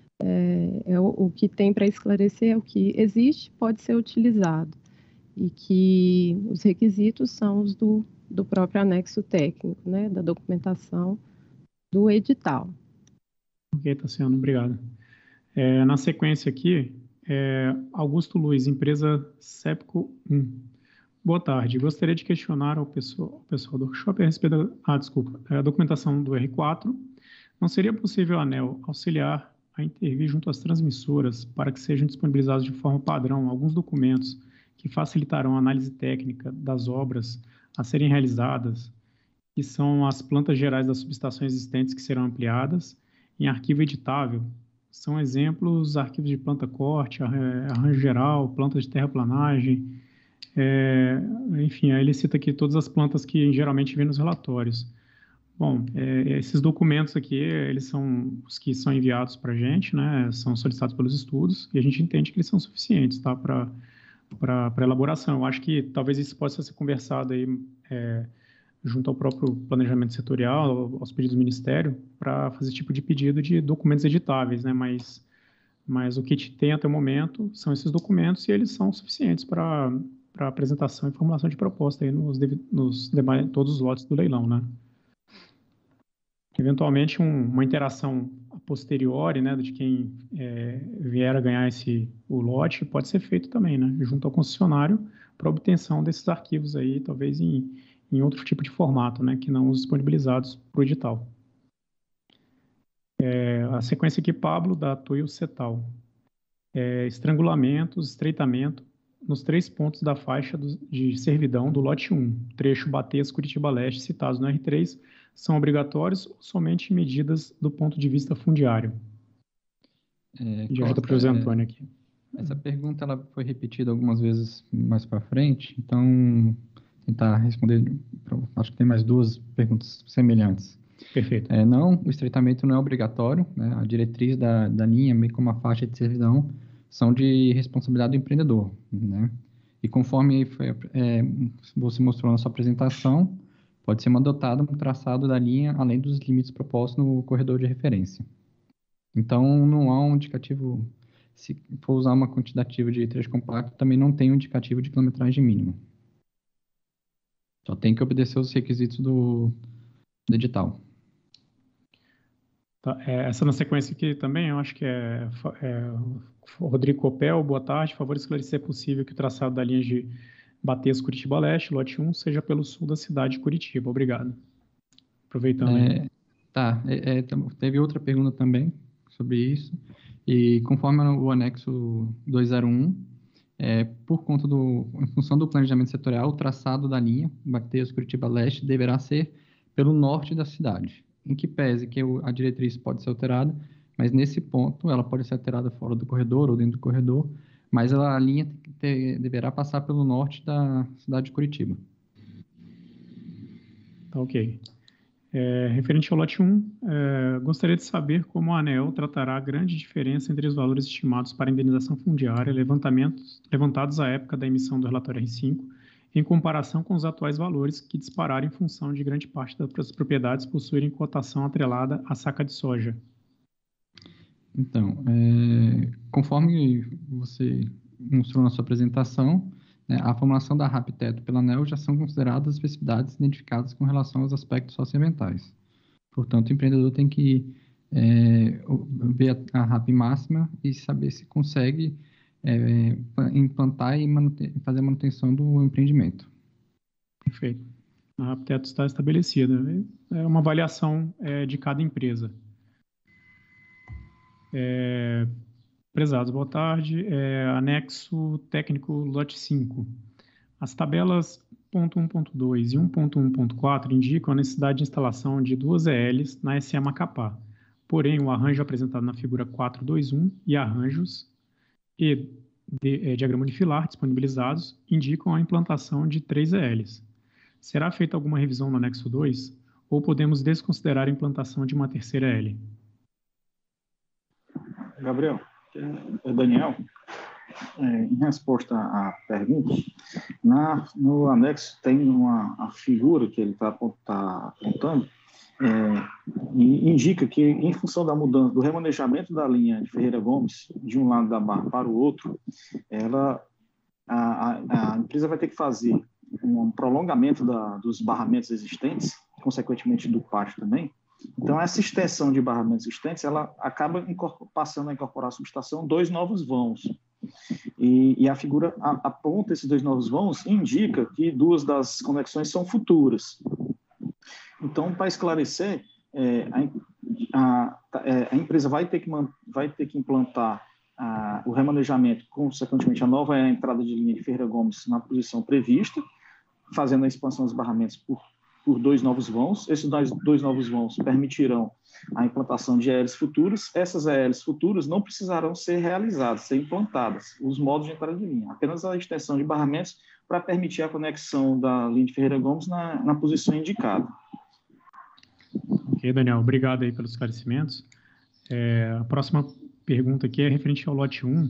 o que tem para esclarecer é o que existe, pode ser utilizado, e que os requisitos são os do próprio anexo técnico, né, da documentação do edital. Ok, Tassiano, obrigado. Na sequência aqui, Augusto Luiz, empresa Sepco 1. Boa tarde. Gostaria de questionar ao pessoal do workshop a respeito da documentação do R4. Não seria possível a ANEEL auxiliar a intervir junto às transmissoras para que sejam disponibilizados de forma padrão alguns documentos que facilitarão a análise técnica das obras a serem realizadas, que são as plantas gerais das subestações existentes que serão ampliadas, em arquivo editável? São exemplos, arquivos de planta corte, arranjo geral, plantas de terraplanagem, enfim, aí ele cita aqui todas as plantas que geralmente vêm nos relatórios. Bom, esses documentos aqui, eles são os que são enviados para a gente, né, são solicitados pelos estudos, e a gente entende que eles são suficientes, tá, para elaboração. Eu acho que talvez isso possa ser conversado aí, junto ao próprio planejamento setorial, aos pedidos do Ministério, para fazer esse tipo de pedido de documentos editáveis, né? Mas o que tem até o momento são esses documentos e eles são suficientes para apresentação e formulação de proposta aí nos demais, todos os lotes do leilão, né? Eventualmente, uma interação a posteriori, né, de quem vier a ganhar o lote, pode ser feito também, né, junto ao concessionário, para obtenção desses arquivos aí, talvez em outro tipo de formato, né, que não os disponibilizados para o edital. A sequência aqui, Pablo, da Toyo Cetal. Estrangulamentos, estreitamento, nos 3 pontos da faixa de servidão do lote 1, trecho Bateias, Curitiba Leste, citados no R3, são obrigatórios ou somente medidas do ponto de vista fundiário? De ajuda para o José Antônio aqui. Essa pergunta ela foi repetida algumas vezes mais para frente, então tentar responder, acho que tem mais 2 perguntas semelhantes. Perfeito. Não, o estreitamento não é obrigatório, né? A diretriz da linha, bem como a faixa de servidão, são de responsabilidade do empreendedor, né? E conforme você mostrou na sua apresentação, pode ser adotado um traçado da linha além dos limites propostos no corredor de referência. Então, não há um indicativo, se for usar uma quantitativa de trecho compacto, também não tem um indicativo de quilometragem mínima. Só tem que obedecer os requisitos do edital. Tá, essa na sequência aqui também, eu acho que Rodrigo Copel, boa tarde. Por favor, esclarecer se é possível que o traçado da linha Bateias Curitiba Leste, lote 1, seja pelo sul da cidade de Curitiba. Obrigado. Aproveitando aí. Teve outra pergunta também sobre isso, e conforme o anexo 201, em função do planejamento setorial, o traçado da linha Bateias Curitiba Leste deverá ser pelo norte da cidade, em que pese que a diretriz pode ser alterada, mas nesse ponto ela pode ser alterada fora do corredor ou dentro do corredor, mas a linha deverá passar pelo norte da cidade de Curitiba. Tá ok. Referente ao lote 1, gostaria de saber como a ANEEL tratará a grande diferença entre os valores estimados para indenização fundiária levantados à época da emissão do relatório R5, em comparação com os atuais valores que dispararam em função de grande parte das propriedades possuírem cotação atrelada à saca de soja. Então, conforme você mostrou na sua apresentação, a formulação da RAP Teto pela ANEEL já são consideradas as especificidades identificadas com relação aos aspectos socioambientais. Portanto, o empreendedor tem que ver a RAP máxima e saber se consegue implantar e fazer a manutenção do empreendimento. Perfeito. A RAP Teto está estabelecida. É uma avaliação de cada empresa. Prezados, boa tarde. Anexo técnico lote 5. As tabelas 1.1.2 e 1.1.4 indicam a necessidade de instalação de 2 ELs na SE Macapá. Porém, o arranjo apresentado na figura 421 e arranjos e diagrama unifilar disponibilizados indicam a implantação de 3 ELs. Será feita alguma revisão no anexo 2 ou podemos desconsiderar a implantação de uma terceira EL? Gabriel, Daniel, em resposta à pergunta, no anexo tem a figura que ele está apontando, e indica que, em função da mudança, do remanejamento da linha de Ferreira Gomes, de um lado da barra para o outro, a empresa vai ter que fazer um prolongamento dos barramentos existentes, consequentemente do pátio também. Então, essa extensão de barramentos existentes, ela acaba passando a incorporar à subestação 2 novos vãos. E a figura aponta esses 2 novos vãos e indica que 2 das conexões são futuras. Então, para esclarecer, a empresa vai ter que implantar o remanejamento, consequentemente a nova entrada de linha de Ferreira Gomes na posição prevista, fazendo a expansão dos barramentos por 2 novos vãos. Esses 2 novos vãos permitirão a implantação de ELs futuras. Essas ELs futuras não precisarão ser realizadas, ser implantadas, os modos de entrada de linha, apenas a extensão de barramentos para permitir a conexão da linha de Ferreira Gomes na posição indicada. Ok, Daniel, obrigado aí pelos esclarecimentos. A próxima pergunta aqui é referente ao lote 1.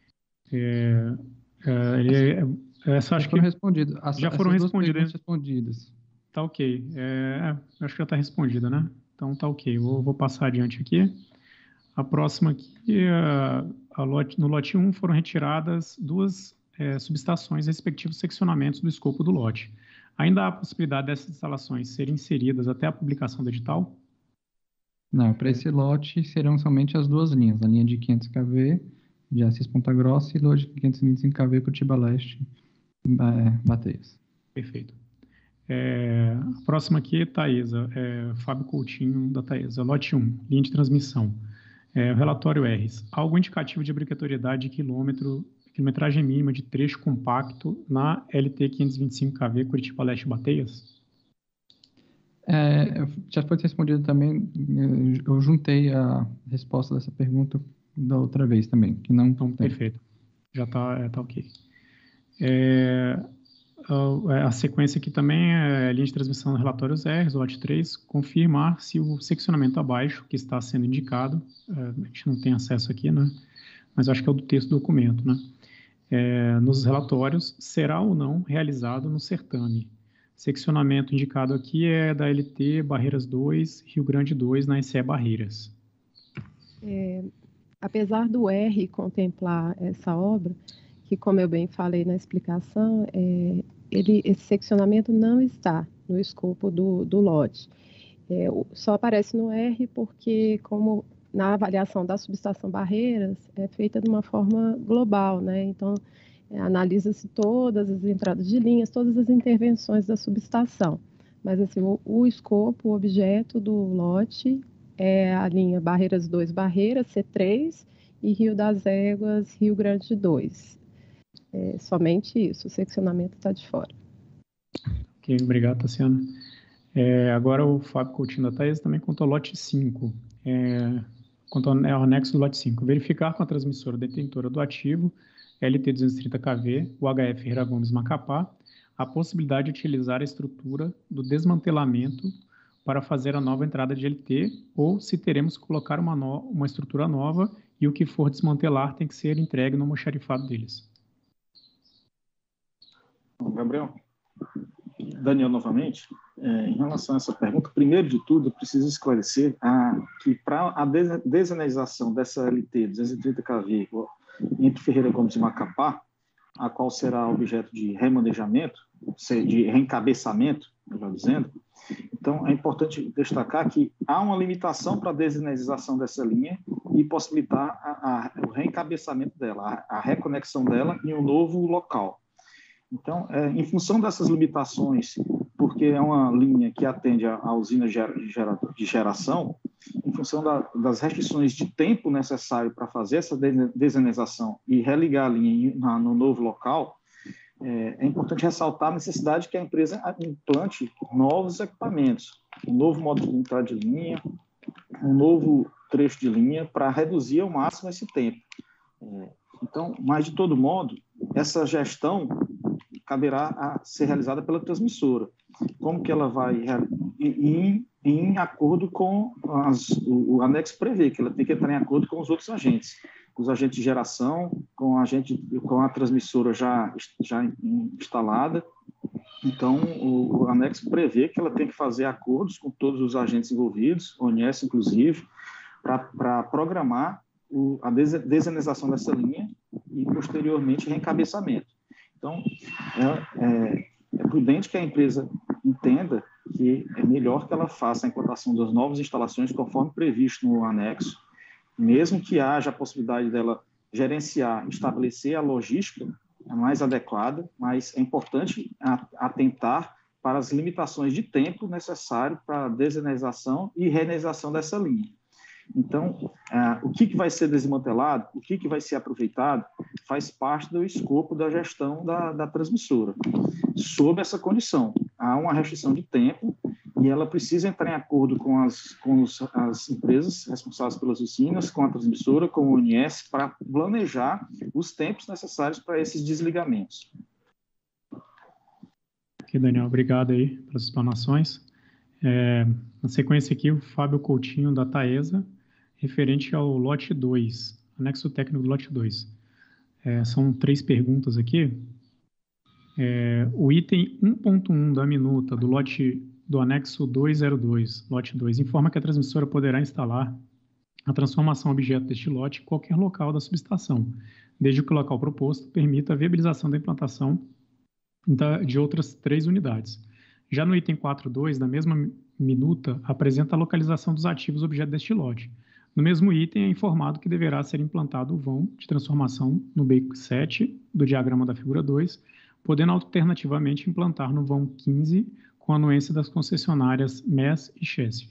Essa acho que respondidas. Já foram respondidas. Tá ok. Acho que já está respondida, né? Então tá ok. Vou passar adiante aqui. A próxima aqui, no lote 1 foram retiradas 2 subestações, respectivos seccionamentos do escopo do lote. Ainda há a possibilidade dessas instalações serem inseridas até a publicação do edital? Não, para esse lote serão somente as 2 linhas, a linha de 500 kV de Assis Ponta Grossa e lote de 525 kV Curitiba Leste, Bateias. Perfeito. A próxima aqui é Taesa, Fábio Coutinho da Taesa, lote 1, linha de transmissão. O relatório RS, algo indicativo de obrigatoriedade de quilometragem mínima de trecho compacto na LT 525 kV Curitiba Leste Bateias? Já foi respondido também, eu juntei a resposta dessa pergunta da outra vez também, que não tem. Perfeito, já está ok. A sequência aqui também é linha de transmissão dos relatórios R, lote 3, confirmar se o seccionamento abaixo, que está sendo indicado, a gente não tem acesso aqui, né? Mas acho que é o do texto do documento, né? Nos relatórios, será ou não realizado no certame. Seccionamento indicado aqui é da LT Barreiras 2, Rio Grande 2, na SE Barreiras. Apesar do R contemplar essa obra, que, como eu bem falei na explicação, esse seccionamento não está no escopo do lote. Só aparece no R porque, como na avaliação da subestação Barreiras, é feita de uma forma global, né? Então, analisa-se todas as entradas de linhas, todas as intervenções da subestação. Mas assim, o escopo, o objeto do lote é a linha Barreiras 2 Barreiras, C3, e Rio das Éguas, Rio Grande 2. Somente isso, o seccionamento está de fora. Ok, obrigado, Tassiana. Agora o Fábio Coutinho da Taesa também quanto ao lote 5. Quanto ao anexo do lote 5. Verificar com a transmissora detentora do ativo, LT 230kV, UHF Ferreira Gomes Macapá, a possibilidade de utilizar a estrutura do desmantelamento para fazer a nova entrada de LT, ou se teremos que colocar uma estrutura nova e o que for desmantelar tem que ser entregue no almoxarifado deles. Gabriel, Daniel novamente, em relação a essa pergunta, primeiro de tudo, eu preciso esclarecer que para a desenerização dessa LT 230kV entre Ferreira Gomes e Macapá, a qual será objeto de remanejamento, de reencabeçamento, melhor dizendo, então é importante destacar que há uma limitação para a desenerização dessa linha e possibilitar o reencabeçamento dela, a reconexão dela em um novo local. Então, em função dessas limitações, porque é uma linha que atende à usina de geração, em função das restrições de tempo necessário para fazer essa desenerização e religar a linha no novo local, é importante ressaltar a necessidade que a empresa implante novos equipamentos, um novo modo de entrada de linha, um novo trecho de linha para reduzir ao máximo esse tempo. Então, mas de todo modo, essa gestão caberá a ser realizada pela transmissora. Como que ela vai em acordo com o anexo prevê, que ela tem que entrar em acordo com os outros agentes, com os agentes de geração, com a transmissora já instalada. Então, o anexo prevê que ela tem que fazer acordos com todos os agentes envolvidos, ONS inclusive, para programar a desenerização dessa linha e, posteriormente, reencabeçamento. Então, é prudente que a empresa entenda que é melhor que ela faça a implantação das novas instalações conforme previsto no anexo, mesmo que haja a possibilidade dela gerenciar, estabelecer a logística mais adequada, mas é importante atentar para as limitações de tempo necessário para a desenerização e reenerização dessa linha. Então, o que vai ser desmantelado, o que vai ser aproveitado, faz parte do escopo da gestão da transmissora. Sob essa condição, há uma restrição de tempo e ela precisa entrar em acordo com as empresas responsáveis pelas usinas, com a transmissora, com o ONS, para planejar os tempos necessários para esses desligamentos. Ok, Daniel, obrigado aí pelas explanações. Na sequência aqui, o Fábio Coutinho da Taesa, referente ao lote 2, anexo técnico do lote 2. São 3 perguntas aqui. O item 1.1 da minuta do anexo 202, lote 2, informa que a transmissora poderá instalar a transformação objeto deste lote em qualquer local da subestação, desde que o local proposto permita a viabilização da implantação de outras 3 unidades. Já no item 4.2, da mesma minuta, apresenta a localização dos ativos objeto deste lote. No mesmo item, é informado que deverá ser implantado o vão de transformação no beco 7 do diagrama da figura 2, podendo alternativamente implantar no vão 15 com a anuência das concessionárias MES e Chesf.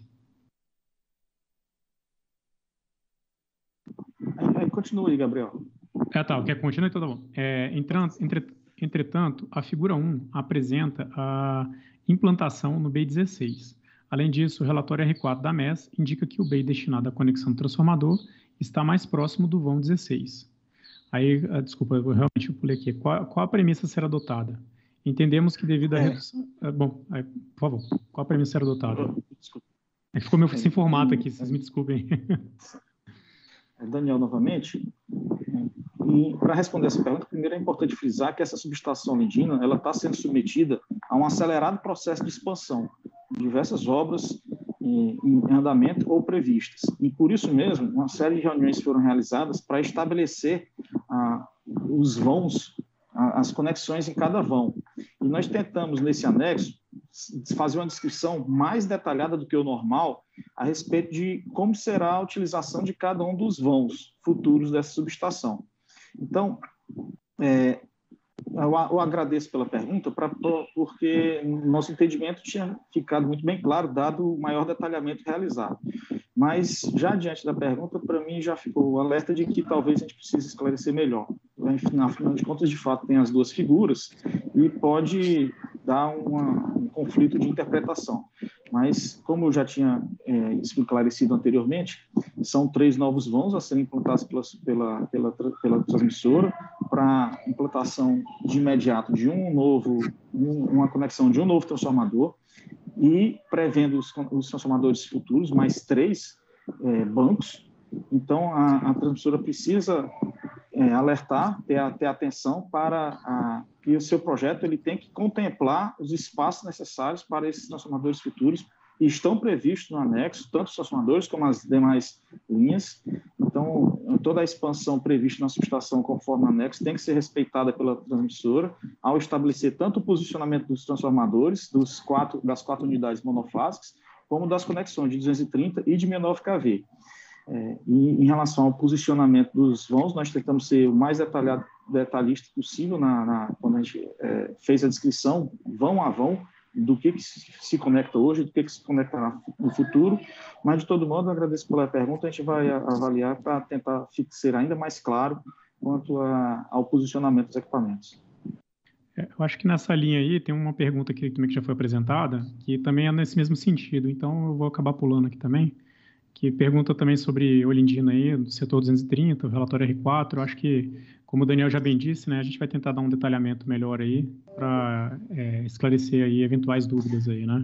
Continua aí, Gabriel. Tá, quer continuar? Então tá bom. Entretanto, a figura 1 apresenta a implantação no BEI 16. Além disso, o relatório R4 da MES indica que o BEI destinado à conexão do transformador está mais próximo do vão 16. Aí, desculpa, eu realmente pulei aqui. Qual a premissa a ser adotada? Entendemos que devido à redução... por favor, qual a premissa a ser adotada? Desculpa. Ficou meio sem formato aqui, vocês me desculpem. Daniel, novamente. E para responder essa pergunta, primeiro é importante frisar que essa subestação lindina ela está sendo submetida a um acelerado processo de expansão, diversas obras em andamento ou previstas. E por isso mesmo, uma série de reuniões foram realizadas para estabelecer os vãos, as conexões em cada vão. E nós tentamos, nesse anexo, fazer uma descrição mais detalhada do que o normal a respeito de como será a utilização de cada um dos vãos futuros dessa subestação. Então, Eu agradeço pela pergunta, porque nosso entendimento tinha ficado muito bem claro, dado o maior detalhamento realizado. Mas, já diante da pergunta, para mim já ficou o alerta de que talvez a gente precise esclarecer melhor. Afinal de contas, de fato, tem as duas figuras e pode dar um conflito de interpretação. Mas, como eu já tinha esclarecido anteriormente, são 3 novos vãos a serem implantados pela transmissora para implantação de imediato de uma conexão de um novo transformador e prevendo os transformadores futuros, mais 3 bancos. Então, a transmissora precisa alertar, ter atenção para que o seu projeto ele tem que contemplar os espaços necessários para esses transformadores futuros e estão previstos no anexo, tanto os transformadores como as demais linhas. Então, toda a expansão prevista na subestação conforme o anexo tem que ser respeitada pela transmissora ao estabelecer tanto o posicionamento dos transformadores, das 4 unidades monofásicas, como das conexões de 230 e de 69 kV. E em relação ao posicionamento dos vãos, nós tentamos ser o mais detalhista possível quando a gente fez a descrição, vão a vão, do que se conecta hoje, do que se conectará no futuro, mas de todo modo, eu agradeço pela pergunta, a gente vai avaliar para tentar ser ainda mais claro quanto ao posicionamento dos equipamentos. Eu acho que nessa linha aí tem uma pergunta aqui também que já foi apresentada, que também é nesse mesmo sentido, então eu vou acabar pulando aqui também, que pergunta também sobre Olindina aí, do setor 230, o relatório R4. Eu acho que, como o Daniel já bem disse, né, a gente vai tentar dar um detalhamento melhor aí para esclarecer aí eventuais dúvidas aí, né?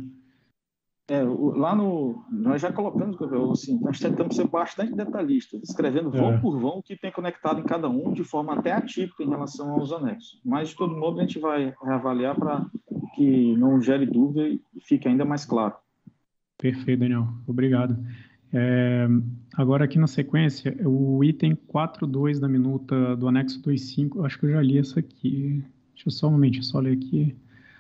Nós já colocamos, assim, nós tentamos ser bastante detalhistas, escrevendo vão por vão o que tem conectado em cada um, de forma até atípica em relação aos anexos. Mas, de todo modo, a gente vai reavaliar para que não gere dúvida e fique ainda mais claro. Perfeito, Daniel. Obrigado. Agora aqui na sequência, o item 4.2 da minuta do anexo 2.5, acho que eu já li essa aqui. Deixa eu só um momentinho, só ler aqui.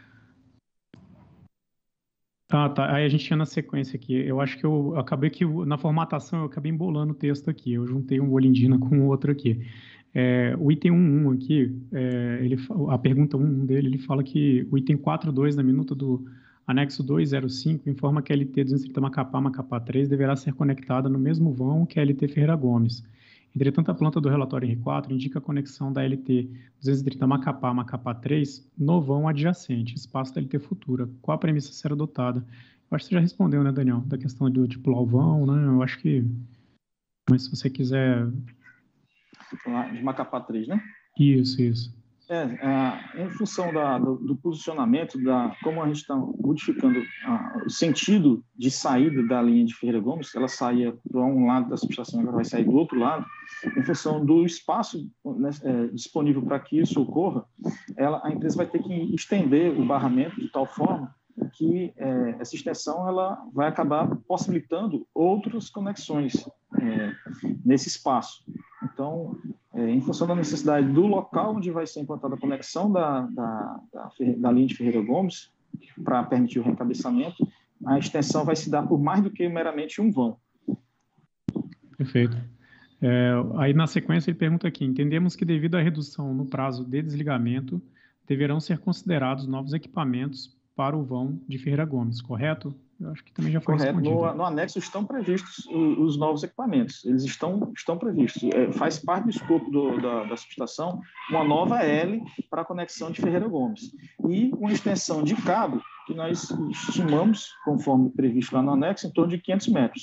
Tá. Aí a gente tinha na sequência aqui. Eu acho que eu acabei que na formatação eu acabei embolando o texto aqui. Eu juntei um Olindina com o outro aqui. O item 1.1 aqui, a pergunta 1 dele, ele fala que o item 4.2 da minuta do anexo 205 informa que a LT 230 Macapá 3 deverá ser conectada no mesmo vão que a LT Ferreira Gomes. Entretanto, a planta do relatório R4 indica a conexão da LT 230 Macapá 3 no vão adjacente, espaço da LT futura. Qual a premissa a ser adotada? Eu acho que você já respondeu, né, Daniel, da questão de pular o vão, né? Eu acho que... Mas se você quiser... De Macapá 3, né? Isso. Em função do posicionamento, como a gente está modificando o sentido de saída da linha de Ferreira Gomes, ela saía para um lado da subestação, agora vai sair do outro lado, em função do espaço disponível para que isso ocorra, a empresa vai ter que estender o barramento de tal forma que essa extensão ela vai acabar possibilitando outras conexões nesse espaço. Então, em função da necessidade do local onde vai ser implantada a conexão da linha de Ferreira Gomes, para permitir o reencabeçamento, a extensão vai se dar por mais do que meramente um vão. Perfeito. Aí, na sequência, ele pergunta aqui, entendemos que devido à redução no prazo de desligamento, deverão ser considerados novos equipamentos para o vão de Ferreira Gomes, correto? Eu acho que também já foi respondido. No anexo estão previstos os novos equipamentos, eles estão previstos. Faz parte do escopo da subestação uma nova L para a conexão de Ferreira Gomes e uma extensão de cabo que nós estimamos, conforme previsto lá no anexo, em torno de 500 metros.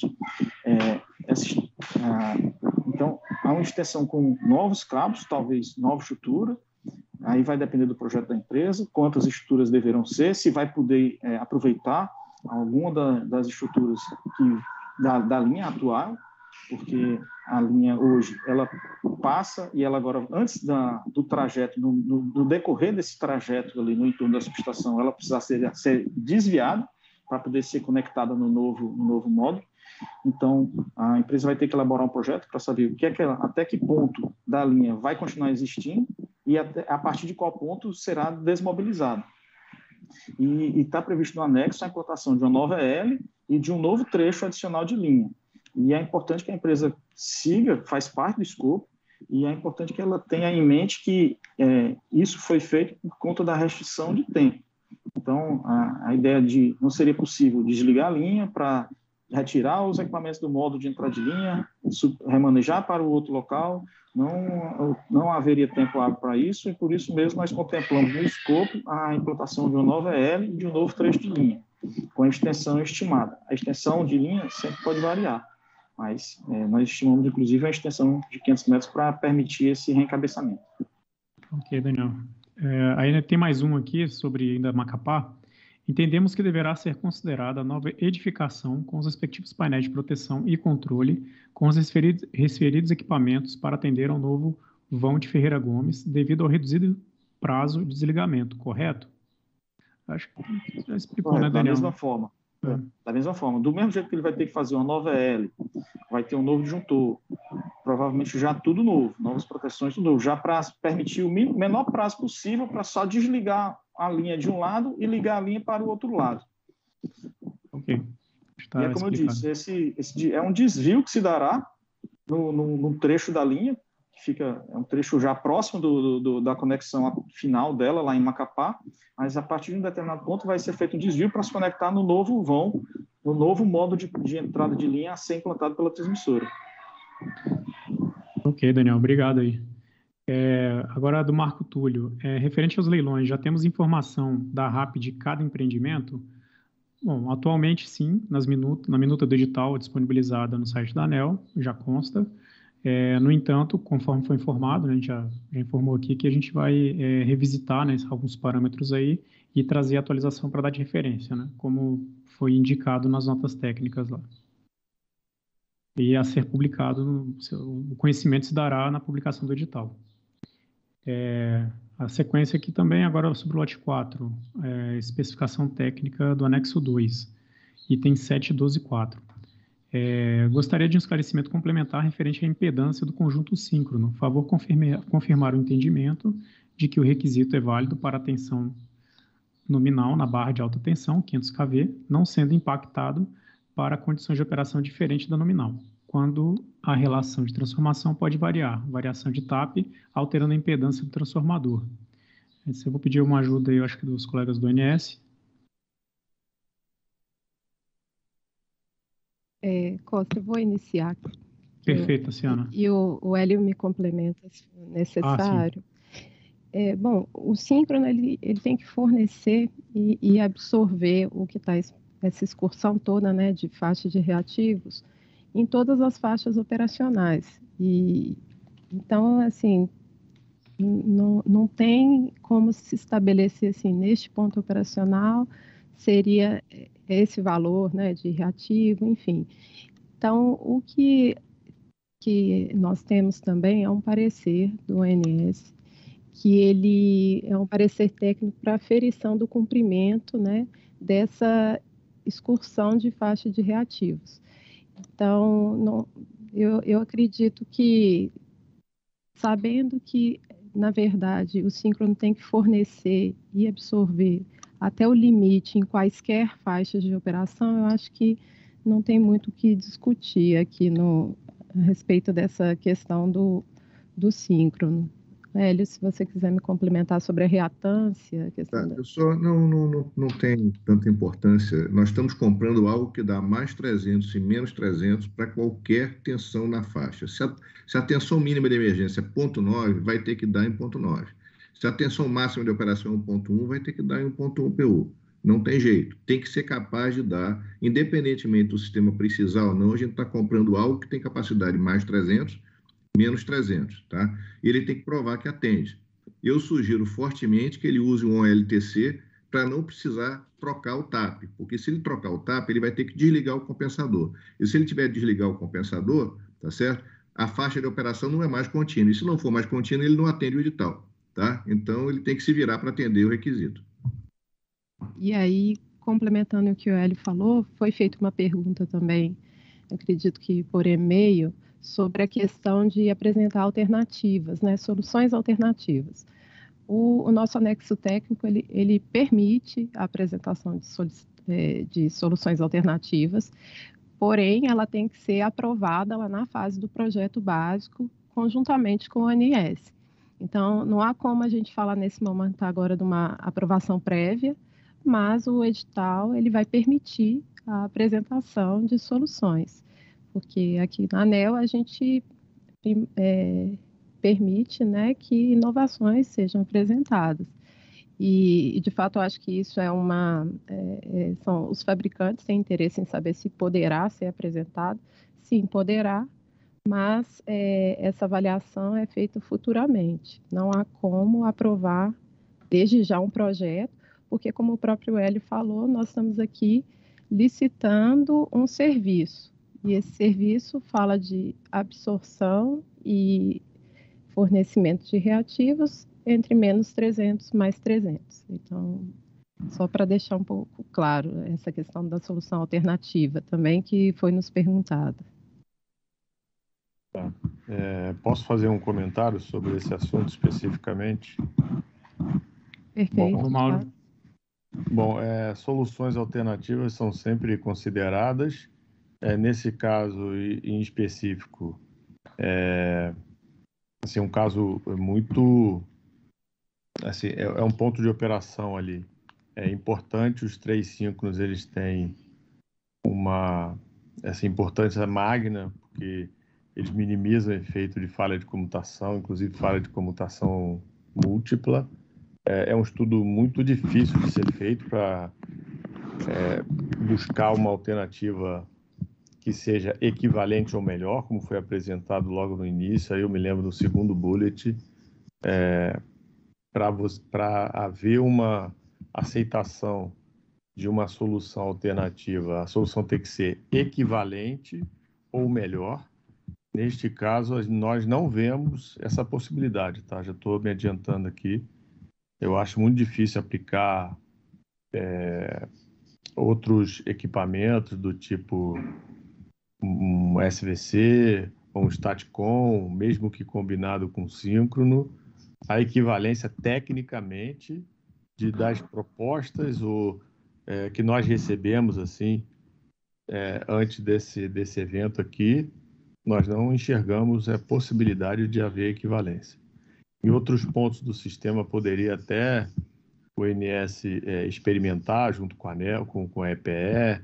Então, há uma extensão com novos cabos, talvez nova estrutura, aí vai depender do projeto da empresa, quantas estruturas deverão ser, se vai poder aproveitar alguma das estruturas da linha atual, porque a linha hoje, ela passa e ela agora, antes do trajeto, no decorrer desse trajeto ali no entorno da subestação, ela precisa ser desviada para poder ser conectada no novo módulo. Então, a empresa vai ter que elaborar um projeto para saber até que ponto da linha vai continuar existindo e a partir de qual ponto será desmobilizado. E está previsto no anexo a implantação de uma nova L e de um novo trecho adicional de linha. E é importante que a empresa siga, faz parte do escopo, e é importante que ela tenha em mente que isso foi feito por conta da restrição de tempo. Então, a ideia de não seria possível desligar a linha para retirar os equipamentos do modo de entrada de linha, remanejar para o outro local, não haveria tempo hábil para isso, e por isso mesmo nós contemplamos no escopo a implantação de uma nova EL e de um novo trecho de linha, com a extensão estimada. A extensão de linha sempre pode variar, mas nós estimamos, inclusive, a extensão de 500 metros para permitir esse reencabeçamento. Ok, Daniel. Ainda tem mais um aqui sobre ainda Macapá. Entendemos que deverá ser considerada a nova edificação com os respectivos painéis de proteção e controle com os referidos equipamentos para atender ao novo vão de Ferreira Gomes devido ao reduzido prazo de desligamento, correto? Acho que já explicou, né, Daniel? Da mesma forma. Do mesmo jeito que ele vai ter que fazer uma nova L, vai ter um novo disjuntor, provavelmente já tudo novo, novas proteções, tudo novo, já para permitir o menor prazo possível para só desligar a linha de um lado e ligar a linha para o outro lado. Ok. E é como eu disse, esse é um desvio que se dará no trecho da linha, que é um trecho já próximo da conexão final dela, lá em Macapá, mas a partir de um determinado ponto vai ser feito um desvio para se conectar no novo vão, no novo modo de entrada de linha a ser implantado pela transmissora. Ok, Daniel, obrigado aí. Agora do Marco Túlio, referente aos leilões, já temos informação da RAP de cada empreendimento? Bom, atualmente sim, na minuta do edital disponibilizada no site da ANEEL, já consta. No entanto, conforme foi informado, né, a gente já informou aqui que a gente vai revisitar, né, alguns parâmetros aí e trazer a atualização para dar de referência, né, como foi indicado nas notas técnicas lá. E a ser publicado, o conhecimento se dará na publicação do edital. A sequência aqui também, agora sobre o lote 4, especificação técnica do anexo 2, item 7.12.4. Gostaria de um esclarecimento complementar referente à impedância do conjunto síncrono. Por favor, confirmar o entendimento de que o requisito é válido para a tensão nominal na barra de alta tensão, 500 kV, não sendo impactado para condições de operação diferente da nominal, quando a relação de transformação pode variar, variação de TAP, alterando a impedância do transformador. Eu vou pedir uma ajuda aí, eu acho que dos colegas do ONS. Costa, eu vou iniciar. Perfeito, Luciana. E o Hélio me complementa se for necessário. Bom, o síncrono ele tem que fornecer e absorver o que está essa excursão toda, né, de faixa de reativos em todas as faixas operacionais. Então, assim, não tem como se estabelecer assim, neste ponto operacional seria esse valor, né, de reativo, enfim. Então, o que nós temos também é um parecer do ONS, que ele é um parecer técnico para aferição do cumprimento, né, dessa excursão de faixa de reativos. Então, eu acredito que, sabendo que, na verdade, o síncrono tem que fornecer e absorver até o limite em quaisquer faixas de operação, eu acho que não tem muito o que discutir aqui a respeito dessa questão do síncrono. Hélio, se você quiser me complementar sobre a reatância. Eu só não tem tanta importância. Nós estamos comprando algo que dá mais 300 e menos 300 para qualquer tensão na faixa. Se a tensão mínima de emergência é 0,9, vai ter que dar em 0,9. Se a tensão máxima de operação é 1,1, vai ter que dar em 1,1 PU. Não tem jeito. Tem que ser capaz de dar, independentemente do sistema precisar ou não, a gente está comprando algo que tem capacidade mais 300, menos 300, tá? E ele tem que provar que atende. Eu sugiro fortemente que ele use um OLTC para não precisar trocar o TAP, porque se ele trocar o TAP, ele vai ter que desligar o compensador. E se ele tiver que desligar o compensador, tá certo? A faixa de operação não é mais contínua. E se não for mais contínua, ele não atende o edital, tá? Então, ele tem que se virar para atender o requisito. E aí, complementando o que o Hélio falou, foi feita uma pergunta também, acredito que por e-mail, sobre a questão de apresentar alternativas, né, soluções alternativas. O nosso anexo técnico, ele permite a apresentação de soluções alternativas, porém, ela tem que ser aprovada lá na fase do projeto básico, conjuntamente com o ONS. Então, não há como a gente falar nesse momento agora de uma aprovação prévia, mas o edital ele vai permitir a apresentação de soluções, porque aqui na ANEEL a gente permite, né, que inovações sejam apresentadas. E, de fato, eu acho que isso são os fabricantes têm interesse em saber se poderá ser apresentado. Sim, poderá, mas essa avaliação é feita futuramente. Não há como aprovar desde já um projeto, porque, como o próprio Hélio falou, nós estamos aqui licitando um serviço. E esse serviço fala de absorção e fornecimento de reativos entre menos 300 mais 300. Então, só para deixar um pouco claro essa questão da solução alternativa também, que foi nos perguntada. Tá. Posso fazer um comentário sobre esse assunto especificamente? Perfeito. Bom, soluções alternativas são sempre consideradas. Nesse caso em específico, assim, um caso muito... Assim, é um ponto de operação ali. É importante, os 3 síncronos, eles têm essa importância magna, porque eles minimizam o efeito de falha de comutação, inclusive falha de comutação múltipla. É um estudo muito difícil de ser feito para buscar uma alternativa que seja equivalente ou melhor, como foi apresentado logo no início. Aí eu me lembro do segundo bullet, para haver uma aceitação de uma solução alternativa, a solução tem que ser equivalente ou melhor. Neste caso, nós não vemos essa possibilidade, tá? Já estou me adiantando aqui. Eu acho muito difícil aplicar outros equipamentos do tipo um SVC ou um StatCom, mesmo que combinado com síncrono, a equivalência tecnicamente das propostas que nós recebemos assim antes desse evento aqui, nós não enxergamos a possibilidade de haver equivalência. Em outros pontos do sistema poderia até o ONS experimentar junto com a ANEEL, com a EPE.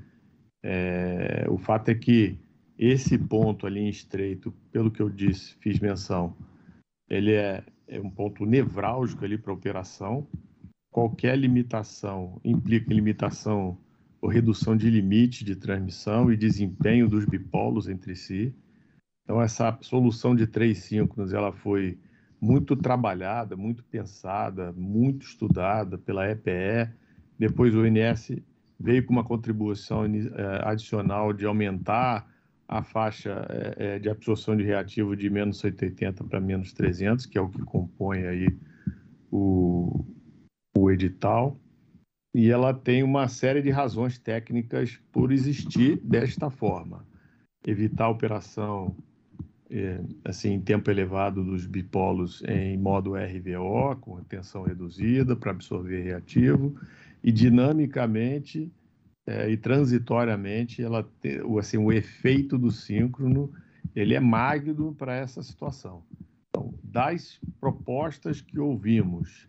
O fato é que esse ponto ali em estreito, pelo que eu disse, fiz menção, ele é um ponto nevrálgico ali para a operação. Qualquer limitação implica limitação ou redução de limite de transmissão e desempenho dos bipolos entre si. Então, essa solução de 3 síncronos, ela foi muito trabalhada, muito pensada, muito estudada pela EPE. Depois o ONS veio com uma contribuição adicional de aumentar a faixa de absorção de reativo de menos 180 para menos 300, que é o que compõe aí o edital. E ela tem uma série de razões técnicas por existir desta forma. Evitar a operação assim, em tempo elevado dos bipolos em modo RVO, com tensão reduzida para absorver reativo, e dinamicamente e transitoriamente assim, o efeito do síncrono ele é magno para essa situação. Então, das propostas que ouvimos,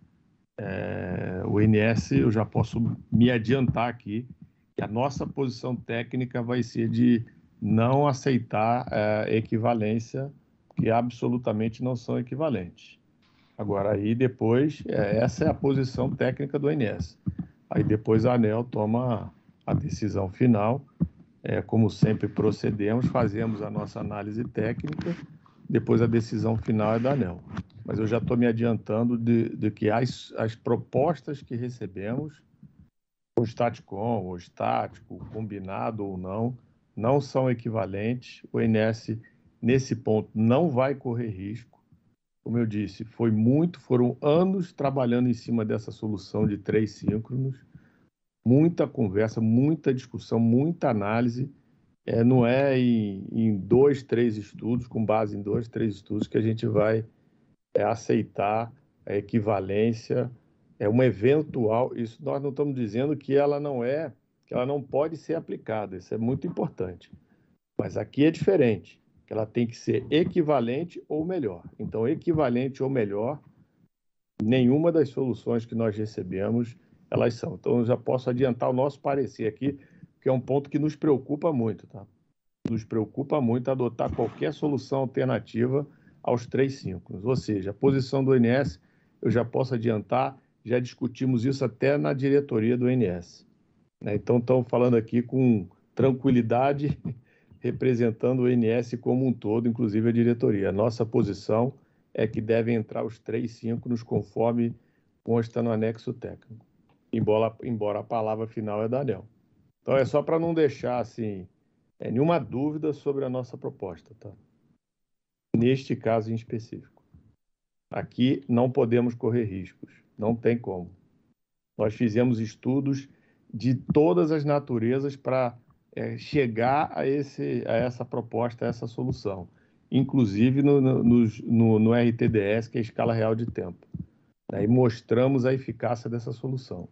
o ONS, eu já posso me adiantar aqui, que a nossa posição técnica vai ser de não aceitar equivalência, que absolutamente não são equivalentes. Agora, aí depois, essa é a posição técnica do ONS. Aí depois a ANEEL toma a decisão final. Como sempre procedemos, fazemos a nossa análise técnica, depois a decisão final é da ANEEL. Mas eu já estou me adiantando de que as propostas que recebemos, o StatCom, ou estático, combinado ou não são equivalentes. O ONS, nesse ponto, não vai correr risco. Como eu disse, foram anos trabalhando em cima dessa solução de 3 síncronos, muita conversa, muita discussão, muita análise. Não é em 2, 3 estudos, com base em 2, 3 estudos, que a gente vai aceitar a equivalência, uma eventual. Isso nós não estamos dizendo que ela não pode ser aplicada, isso é muito importante. Mas aqui é diferente. Ela tem que ser equivalente ou melhor. Então, equivalente ou melhor, nenhuma das soluções que nós recebemos, elas são. Então, eu já posso adiantar o nosso parecer aqui, que é um ponto que nos preocupa muito, tá? Nos preocupa muito adotar qualquer solução alternativa aos 3 síncronos. Ou seja, a posição do ONS, eu já posso adiantar, já discutimos isso até na diretoria do ONS. Né? Então, estamos falando aqui com tranquilidade, representando o ONS como um todo, inclusive a diretoria. A nossa posição é que devem entrar os 3 síncronos conforme consta no anexo técnico, embora a palavra final é da ANEEL. Então, é só para não deixar assim, nenhuma dúvida sobre a nossa proposta, tá? Neste caso em específico. Aqui não podemos correr riscos, não tem como. Nós fizemos estudos de todas as naturezas para chegar a essa proposta, a essa solução, inclusive no RTDS, que é a escala real de tempo. Né? E mostramos a eficácia dessa solução.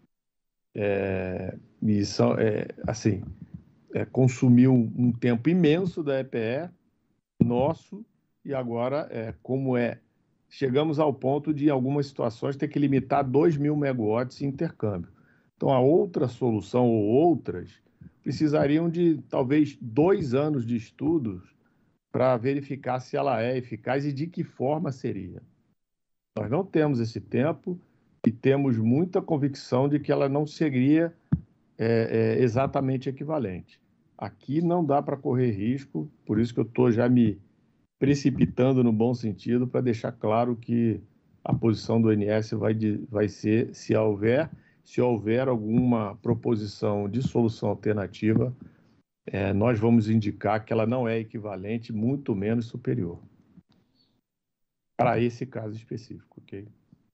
Consumiu um tempo imenso da EPE, nosso, e agora, chegamos ao ponto de, em algumas situações, ter que limitar 2.000 megawatts em intercâmbio. Então, a outra solução ou outras precisariam de, talvez, 2 anos de estudos para verificar se ela é eficaz e de que forma seria. Nós não temos esse tempo e temos muita convicção de que ela não seria exatamente equivalente. Aqui não dá para correr risco, por isso que eu estou já me precipitando no bom sentido para deixar claro que a posição do ONS vai ser, se houver alguma proposição de solução alternativa, nós vamos indicar que ela não é equivalente, muito menos superior, para esse caso específico, ok?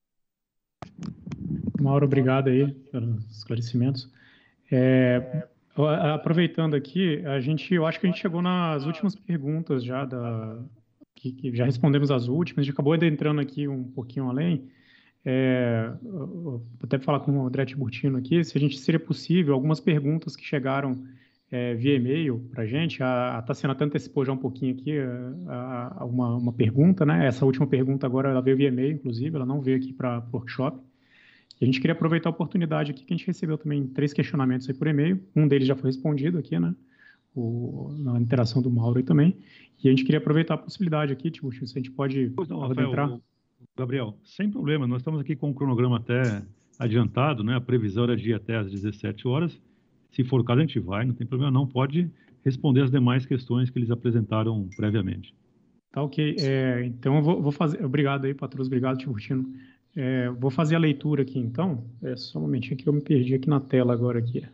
Mauro, obrigado aí pelos esclarecimentos. Aproveitando aqui, eu acho que a gente chegou nas últimas perguntas já, que já respondemos as últimas, a gente acabou adentrando aqui um pouquinho além. Vou até falar com o André Tiburtino aqui, se seria possível, algumas perguntas que chegaram via e-mail para a gente, a Tassiana até antecipou já um pouquinho aqui uma pergunta, né? Essa última pergunta agora ela veio via e-mail, inclusive, ela não veio aqui para o workshop. E a gente queria aproveitar a oportunidade aqui, que a gente recebeu também 3 questionamentos aí por e-mail, um deles já foi respondido aqui, né? Na interação do Mauro aí também, e a gente queria aproveitar a possibilidade aqui, tipo, se a gente pode adentrar. Gabriel, sem problema, nós estamos aqui com o cronograma até adiantado, né? A previsão era de ir até às 17 horas. Se for o caso, a gente vai, não tem problema não, pode responder as demais questões que eles apresentaram previamente. Tá, ok. Então, eu vou fazer... Obrigado aí, Patrus, obrigado, Tiburtino. Vou fazer a leitura aqui, então. Só um momentinho que eu me perdi aqui na tela agora aqui.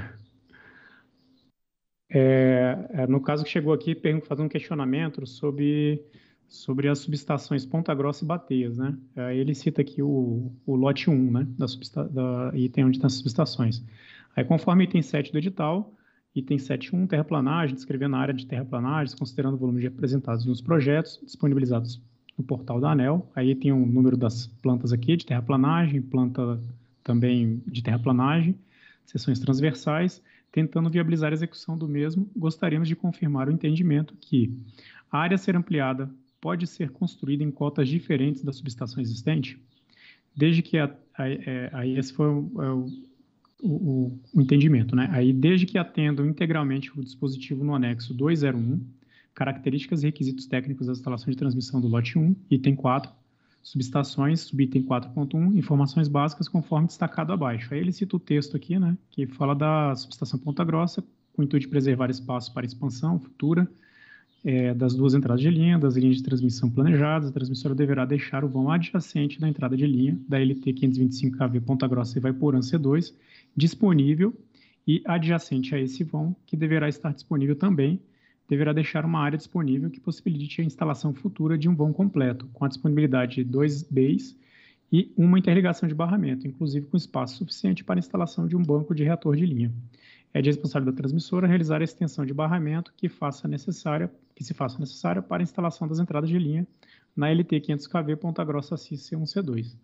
No caso que chegou aqui, fazendo um questionamento sobre as subestações Ponta Grossa e Bateias, né? Ele cita aqui o lote 1, né? Item onde tem as subestações. Aí, conforme item 7 do edital, item 7.1, terraplanagem, descrevendo a área de terraplanagens, considerando o volume de apresentados nos projetos, disponibilizados no portal da ANEEL. Aí tem o número das plantas aqui de terraplanagem, planta também de terraplanagem, seções transversais. Tentando viabilizar a execução do mesmo, gostaríamos de confirmar o entendimento que a área a ser ampliada pode ser construída em cotas diferentes da subestação existente, desde que aí esse foi o entendimento, né? Aí, desde que atendam integralmente o dispositivo no anexo 201, características e requisitos técnicos das instalações de transmissão do lote 1, item 4, subestações, subitem 4.1, informações básicas conforme destacado abaixo. Aí ele cita o texto aqui, né, que fala da subestação Ponta Grossa, com o intuito de preservar espaço para expansão futura das 2 entradas de linha, das linhas de transmissão planejadas. A transmissora deverá deixar o vão adjacente da entrada de linha da LT 525 kV Ponta Grossa e Vaiporã C2 disponível, e adjacente a esse vão, que deverá estar disponível também, deverá deixar uma área disponível que possibilite a instalação futura de um vão completo, com a disponibilidade de 2 bays e uma interligação de barramento, inclusive com espaço suficiente para a instalação de um banco de reator de linha. É de responsabilidade da transmissora realizar a extensão de barramento que se faça necessária para a instalação das entradas de linha na LT 500 kV Ponta Grossa CIS C1C2.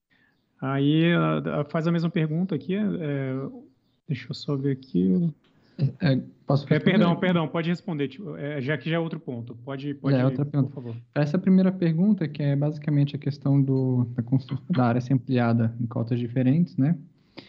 Aí faz a mesma pergunta aqui, deixa eu só ver aqui... Perdão, pode responder, já que já é outro ponto. Pode outra pergunta. Por favor. Essa primeira pergunta, que é basicamente a questão da área ser ampliada em cotas diferentes, né?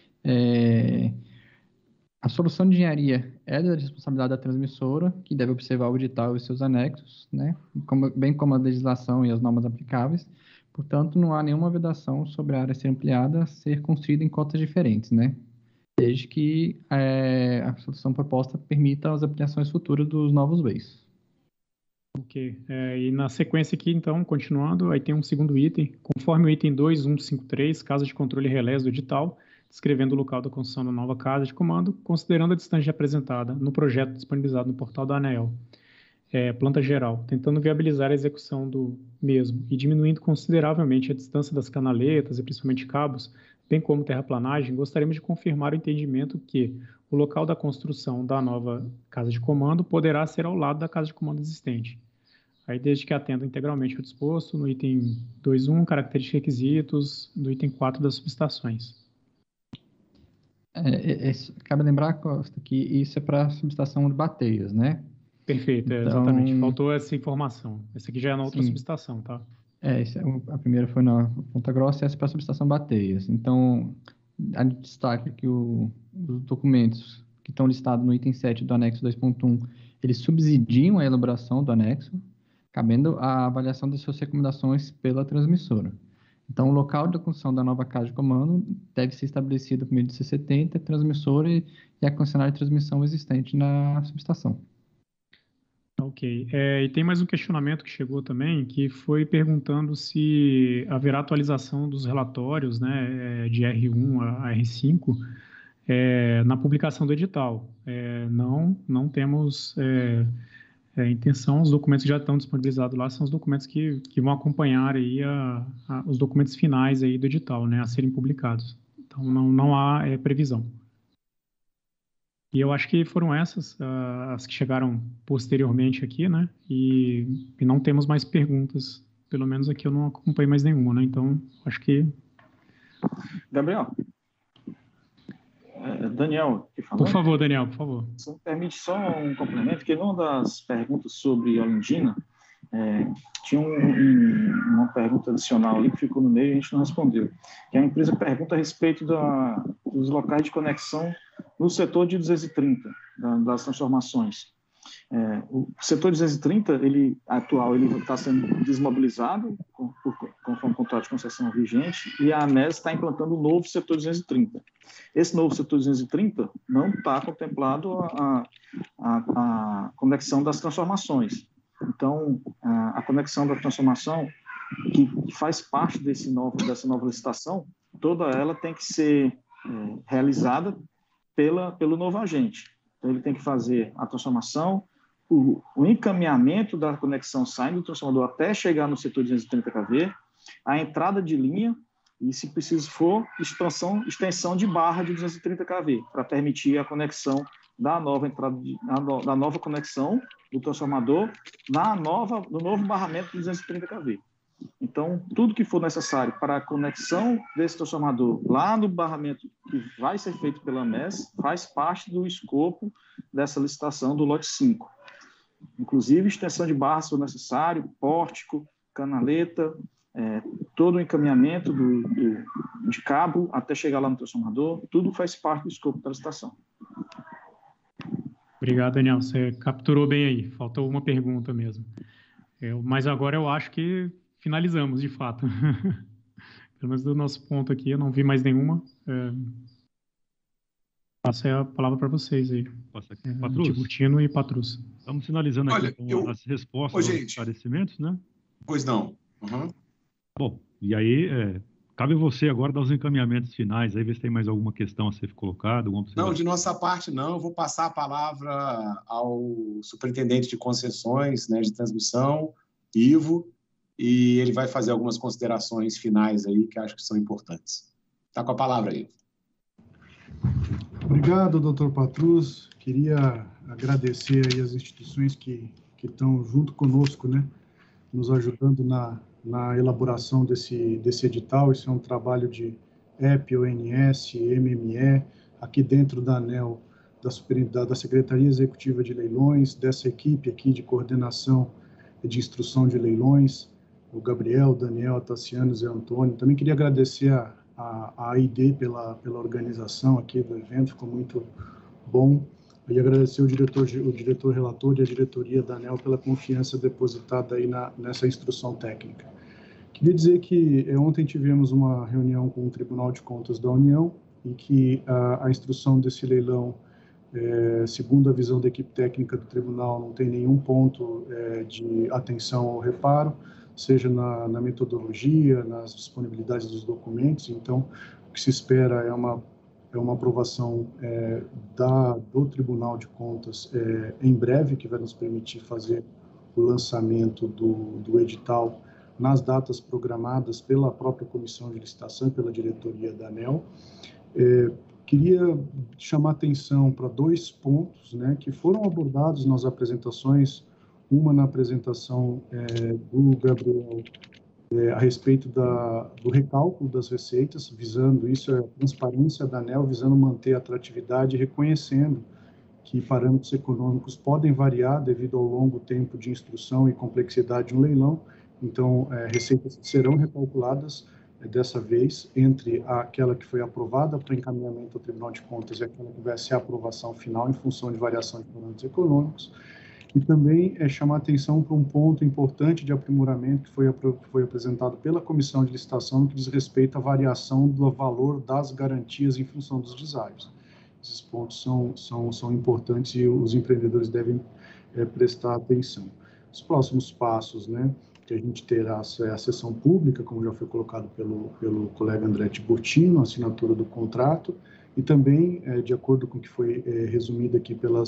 A solução de engenharia é da responsabilidade da transmissora, que deve observar o edital e seus anexos, né? Bem como a legislação e as normas aplicáveis. Portanto, não há nenhuma vedação sobre a área ser ampliada ser construída em cotas diferentes, né? Desde que a solução proposta permita as aplicações futuras dos novos ways. Ok. E na sequência aqui, então, continuando, aí tem um segundo item. Conforme o item 2.153, casa de controle relés do edital, descrevendo o local da construção da nova casa de comando, considerando a distância apresentada no projeto disponibilizado no portal da ANEEL, planta geral, tentando viabilizar a execução do mesmo e diminuindo consideravelmente a distância das canaletas e principalmente cabos, bem como terraplanagem, gostaríamos de confirmar o entendimento que o local da construção da nova casa de comando poderá ser ao lado da casa de comando existente. Aí, desde que atenda integralmente ao disposto, no item 2.1, características e requisitos, do item 4 das subestações. Cabe lembrar, Costa, que isso é para subestação de bateias, né? Perfeito, então, exatamente. Faltou essa informação. Essa aqui já é na outra subestação, tá? A primeira foi na Ponta Grossa e essa é para a subestação Bateias. Então, a destaque que os documentos que estão listados no item 7 do anexo 2.1, eles subsidiam a elaboração do anexo, cabendo a avaliação das suas recomendações pela transmissora. Então, o local de construção da nova casa de comando deve ser estabelecido por meio de C70, transmissora e a concessionária de transmissão existente na subestação. Ok. E tem mais um questionamento que chegou também, que foi perguntando se haverá atualização dos relatórios, né, de R1 a R5 na publicação do edital. Não temos intenção, os documentos que já estão disponibilizados lá são os documentos que vão acompanhar aí os documentos finais aí do edital, né, a serem publicados. Então, não há previsão. E eu acho que foram essas as que chegaram posteriormente aqui, né? E não temos mais perguntas. Pelo menos aqui eu não acompanhei mais nenhuma, né? Então, acho que... Gabriel. Daniel, que falou. Por favor, Daniel, por favor. Se me permite só um complemento, que numa das perguntas sobre Olindina, tinha uma pergunta adicional ali que ficou no meio e a gente não respondeu. Que a empresa pergunta a respeito dos locais de conexão no setor de 230, das transformações. O setor de 230, ele está sendo desmobilizado conforme o contrato de concessão vigente e a ANEEL está implantando um novo setor 230. Esse novo setor 230 não está contemplado a conexão das transformações. Então, a conexão da transformação, que faz parte dessa nova licitação, toda ela tem que ser realizada pelo novo agente. Então, ele tem que fazer a transformação, o encaminhamento da conexão saindo do transformador até chegar no setor 230 kV, a entrada de linha e, se preciso for, extensão de barra de 230 kV, para permitir a conexão da nova entrada, da nova conexão do transformador no novo barramento de 230 kV. Então, tudo que for necessário para a conexão desse transformador lá no barramento que vai ser feito pela MES faz parte do escopo dessa licitação do lote 5. Inclusive, extensão de barra, se for necessário, pórtico, canaleta, todo o encaminhamento de cabo até chegar lá no transformador, tudo faz parte do escopo da licitação. Obrigado, Daniel. Você capturou bem aí. Faltou uma pergunta mesmo. Mas agora eu acho que finalizamos, de fato. Pelo menos do nosso ponto aqui, eu não vi mais nenhuma. Passo a palavra para vocês aí. Tiburtino e Patrus. Estamos finalizando aqui as respostas aos esclarecimentos, né? Pois não. Uhum. Bom, e aí cabe você agora dar os encaminhamentos finais, aí ver se tem mais alguma questão a ser colocada. Não, de nossa parte não. Eu vou passar a palavra ao superintendente de concessões, né, de transmissão, Ivo, e ele vai fazer algumas considerações finais aí que acho que são importantes. Está com a palavra, Ivo. Obrigado, doutor Patrus. Queria agradecer aí as instituições que estão junto conosco, né, nos ajudando na elaboração desse edital. Isso é um trabalho de EP, ONS, MME. Aqui dentro da ANEEL, da Secretaria Executiva de Leilões, dessa equipe aqui de coordenação de instrução de leilões, o Gabriel, o Daniel, a Tassiano, o Zé Antônio. Também queria agradecer a AID pela organização aqui do evento, ficou muito bom. E agradecer o diretor relator e a diretoria da ANEEL pela confiança depositada aí nessa instrução técnica. Queria dizer que ontem tivemos uma reunião com o Tribunal de Contas da União e que a instrução desse leilão, segundo a visão da equipe técnica do tribunal, não tem nenhum ponto de atenção ao reparo, seja na metodologia, nas disponibilidades dos documentos. Então, o que se espera é uma aprovação do Tribunal de Contas em breve, que vai nos permitir fazer o lançamento do edital nas datas programadas pela própria comissão de licitação e pela diretoria da ANEEL. Queria chamar atenção para 2 pontos, né, que foram abordados nas apresentações, uma na apresentação do Gabriel a respeito do recálculo das receitas, visando isso, a transparência da ANEEL, visando manter a atratividade, reconhecendo que parâmetros econômicos podem variar devido ao longo tempo de instrução e complexidade de um leilão. Então, receitas serão recalculadas dessa vez entre aquela que foi aprovada para encaminhamento ao Tribunal de Contas e aquela que vai ser a aprovação final em função de variação de parâmetros econômicos. E também chamar atenção para um ponto importante de aprimoramento que foi apresentado pela Comissão de Licitação, no que diz respeito à variação do valor das garantias em função dos desafios. Esses pontos são importantes e os empreendedores devem prestar atenção. Os próximos passos, né, que a gente terá a sessão pública, como já foi colocado pelo colega André Tiburtino, a assinatura do contrato, e também, de acordo com o que foi resumido aqui pela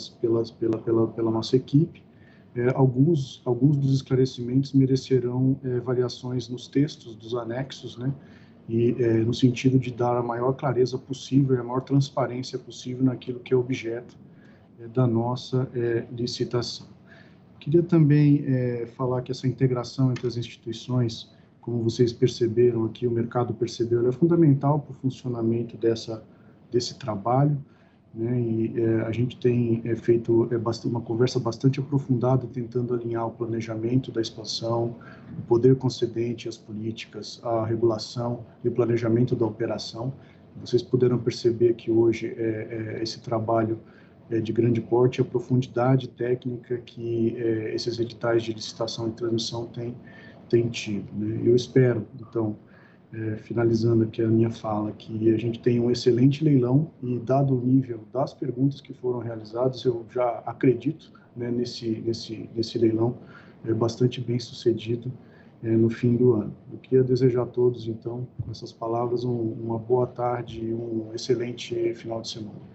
nossa equipe, alguns dos esclarecimentos merecerão variações nos textos dos anexos, né, e no sentido de dar a maior clareza possível e a maior transparência possível naquilo que é objeto da nossa licitação. Queria também falar que essa integração entre as instituições, como vocês perceberam aqui, o mercado percebeu, ela é fundamental para o funcionamento desse trabalho, né? E a gente tem feito uma conversa bastante aprofundada, tentando alinhar o planejamento da expansão, o poder concedente, as políticas, a regulação e o planejamento da operação. Vocês puderam perceber que hoje esse trabalho de grande porte, a profundidade técnica que esses editais de licitação e transmissão têm tido, né? Eu espero, então, finalizando aqui a minha fala, que a gente tenha um excelente leilão e, dado o nível das perguntas que foram realizadas, eu já acredito, né, nesse leilão bastante bem sucedido no fim do ano. Eu queria desejar a todos, então, com essas palavras, uma boa tarde e um excelente final de semana.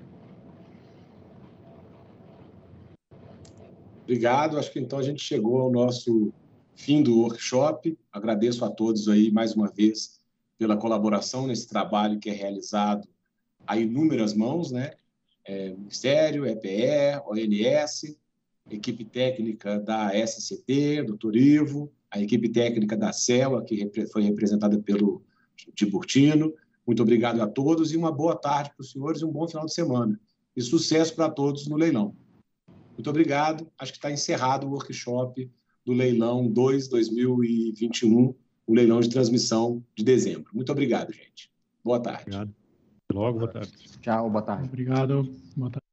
Obrigado. Acho que então a gente chegou ao nosso fim do workshop. Agradeço a todos aí mais uma vez pela colaboração nesse trabalho que é realizado a inúmeras mãos, né? Ministério, EPE, ONS, equipe técnica da SCT, Dr. Ivo, a equipe técnica da CELA, que foi representada pelo Tiburtino. Muito obrigado a todos e uma boa tarde para os senhores e um bom final de semana. E sucesso para todos no leilão. Muito obrigado. Acho que está encerrado o workshop do Leilão 2-2021, o leilão de transmissão de dezembro. Muito obrigado, gente. Boa tarde. Obrigado. Até logo, boa tarde. Tchau, boa tarde. Obrigado. Boa tarde.